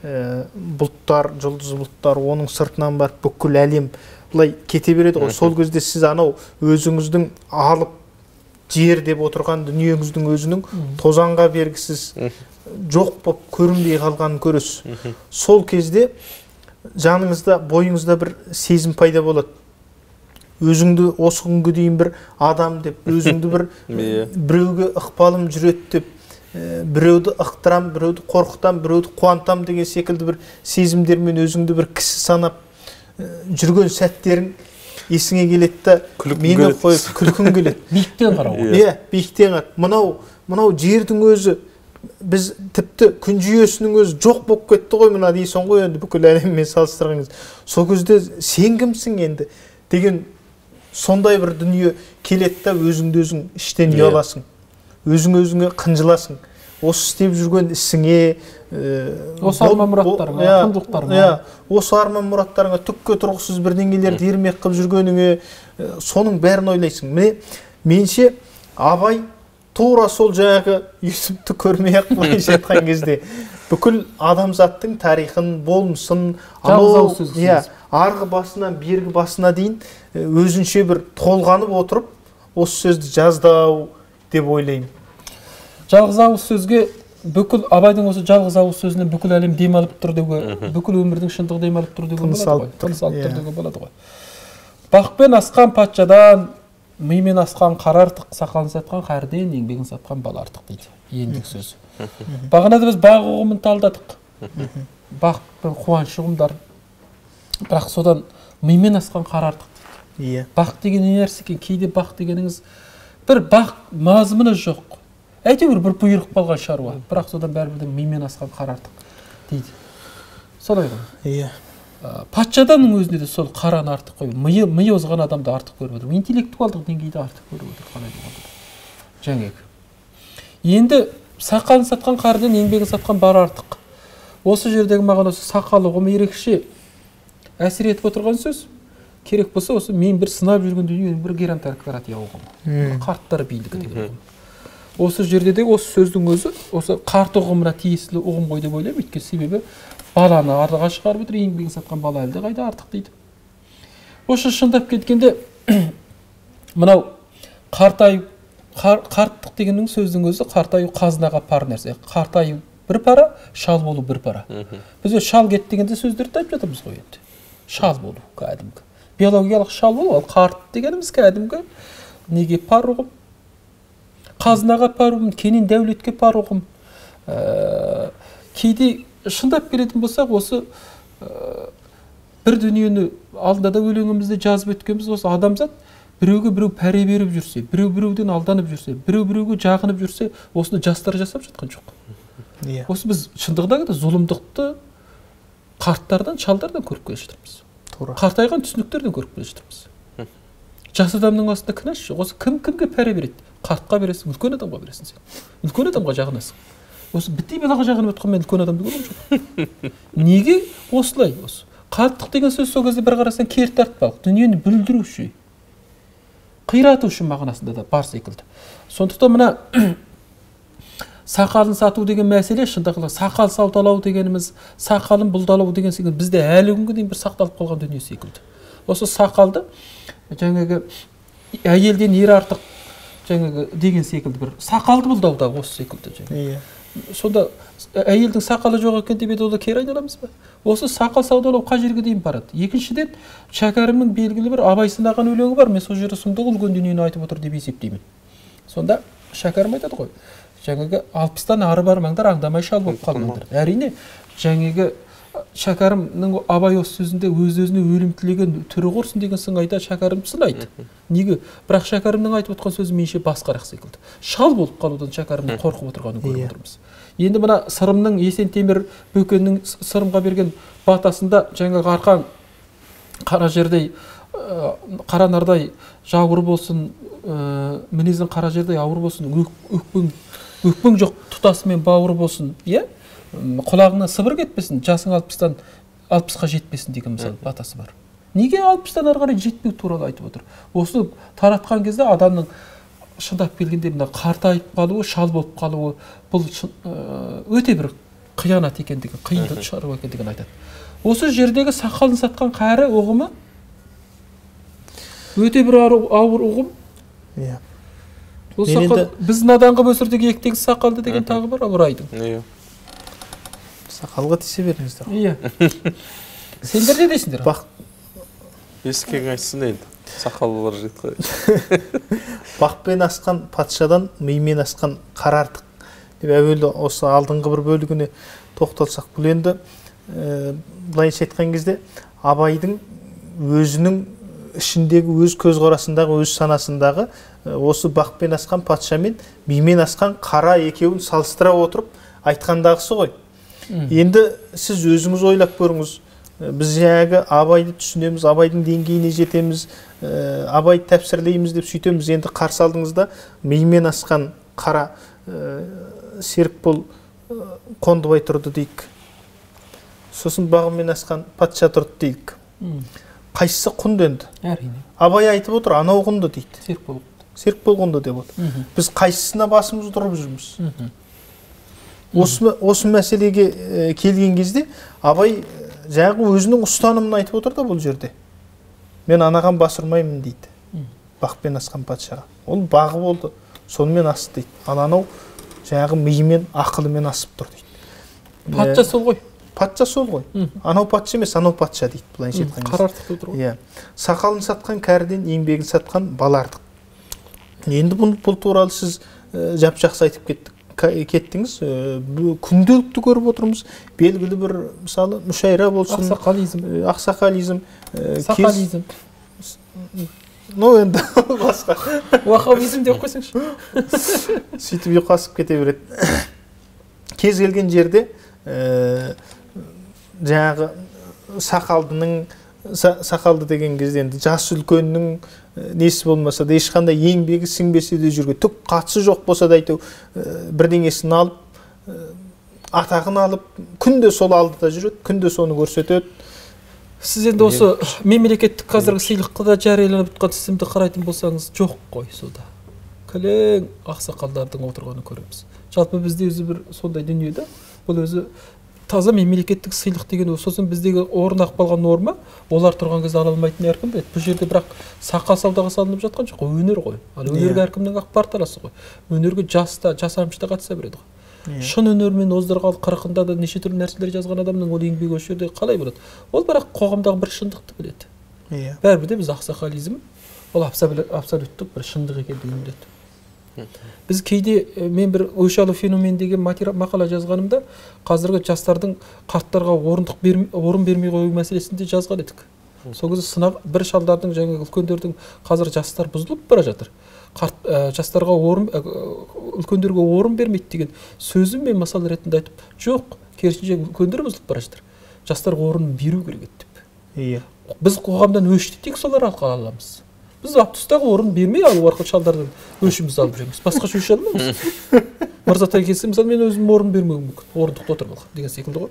B: бұлттар, жұлдыз бұлттар, оның сыртынан барып, бүкіл әлем былай кете береді ғой. Сол кезде сіз анау өзіңіздің алып жер деп отырған дүниеңіздің өзінің тозанға бергісіз жоқ болып көрінбей қалғанын көресіз. Сол кезде жаныңызда, бойыңызда бір сезім пайда болады. Өзіңді осы күнге дейін бір адам деп, өзіңді бір біреуге ықпалым жүреді деп, біреуді ықтырам, біреуді қорқытам, біреуді қуантам деген секілді бір сезімдермен өзіңді бір кісі санап жүрген сәттерің есіңе келеді да, мені қойып күлкің келеді.
A: Биіктен қарау.
B: Иә, биіктен қарау. Мынау жердің өзі, біз тіпті күн жүйесінің өзі жоқ болып кетті ғой, мына дейсің ғой, енді бүкіл әлеммен салыстырғаныңыз. Сол кезде сен кімсің енді деген сондай бір дүние келеді да, өзіңді өзің іштен ұяласың. Өзіңе қынжыласың. Осы істеп жүрген ісіңе,
A: осы арман мұраттарыңа, құндылықтарыңа,
B: осы арман мұраттарыңа түкке тұрғысыз бірдеңелерді ермек қылып жүргеніңе, соның бәрін ойлайсың. Міне, менше абай тура сол жаңағы YouTube'ты көрмей-ақ былайша айтқан кезде бүкіл адамзаттың тарихын, болмысын, арғы басынан бергі басына дейін өзінше бір толғанып отырып, осы сөзді жаздау деп ойлаймын.
A: Жалғыз ауыз сөзге, бүкіл абайдың осы жалғыз ауыз сөзінен бүкіл әлем демалып тұр деуге, бүкіл өмірдің шындығы демалып тұр деуге болады ғой. Тыныс алып тұр деуге болады ғой. Бақпен асқан патшадан, мимен асқан қара артық, сақалын сатқан қәрден, еңбегін сатқан бала артық дейді. Ендік сөз. Бағанада біз бақ ұғымын талдадық. Бақ пен қуаныш ұғымдар. Бірақ содан мимен асқан қара артық дейді. Бақ деген не нәрсе екен? Кейде бақ дегеніңіз бір бақ мазмұны жоқ. Әйтеуір бір бұйрық болған шаруа, бірақ содан бәрібірден мимен асқан қара артық дейді. Солай ғой. Патшаданның өзінде де сол қараны артық қойып, миы озған адамды артық көріп отыр. Интеллектуалдық деңгейді артық көріп отыр, қалай болғанда. Жаңағы. Енді сақалын сатқан қардан еңбегін сатқан бара артық. Осы жердегі маған осы сақал ұғымы ерекше әсер етіп отырған сөз. Керек болса осы мен бір сынап жүрген дүниенің бір геронтократия ұғымы. Қарттар билігі деген ұғым. Осы жерде де осы сөздің өзі осы қарт ұғымына тиесілі ұғым ғой деп ойлаймын. Өйткені себебі баланы артыға шығарып отыр, еңбегін сатқан бала әлде қайда артық дейді. Осы шындап кеткенде мынау қарттық дегеннің сөздің өзі қартаю қазынаға пар нәрсе. Қартаю бір пара, шал болу бір пара. Біз шал кет дегенде сөздерді айтып жатырмыз ғой енді. Шал болу кәдімгі. Биологиялық шал болу, ал қарт дегеніміз кәдімгі неге пар ұғым? Қазынаға пар ұғым, кенен дәулетке пар ұғым. Кейде шындап келетін болсақ, осы бір дүниені алдында да өлеңімізде жазып өткенбіз, осы адамзат біреуге біреу пәре беріп жүрсе, біреуден алданып жүрсе, біреуге жағынып жүрсе, осыны жастар жасап жатқан жоқ. Осы біз шындығында зұлымдықты қарттардан, шалдардан көріп келе жатырмыз. Қартайған түсініктерден көріп келе жатырмыз. Жас адамның астында кінәсі жоқ. Осы кімге пәре береді? Қартқа бересің, үлкен адамға бересің сен. Үлкен адамға жағынасың. Осы біттей балаға жағынып отқан мен үлкен адамды көрген жоқ. Неге осылай осы? Қарттық деген сөз сол кезде бір қарасаң кер тартпалық, дүниені бүлдіруші, қиратушы мағынасында да бар секілді. Сондықтан мына сақалын сату деген мәселе, шындығында сақал саудалау дегеніміз, сақалын бұлдалау деген секілді бізде әлі күнге дейін бір сақталып қалған дүние секілді. Осы сақалды жаңағы әйелден ер артық жаңағы деген секілді бір сақалды бұлдау да осы секілді. Сонда әйелдің сақалы жоқ екен деп еді, кері айдаламыз ба? Осы сақал саудалау қай жерге дейін барады? Екіншіден, Шәкәрімнің белгілі бір абай сынаған өлеңі бар. Мен сол жерде сұмдық үлкен дүниені айтып отыр деп есептеймін. Сонда Шәкәрім айтады ғой, жаңағы 60-тан ары бармаңдар, аңдамай шал болып қалмаңдар. Әрине, жаңағы Шәкәрімнің абай осы сөзінде өз-өзіне өлім тілеген түрі құрсын деген сыңайда Шәкәрім сынайды. Неге? Бірақ Шәкәрімнің айтып отқан сөзі менше басқарақ секілді. Шал болып қалудан Шәкәрімнің қорқып отырғанын көріп отырмыз. Енді мына Сырымның Есен Темір Бөкеннің Сырымға берген батасында жаңағы арқан қара жердей, қара нардай жауыр болсын, мінезің қара жердей ауыр болсын, өкпең жоқ тұтасымен бауыр болсын, иә? Құлағыңнан сыбыр кетпесін, жасың 60-қа жетпесін деген мысалы батасы бар. Неге 60-тан ары қарай жетпеу туралы айтып отыр? Осы таратқан кезде адамның шындап келгенде мына қартайып қалуы, шал болып қалуы, бұл өте бір қиянат екендігін, қиын шаруа екендігін айтады. Осы жердегі сақалын сатқан кәрі ұғымы өте бір ауыр ұғым. Біз надан қып өсірдік ектегі сақалды деген тағы бар абырайдың.
B: Сақалға тисе беріңіздер.
A: Иә. Сендер не дейсіңдер?
C: Ескең айтсын енді. Сақалылар жетті.
B: Бақпен асқан патшадан мимен асқан қара артық деп әуелі осы алдыңғы бір бөлігіне тоқталсақ, бұл енді былайша айтқан кезде Абайдың өзінің ішіндегі өз көзқарасындағы, өз санасындағы осы бақпен асқан патша мен мимен асқан қара екеуін салыстыра отырып айтқандағысы ғой. Енді сіз өзіңіз ойлап көріңіз. Біз жаңағы Абайды түсінеміз, Абайдың деңгейіне жетеміз, Абайды тәпсірлейміз деп сөйтеміз. Енді қарсы алдыңызда мимен асқан қара Серікбол Қондыбай тұрды дейік. Сосын бағымен асқан патша тұрды дейік. Қайсысы құнды енді?
A: Әрине.
B: Абай айтып отыр, анау құнды дейді.
A: Серікбол
B: құнды деп отыр. Біз қайсысына басымыз тұрып жүрміз? Осы мәселеге келген кезде Абай жаңағы өзінің ұстанымын айтып отыр да бұл жерде. Мен анаған басырмаймын дейді. Бақпен асқан патшаға. Ол бағы болды, сонымен асты дейді. Ал анау жаңағы миымен, ақылымен асып тұр дейді.
A: Патша сол ғой.
B: Патша сол ғой. Анау патша емес, анау патша дейді. Былайша айтқан кезде.
A: Қара артық отыр ғой.
B: Сақалын сатқан кәріден еңбегін сатқан бала артық. Енді бұл туралы сіз жап-жақсы айтып кеттіңіз. Күнделікті көріп отырмыз. Белгілі бір мысалы мүшайра болсын, ақсақализм,
A: сақализм.
B: Енді басқа.
A: Уахабизм деп қойсаңшы.
B: Сөйтіп ұйқасып кете береді. Кез келген жерде жаңағы сақалды деген кезде енді жас үлкеннің несі болмаса да ешқандай еңбегі сіңбесе де жүрген, түк қатысы жоқ болса да айту бірдеңесін алып, атағын алып, күнде сол алдыда жүреді, күнде соны көрсетеді.
A: Сіз енді осы мемлекеттік қазіргі сыйлыққа да жарияланып жатқан тізімді қарайтын болсаңыз, жоқ қой сода. Кілең ақсақалдардың отырғанын көреміз. Жалпы бізде өзі бір сондай дүниеде, бұл өзі таза мемлекеттік сыйлық деген сосын біздегі орнап қалған норма, олар тұрған кезде ала алмайтын әркім біледі. Бұл жерде бірақ сақа саудаға салынып жатқан жоқ, өнер ғой. Ал өнерге әркімнің ақпарат аласы ғой. Өнерге жас амыш та қатыса береді ғой. Шын өнермен оздырған қырқында да неше түрлі нәрселер жазған адамның ол еңбегі осы жерде қалай болады? Ол бірақ қоғамдағы бір шындықты біледі. Бәрібір де біз ақсақализм ол абсолюттік бір шындық екендігін біледі. Біз кейде мен бір ойшалы феномен деген мақала жазғанымда қазіргі жастардың қарттарға орын бермей қою мәселесінде жазған едік. Сол кезде сынақ бір шалдардың жаңағы үлкендердің қазір жастар бұзылып бара жатыр. Жастарға үлкендерге орын бермейді деген сөзін мен мысал ретінде айтып, жоқ, керісінше үлкендер бұзылып бара жатыр. Жастарға орын беру керек деп. Біз қоғамдан өшті тек солар алға аламыз. Біз автобустағы орын бермей алу арқылы шалдардан өшімізді алып жүреміз. Басқаша өше алмаймыз. Мырзатай келсе, мысалы мен өзім орын бермеуім мүмкін. Орындықта отырып алған деген секілді ғой.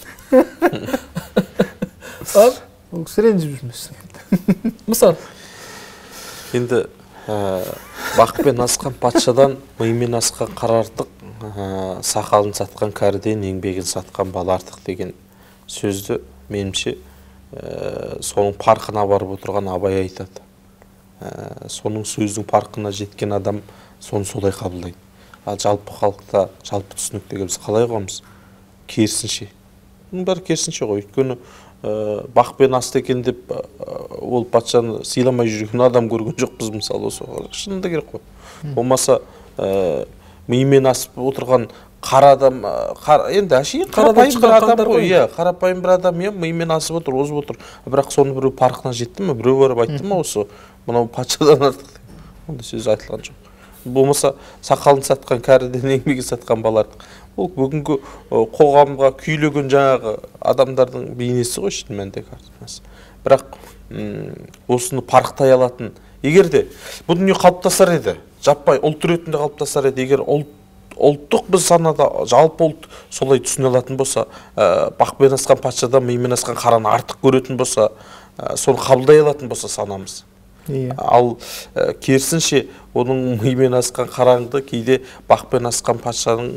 B: Ол кісі ренжіп жүрмесін.
A: Мысалы.
C: Енді бақпен асқан патшадан мимен асқан қара артық, сақалын сатқан кәріден еңбегін сатқан бала артық деген сөзді менімше соның парқына барып отырған Абай айтады. Соның сөздің парқына жеткен адам соны солай қабылдайды. Ал жалпы халықта, жалпы түсінікте біз қалай қоямыз? Керісінше. Бұның бәрі керісінше ғой. Өйткені бақпен асты екен деп ол патшаны сыйламай жүрген адам көрген жоқпыз мысалы. Шынында керек қой. Болмаса миымен асып отырған қара адам, енді әшейін қарапайым бір адам ғой, қарапайым бір адам, миымен асып отыр, озып отыр. Бірақ соны біреу парқына жетті ме, біреу барып айтты ма осы, мынау патшадан артық деп. Ондай сөз айтылған жоқ. Болмаса сақалын сатқан кәріден еңбегін сатқан бала артық. Ол бүгінгі қоғамға күйлеген жаңағы адамдардың бейнесі ғой шын мәнінде картинасы. Бірақ осыны парықтай алатын, егер де бұл дүние қалыптасар еді, жаппай ұлт ретінде қалыптасар еді, егер ұлттық біз санада жалпы ұлт солай түсіне алатын болса, бақпен асқан патшадан мимен асқан қараны артық көретін болса, соны қабылдай алатын болса санамыз. Ал керісінше оның мимен асқан қараңды кейде бақпен асқан патшаның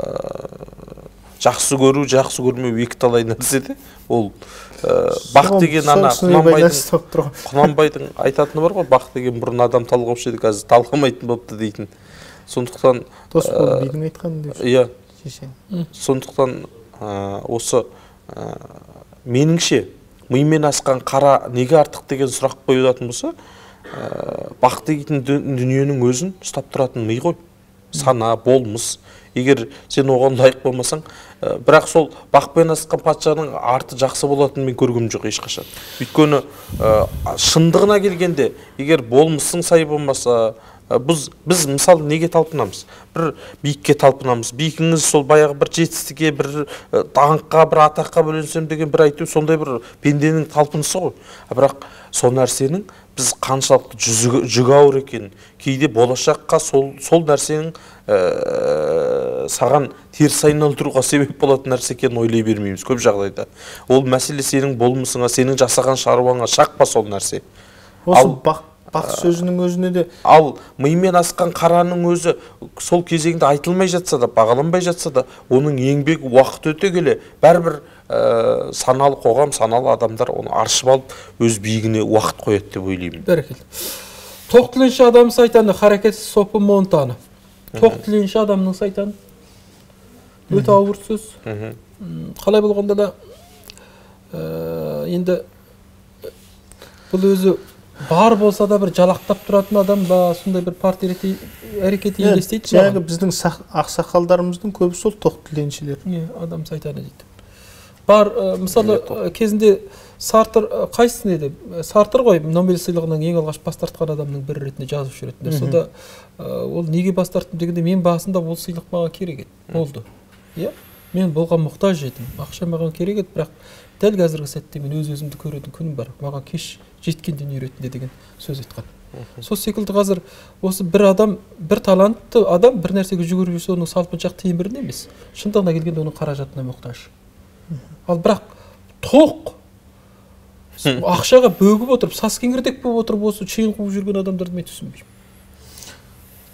C: жақсы көру, жақсы көрмеу екі талай нәрсе де. Ол бақ деген ана Құнанбайдың айтатыны бар ғой, бақ деген бұрын адам талғаушы еді, қазір талғамайтын болыпты дейтін. Сондықтан
B: Досбол бидің айтқаны
C: деп. Сондықтан осы меніңше мимен асқан қара неге артық деген сұрақ қойылатын болса, бақ деген дүниенің өзін ұстап тұратын ми ғой. Сана, болмыс. Егер сен оған лайық болмасаң, бірақ сол бақпен асқан патшаның арты жақсы болатынын мен көргім жоқ ешқашан. Өйткені шындығына келгенде, егер болмысың сай болмаса, біз мысалы неге талпынамыз? Бір биікке талпынамыз. Биігіңіз сол баяғы бір жетістікке, бір даңққа, бір атаққа бөленсем деген бір айту, сондай бір пенденің талпынысы ғой. Бірақ сол нәрсенің біз қаншалықты жүгі ауыр екенін, кейде болашаққа сол нәрсенің саған теріс айналдыруға себеп болатын нәрсе екенін ойлай бермейміз көп жағдайда. Ол мәселе сенің болмысыңа, сенің жасаған шаруаңа шақпа сол нәрсе.
B: Осы бақ сөзінің өзіне де.
C: Ал мимен асқан қараның өзі сол кезеңде айтылмай жатса да, бағаланбай жатса да, оның еңбек уақыт өте келе бәрібір саналы қоғам, саналы адамдар оны аршып алып өз биігіне уақыт қояды деп ойлаймын.
A: Бәрекелді. Тоқ тіленші адам сайтаны, харекетсіз сопы монтаны. Тоқ тіленші адамның сайтаны. Өте ауыр сөз. Қалай болғанда да енді бұл өзі бар болса да бір жалақтап тұратын адам ба, сондай бір портрет әрекеті елестейді.
B: Жаңағы біздің ақсақалдарымыздың көбісі сол тоқ тіленшілер.
A: Адам сайтаны дейді. Бар, мысалы, кезінде Сартр қайсысын еді? Сартр ғой, Нобель сыйлығының ең алғаш бас тартқан адамның бірі ретінде жазып жүретіндер. Сонда ол неге бас тарттым дегенде, мен басында ол сыйлық маған керек еді. Болды. Мен болған мұқтаж едім. Ақша маған керек еді, бірақ дәл қазіргі сәтте мен өз-өзімді көретін күнім бар. Маған кеш жеткен дүние ретінде деген сөз айтқан. Сол секілді қазір осы бір адам, бір талантты адам бір нәрсеге жүгіріп жүрсе, оның салпыншақ теміріне емес, шындығына келгенде оның қаражатына мұқтаж. Ал бірақ тоқ ақшаға бөгіп отырып, саскеңгірдек болып отырып, осы чейін қуып жүрген адамдарды мен түсінбеймін.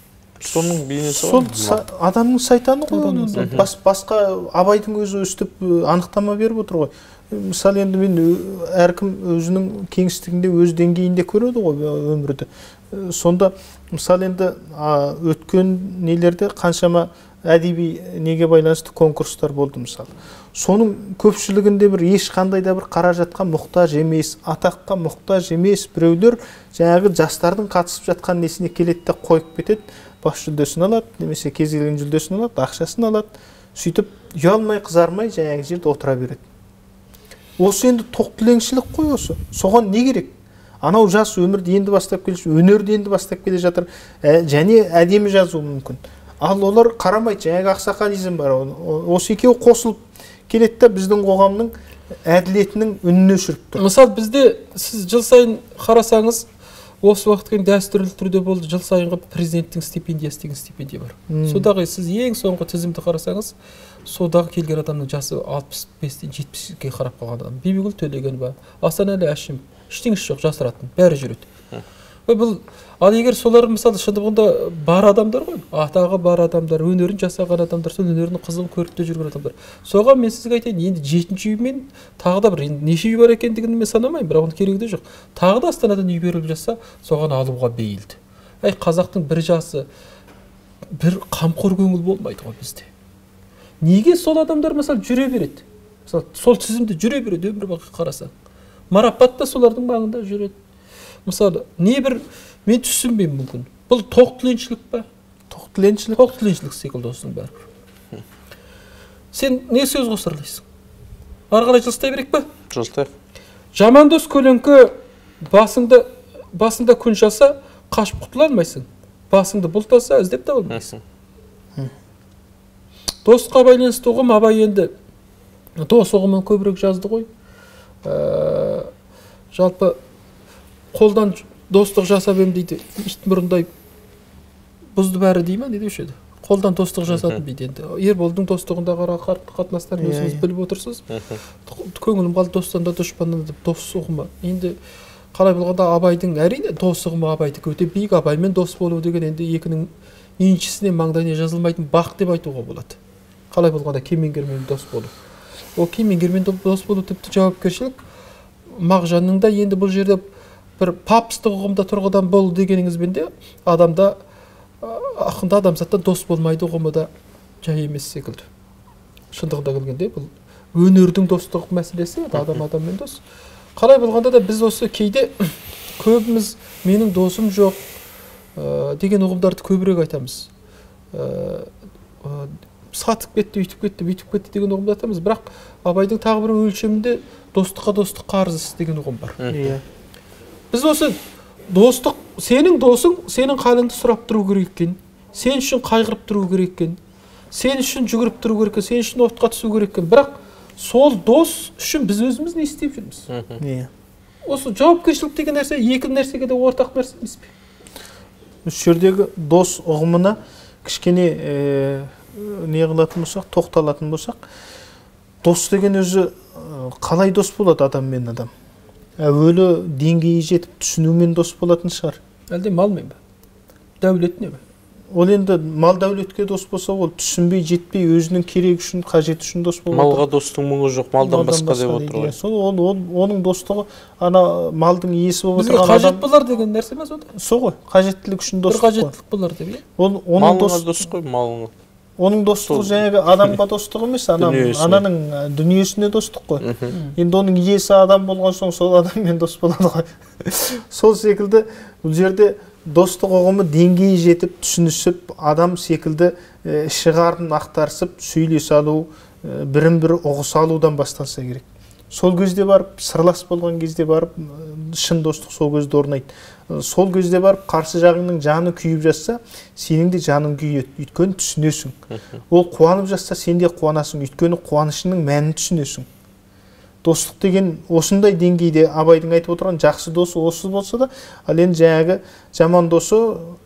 C: соның бейнесі
B: сол
C: ғой.
B: адамның сайтаны ғой.
A: Адамның
B: Оны
A: сайтаны.
B: басқа Абайдың өзі өстіп анықтама беріп отыр ғой. Мысалы енді мен әркім өзінің кеңістігінде өз деңгейінде көреді ғой өмірді. Сонда мысалы енді өткен нелерде қаншама әдеби неге байланысты конкурстар болды мысалы. Соның көпшілігінде бір ешқандай да бір қаражатқа мұқтаж емес, атаққа мұқтаж емес біреулер жаңағы жастардың қатысып жатқан несіне келеді де қойып кетеді, бас жүлдесін алады, немесе кез келген жүлдесін алады, ақшасын алады, сөйтіп ұялмай қызармай жаңағы жерде отыра береді. Осы енді тоқтілеңшілік қой осы. Соған не керек? Анау жас өмірді енді бастап келе жатыр, өнерді енді бастап келе жатыр, және әдемі жазуы мүмкін. Ал олар қарамайды, жаңағы ақсақализм бар. Осы екеуі қосылып келеді де біздің қоғамның әділетінің үніне өшіріп тұр.
A: Мысалы бізде сіз жыл сайын қарасаңыз, осы уақытқа дейін дәстүрлі түрде болды, жыл сайынғы президенттің стипендиясы деген стипендия бар. Содағы сіз ең соңғы тізімді қарасаңыз, содағы келген адамның жасы 65-тен 70-ге қарап қалған адам. Бибігүл Төлегенова, Асанәлі Әшім, ештеңесі жоқ, жасыратын, бәрі жүреді. Бұл, ал егер солар мысалы шындығында бар адамдар ғой, атағы бар адамдар, өнерін жасаған адамдар, сол өнерін қызыл көріп те жүрген адамдар. Соған мен сізге айтайын, енді 7-ші үймен тағы да бір неше үй бар екендігін мен санамаймын, бірақ оның керегі де жоқ. Тағы да Астанадан үй беріліп жатса, соған алуға бейілді. Қазақтың бір жасы, бір қамқор көңіл болмайды ғой бізде. Неге сол адамдар мысалы жүре береді? Мысалы сол тізімде жүре береді, өмір бақи қарасаң. Марапат та солардың маңында жүреді. Мысалы, не бір мен түсінбеймін мүмкін. Бұл тоқтіленшілік па? Тоқтіленшілік секілді осының бәрі. Сен не сөз қосарлайсың? Ары қарай жылыстай берек па?
C: Жылыстайық.
A: Жаман дос көлеңкі басында күн жаса, қашып құтыла алмайсың. Басыңды бұлтаса, іздеп таба алмайсың. Достыққа байланысты ұғым Абай енді дос ұғымын көбірек жазды ғой. Жалпы қолдан достық жасап ем дейді, ит мұрындай бұзды бәрі дей ма, не деуші еді? Қолдан достық жасадым дейді енді. Ерболдың достығындағы қатынастарын өзіңіз біліп отырсыз. Көңілім қалды достан да дұшпаннан деп дос ұғымы. Енді қалай болғанда Абайдың әрине дос ұғымы Абайдікі өте биік. Абаймен дос болу деген енді екінің еншісіне маңдайына жазылмайтын бақ деп айтуға болады. Қалай болғанда кемеңгермен дос болу. Ол кемеңгермен дос болу тіпті жауапкершілік. Мағжанның да енді бұл жерде бір папстық ұғымда тұрғыдан бол дегеніңізбен де адамда ақында адамзаттан дос болмайды ұғымы да жай емес секілді. Шындығында келгенде бұл өнердің достық мәселесі, адам адаммен дос. Қалай болғанда да біз осы кейде көбіміз менің досым жоқ деген ұғымдарды көбірек айтамыз. Сатып кетті, үйтіп кетті деген ұғымды айтамыз. Бірақ Абайдың тағы бір өлшемінде достыққа достық қарыз деген ұғым бар. Біз осы достық, сенің досың сенің халіңді сұрап тұру керек екен, сен үшін қайғырып тұру керек екен, сен үшін жүгіріп тұру керек екен, сен үшін отқа түсу керек екен. Бірақ сол дос үшін біз өзіміз не істеп жүрміз? Осы жауапкершілік деген нәрсе екі нәрсеге де ортақ нәрсе емес пе?
B: Осы жердегі дос ұғымына кішкене не қылатын болсақ, тоқталатын болсақ, дос деген өзі қалай дос болады адам мен адам? Әуелі деңгейі жетіп түсінумен дос болатын шығар.
A: Әлде малмен бе? Дәулет не бе?
B: Ол енді мал дәулетке дос болса, ол түсінбей, жетпей, өзінің керек үшін, қажет үшін дос болады.
C: Малға достың мұңы жоқ, малдан басқа деп отыр ғой.
B: Сол оның достығы ана малдың иесі болып
A: отырған адам. Бізге қажет болар деген нәрсе ме сонда?
B: Сол ғой, қажеттілік үшін достық.
A: Бір қажеттілік болар деп,
C: малыңа дос қой, малыңа.
B: Оның достығы жаңағы адамға достық емес, ананың дүниесіне достық қой. Енді оның иесі адам болған соң сол адаммен дос болады ғой. Сол секілді бұл жерде достық ұғымы деңгейі жетіп, түсінісіп, адам секілді шығарын ақтарысып, сөйлесе алу, бірін-бірі ұғыса алудан басталса керек. Сол кезде барып, сырлас болған кезде барып, шын достық сол кезде орнайды. Сол кезде барып, қарсы жағыңның жаны күйіп жатса, сенің де жаның күйеді, өйткені түсінесің. Ол қуанып жатса, сен де қуанасың, өйткені қуанышының мәнін түсінесің. Достық деген осындай деңгейде Абайдың айтып отырған жақсы досы осы болса да, ал енді жаңағы жаман досы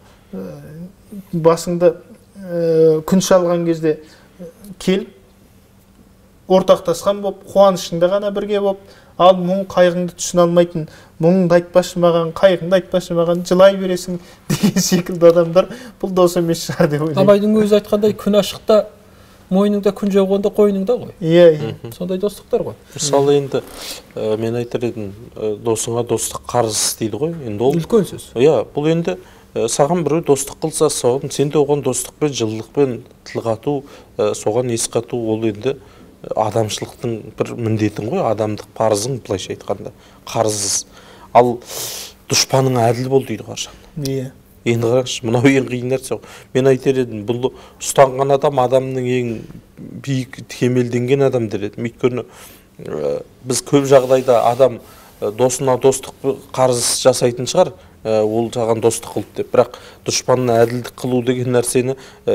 B: басыңды күн шалған кезде келіп, ортақтасқан болып, қуанышында ғана бірге болып, ал мұң қайғыңды түсіне алмайтын, мұңыңды айтпашы маған, қайғыңды айтпашы маған, жылай бересің деген секілді адамдар бұл дос емес шығар деп ойлаймын.
A: Абайдың өзі айтқандай, күн ашықта мойныңда, күн жауғанда қойныңда ғой.
B: Иә.
A: Сондай достықтар ғой.
C: Мысалы енді мен айтар едім, досыңа достық қарыз дейді ғой. Енді ол
A: үлкен сөз.
C: Иә, бұл енді саған біреу достық қылса, соған сен де оған достықпен, жылылықпен тіл қату, соған ес қату, ол енді адамшылықтың бір міндетің ғой, адамдық парызың, былайша айтқанда қарыз. Ал дұшпаның әділ бол дейді қашан.
B: Иә.
C: Енді қараңызшы, мынау ең қиын нәрсе. Мен айтар едім, бұл ұстанған адам адамның ең биік кемелденген адам дер едім. Өйткені біз көп жағдайда адам досына достық қарыз жасайтын шығар, ол саған достық қылды деп. Бірақ дұшпанына әділдік қылу деген нәрсені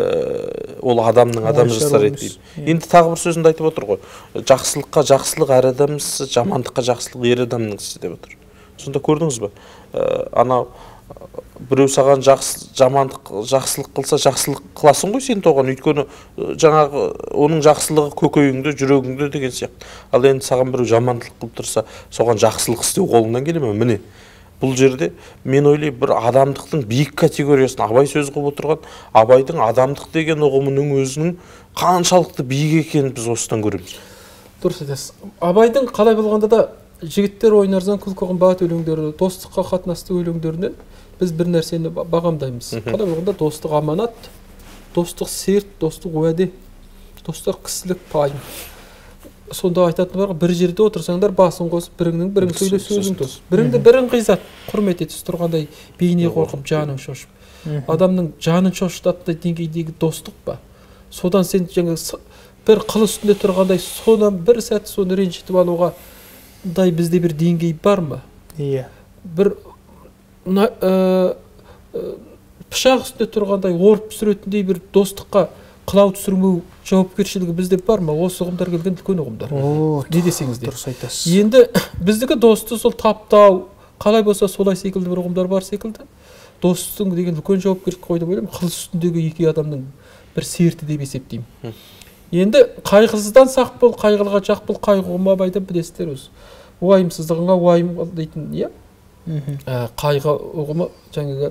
C: ол адамның адам жасар еді. Енді тағы бір сөзінде айтып отыр ғой. Жақсылыққа жақсылық әр адам ісі, жамандыққа жақсылық ер адамның ісі деп отыр. Сонда көрдіңіз бе? Анау біреу саған жақсылық қылса, жақсылық қыласың ғой сен оған. Өйткені жаңағы оның жақсылығы көкейіңде, жүрегіңде деген сияқты. Ал енді саған біреу жамандық қылып тұрса, соған жақсылық істеу қолыңнан келе ме? Міне. Бұл жерде мен ойлаймын, бір адамдықтың биік категориясын Абай сөз қылып отырған, Абайдың адамдық деген ұғымының өзінің қаншалықты биік екенін біз осыдан көреміз.
A: Дұрыс айтасыз. Абайдың қалай болғанда да жігіттер ойнардан күлкі қымбат өлеңдері, достыққа қатынасты өлеңдерінен біз бір нәрсені бағамдаймыз. Қалай болғанда достық аманат, достық серт, достық уәде, достық кісілік пайым. Сонда айтатын бар, бір жерде отырсаңдар басын қосып, бірің сөйле сөзің тос. Біріңді бірің қизат, құрмет етіс тұрғандай бейне қорқып, жаның шошып. Адамның жанын шошытатындай деңгейдегі достық ба? Содан сен жаңа бір қыл үстінде тұрғандай, содан бір сәт соны ренжітіп алуға бізде бір деңгей бар ма?
B: Иә.
A: Бір пышақ үстінде тұрғандай орып түсіретіндей бір достыққа қылау түсірмеу жауапкершілігі бізде бар ма? Осы ұғымдар келген үлкен ұғымдар. Не десеңіздер.
B: Дұрыс айтасыз.
A: Енді біздікі досты сол таптау, қалай болса солай секілді бір ұғымдар бар секілді. Достың деген үлкен жауапкершілік қойды ойлаймын. Қыл үстіндегі екі адамның бір серті деп есептеймін. Енді қайғысыздан сақ бол, қайғылыға жақ бол, қайғы ұғымы Абайдан білесіздер өзі. Уайымсыздығыңа уайым дейтін, иә? Қайғы ұғымы жаңағы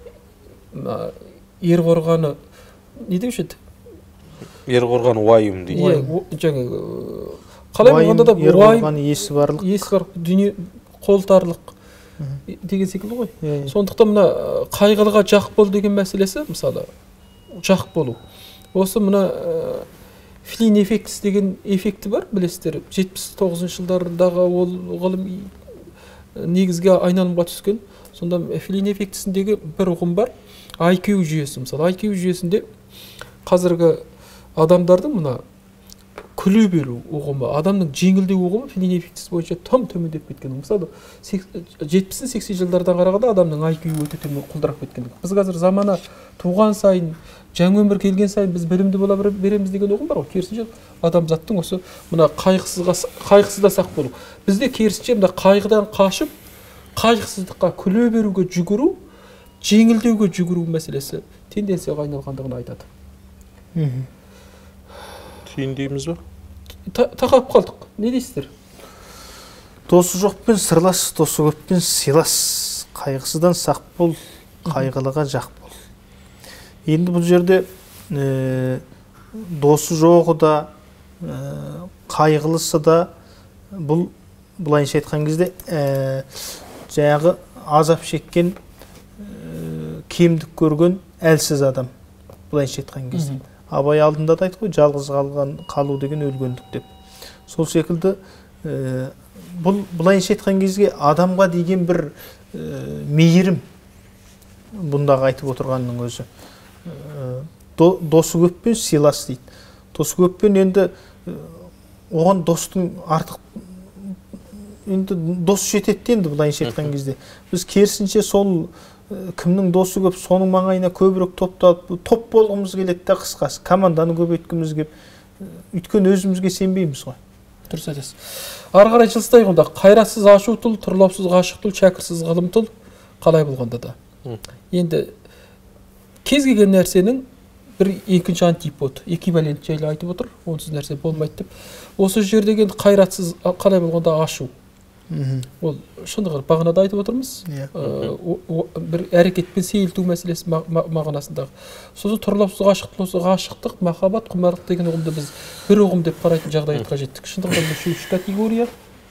A: ер қорғаны не деуші еді?
C: Ер қорған уайым дейді.
A: Жаңағы қалай болғанда да
B: ер қорған есі барлық.
A: Есі бар, дүние қолтарлық деген секілді ғой. Сондықтан мына қайғылыға жақ бол деген мәселесі, мысалы, жақ болу. Осы мына Флин эффектісі деген эффекті бар, білесіздер. 79 жылдардағы ол ғылым негізге айналымға түскен. Сонда Флин эффектісіндегі бір ұғым бар. IQ жүйесі, мысалы, IQ жүйесінде қазіргі адамдардың мына күле беру ұғымы, адамның жеңілдеу ұғымы Флин эффектісі бойынша тым төмендеп кеткен. Мысалы, 70-80 жылдардан қарағанда адамның IQ өте төмен құлдырап кеткен. Біз қазір замана туған сайын, жаңа өмір келген сайын біз білімді бола береміз деген ұғым бар ғой. Керісінше адамзаттың осы мына қайғысызда сақ болу. Бізде керісінше мына қайғыдан қашып, қайғысыздыққа күле беруге жүгіру, жеңілдеуге жүгіру мәселесі тенденцияға айналғандығын айтады.
C: Түйіндейміз бе?
A: Тақап қалдық. Не дейсіздер?
B: Досы жоқпен сырлас, досы көппен сыйлас. Қайғысыздан сақ бол, қайғылыға жақ бол. Енді бұл жерде досы жоғы да, қайғылысы да, бұлайынша айтқан кезде жаңағы азап шеккен, кемдік көрген әлсіз адам. Бұлайынша айтқан кезде. Абай алдында да айтты ғой, жалғыз қалу деген өлгендік деп. Сол секілді бұлайынша айтқан кезге адамға деген бір мейірім бұндағы айтып отырғанның өзі. Досы көппен сыйлас дейді. Досы көппен енді оған достың артық енді дос жетеді енді бұлайынша айтқан кезде. Біз керісінше сол кімнің досы көп, соның маңайына көбірек топ болғымыз келеді де қысқасы. Команданы көбейткіміз келіп, өйткені өзімізге сенбейміз ғой.
A: Дұрыс айтасыз. Ары қарай жылыстайық онда. Қайратсыз ашу тұл, тұрлаусыз ғашық тұл, шәкірсіз ғылым тұл, қалай болғанда да. Енді кез келген нәрсенің бір екінші антипод, эквивалент жайлы айтып отыр. Онсыз нәрсе болмайды деп. Осы жердегі қайратсыз қалай болғанда ашу. Ол шындығы бағана да айтып отырмыз. Бір әрекетпен сейілту мәселесі мағынасындағы. Сосын тұрлаусыз ғашықтық, махаббат, құмарлық деген ұғымды біз бір ұғым деп қарайтын жағдайға жеттік. Шындығында бұл үш категория.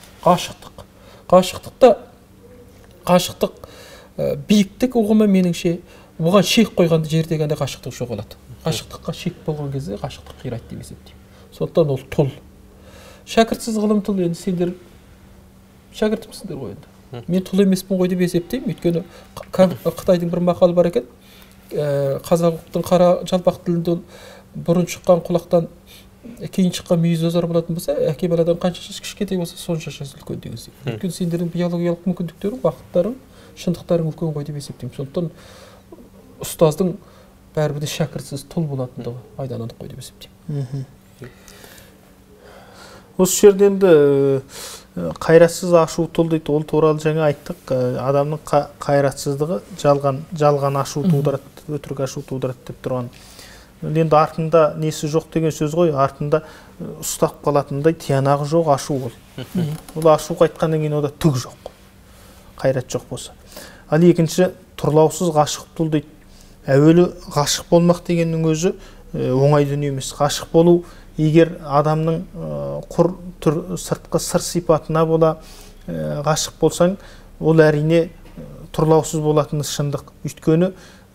A: Ғашықтық биіктік ұғымы меніңше бұған шек қойғанды жерде ғана ғашықтық жоғалады. Ғашықтыққа шек болған кезде ғашықтық қирайды деп есептеймін. Сондықтан ол тұл. Шәкіртсіз ғылым тұл. Енді сендер шәкіртімсіңдер ғой енді. Мен тұл емеспін ғой деп есептеймін. Өйткені Қытайдың бір мақалы бар екен. Қазақтың қара жалпақ тілінде бұрын шыққан құлақтан кейін шыққан мүйіз озар болатын болса, әке баладан қанша жас кішкентай болса сонша жас үлкен деген сияқты. Өйткені сендердің биологиялық мүмкіндіктерің, уақыттарың, шындықтарың үлкен ғой деп есептеймін. Сондықтан ұстаздың бәрібір де шәкіртсіз тұл болатындығы айдан анық қой деп есептеймін.
B: Осы жерде енді қайратсыз ашу тұл дейді, ол туралы жаңа айттық. Адамның қайратсыздығы жалған ашу тудырады, өтірік ашу тудырады деп тұрған. Енді артында несі жоқ деген сөз ғой, артында ұстап қалатындай тиянағы жоқ ашу ол. Ол ашу қайтқаннан кейін ода түк жоқ, қайрат жоқ болса. Ал екінші тұрлаусыз ғашық тұл дейді. Әуелі ғашық болмақ дегеннің өзі оңай дүние емес. Ғашық болу егер адамның құр сыртқы сыр сипатына бола ғашық болсаң, ол әрине тұрлаусыз болатыны шындық. Өйткені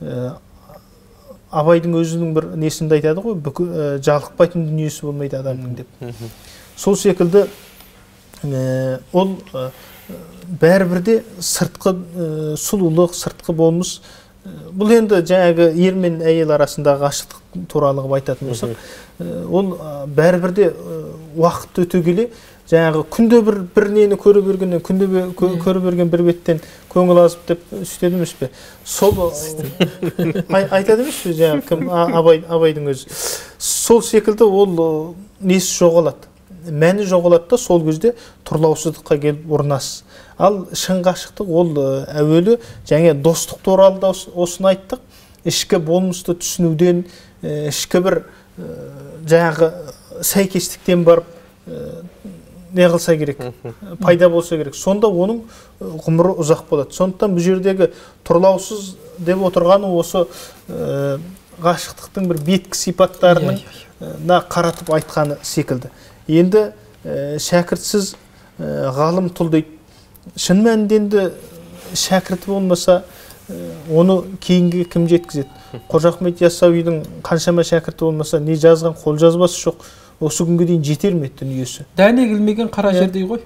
B: Абайдың өзінің бір несінде айтады ғой, жалықпайтын дүниесі болмайды адамның деп. Сол секілді ол бәрібір де сыртқы сұлулық, сыртқы болмыс. Бұл енді жаңағы ер мен әйел арасындағы ғашықтық туралы айтатын болсақ, ол бәрібір де уақыт өте келе жаңағы күнде бір нені көре бергеннен, күнде көре берген бір беттен көңіл азып деп үстеді емес пе? Сол айтады емес пе жаңағы кім Абайдың өзі. Сол секілді ол несі жоғалады. Мәні жоғалады да сол кезде тұрлаусыздыққа келіп ұрынасыз. Ал шын ғашықтық ол әуелі жаңа достық туралы да осыны айттық. Ішкі болмысты түсінуден, ішкі бір жаңағы сәйкестіктен барып не қылса керек, пайда болса керек. Сонда оның ғұмыры ұзақ болады. Сондықтан бұл жердегі тұрлаусыз деп отырғаны осы ғашықтықтың бір беткі сипаттарына қаратып айтқаны секілді. Енді шәкіртсіз ғалым тұл дейді. Шын мәнінде енді шәкірті болмаса, оны кейінгі кім жеткізеді? Қожа Ахмет Яссауидің қаншама шәкірті болмаса, не жазған қолжазбасы жоқ. Осы күнге дейін жетер ме дүниесі?
A: Дәне келмеген қара жердей ғой.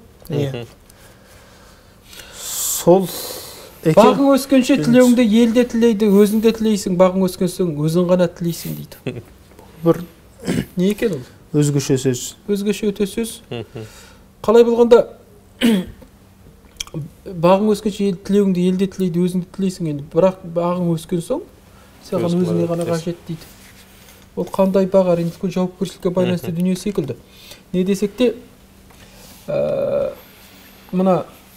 B: Сол
A: бағың өскенше тілеуіңде елде тілейді, өзіңде тілейсің, бағың өскен соң өзің ғана тілейсің дейді.
B: Бір
A: не екен ол?
B: Өзгеше сөз.
A: Өзгеше өте сөз. Қалай болғанда бағың өскенше тілеуіңде елде тілейді, өзіңде тілейсің енді. Бірақ бағың өскен соң саған өзіңе ғана қажет дейді. Ол қандай баға, әрине жауапкершілікке байланысты дүние секілді. Не десек те, мына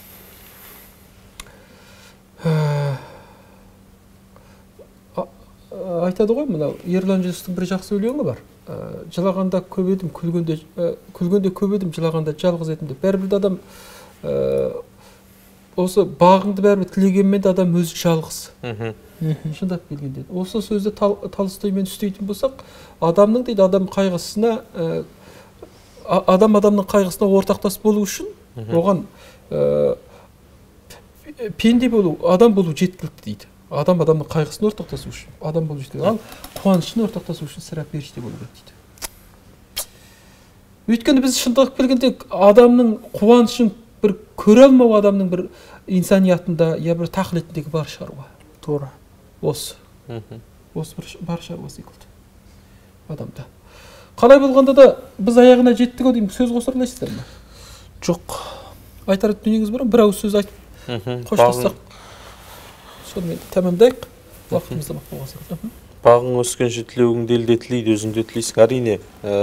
A: айтады ғой, мына Ерлан Жүністің бір жақсы өлеңі бар. Жылағанда көп едім, күлгенде көп едім, жылағанда жалғыз едім деп. Бәрібір адам осы бағыңды бәрібір тілегенмен де адам өзі жалғыз. Шындап келгенде. Осы сөзді Толстоймен үстейтін болсақ, адамның дейді, адамның қайғысына ортақтас болу үшін, оған пенде болу, адам болу жеткілікті дейді. Адамның қайғысына ортақтасу үшін, адам болу жеткілікті. Ал қуанышына ортақтасу үшін сірә періште болу керек дейді. Өйткені біз шындап келгенде адамның қуанышын бір көре алмау адамның бір инсаниятында, я бір тақылетіндегі бар шаруа.
B: Тура.
A: Осы бір бар шаруа секілді адамда. Қалай болғанда да біз аяғына жеттік деймін, сөз қосар алайсыздар ма?
B: Жоқ.
A: Айтар дүниеңіз бар ма? Бір ауыз сөз айтып қоштассақ. Сонымен тәмамдайық. Уақытымызда мақ болған сияқты.
C: Бағың өскенше тілеуіңді елде тілейді, өзіңде тілейсің. Әрине,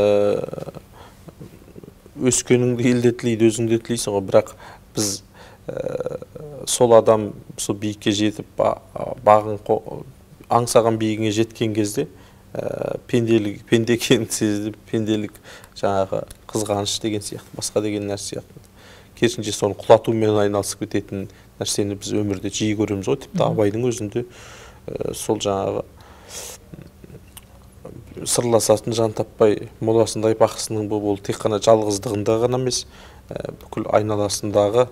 C: өскеніңді елде тілейді, өзіңде тілейсің ғой, бірақ біз сол адам сол биікке жетіп бағын аңсаған биігіне жеткен кезде пенде екенін сезіп, пенделік жаңағы қызғаныш деген сияқты, басқа деген нәрсе сияқты керісінше соны құлатумен айналысып кететін нәрсені біз өмірде жиі көреміз ғой. Тіпті Абайдың өзінде сол жаңағы сырласатын жан таппай моласындай бақсының бұл тек қана жалғыздығында ғана емес, бүкіл айналасындағы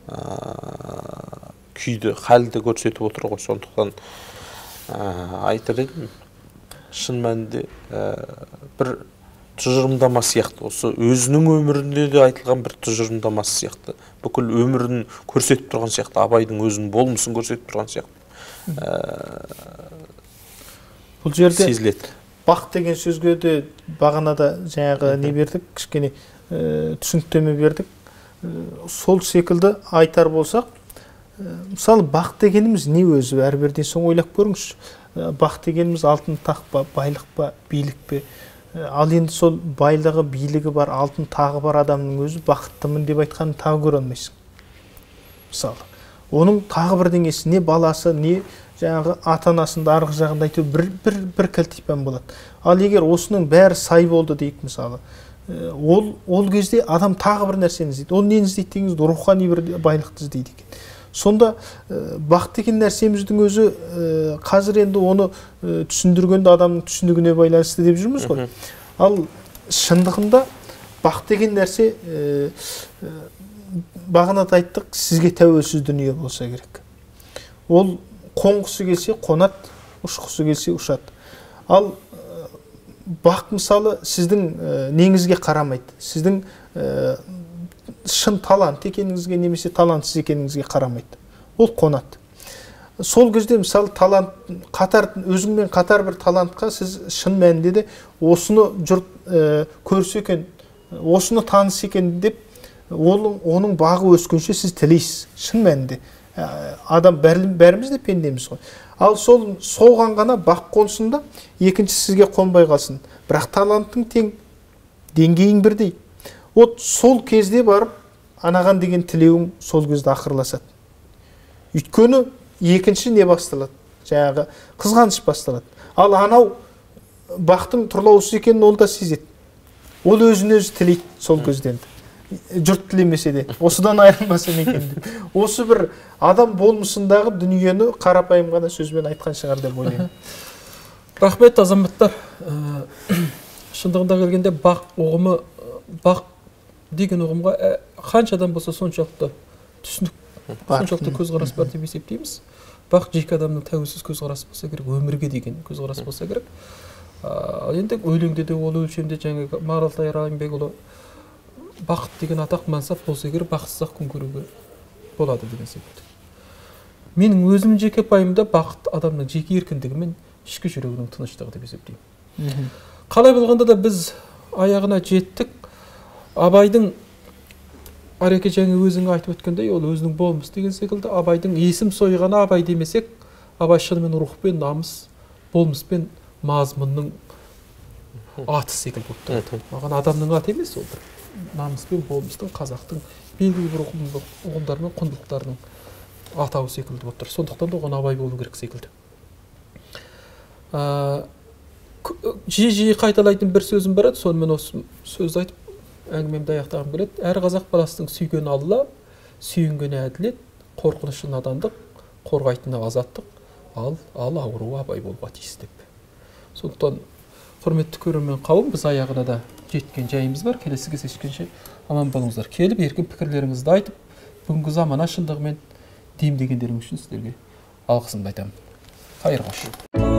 C: күйді, халді көрсетіп отыр ғой. Сондықтан айтар едім, шын мәнінде бір тұжырымдама сияқты, осы өзінің өмірінде де айтылған бір тұжырымдамасы сияқты, бүкіл өмірін көрсетіп тұрған сияқты, Абайдың өзінің болмысын көрсетіп тұрған сияқты
B: бұл жерде
C: сезіледі.
B: Бақ деген сөзге де бағанада жаңағы не бердік, кішкене түсініктеме бердік. Сол секілді айтар болсақ, мысалы бақ дегеніміз не өзі? Әрбірден соң ойлап көріңізші. Бақ дегеніміз алтын тақ па, байлық па, билік пе? Ал енді сол байлығы, билігі бар, алтын тағы бар адамның өзі бақыттымын деп айтқанын тағы көре алмайсың. Мысалы, оның тағы бір деңесі, не баласы, не жаңағы ата-анасында арғы жағында айту бір кілтипан болады. Ал егер осының бәрі сай болды дейік мысалы, ол кезде адам тағы бір нәрсені іздейді. Ол нені іздейді дегеніңіз, рухани бір байлықты іздейді екен. Сонда бақ деген нәрсеміздің өзі қазір енді оны түсіндіргенде адамның түсінігіне байланысты деп жүрміз ғой. Ал шындығында бақ деген нәрсе бағанада айттық, сізге тәуелсіз дүние болса керек. Ол қонғысы келсе қонат, ұшқысы келсе ұшады. Ал бақ мысалы сіздің неңізге қарамайды. Сіздің шын талант екеніңізге немесе талантсыз екеніңізге қарамайды. Ол қонады. Сол кезде мысалы талант өзіңмен қатар бір талантқа сіз шын мәнінде де осыны жұрт көрсе екен, осыны таныс екен деп оның бағы өскенше сіз тілейсіз. Шын мәнінде адам бәріміз де пендеміз ғой. Ал соған ғана бақ қонсында екінші сізге қонбай қалсын. Бірақ таланттың тең, деңгейің бірдей. Сол кезде барып анаған деген тілеуің сол кезде ақырласады. Өйткені екінші не басталады? Жаңағы қызғаныш басталады. Ал анау бақтың тұрлаусыз екенін ол да сезеді. Ол өзін-өзі тілейді сол көзден. Жұрт тілемесе де, осыдан айырылмасын екен деп. Осы бір адам болмысындағы дүниені қарапайым ғана сөзбен айтқан шығар деп ойлаймын.
A: Рахмет, азаматтар. Шындығында келгенде бақ ұғымы, бақ деген ұғымға қаншадан болса соншалықты түсінік, соншалықты көзқарас бар деп есептейміз. Бақ жеке адамның тәуелсіз көзқарасы болса керек, өмірге деген көзқарас болса керек. Енді өлеңде де ол өлшемде жаңағы Маралтай Райымбекұлы бақыт деген атақ мансап болса керек, бақытсыз-ақ күн көруге болады деген секілді. Менің өзім жеке пайымда бақыт адамның жеке еркіндігі мен ішкі жүрегінің тыныштығы деп есептеймін. Қалай болғанда да біз аяғына жеттік. Абайдың Ареке жаңа өзің айтып өткендей, ол өзінің болмыс деген секілді. Абайдың есім сойғаны Абай демесек, Абай шынымен рухпен, намыс, болмыспен, мазмұнның аты секілді болып тұрады. Маған адамның аты емес, ол бір намыспен, болмыстың, қазақтың белгілі бір ұғымдар мен құндылықтарының атауы секілді болып тұр. Сондықтан да оған Абай болу керек секілді. Жиі қайталайтын бір сөзім бар еді, сонымен осы сөзді айтып әңгімемді аяқтағым келеді. Әр қазақ баласының сүйген Алла, сүйенгені әділет, қорқынышы надандық, қорғайтыны азаттық, ал ауруы Абай болуға тиіс деп. Сондықтан құрметті көрермен қауым, біз аяғына да жеткен жайымыз бар. Келесі кездескенше аман болыңыздар. Келіп еркін пікірлеріңізді айтып, бүгінгі замана шындығымен демдегендеріңіз үшін сіздерге алғысымды айтамын. Қайырлы күн.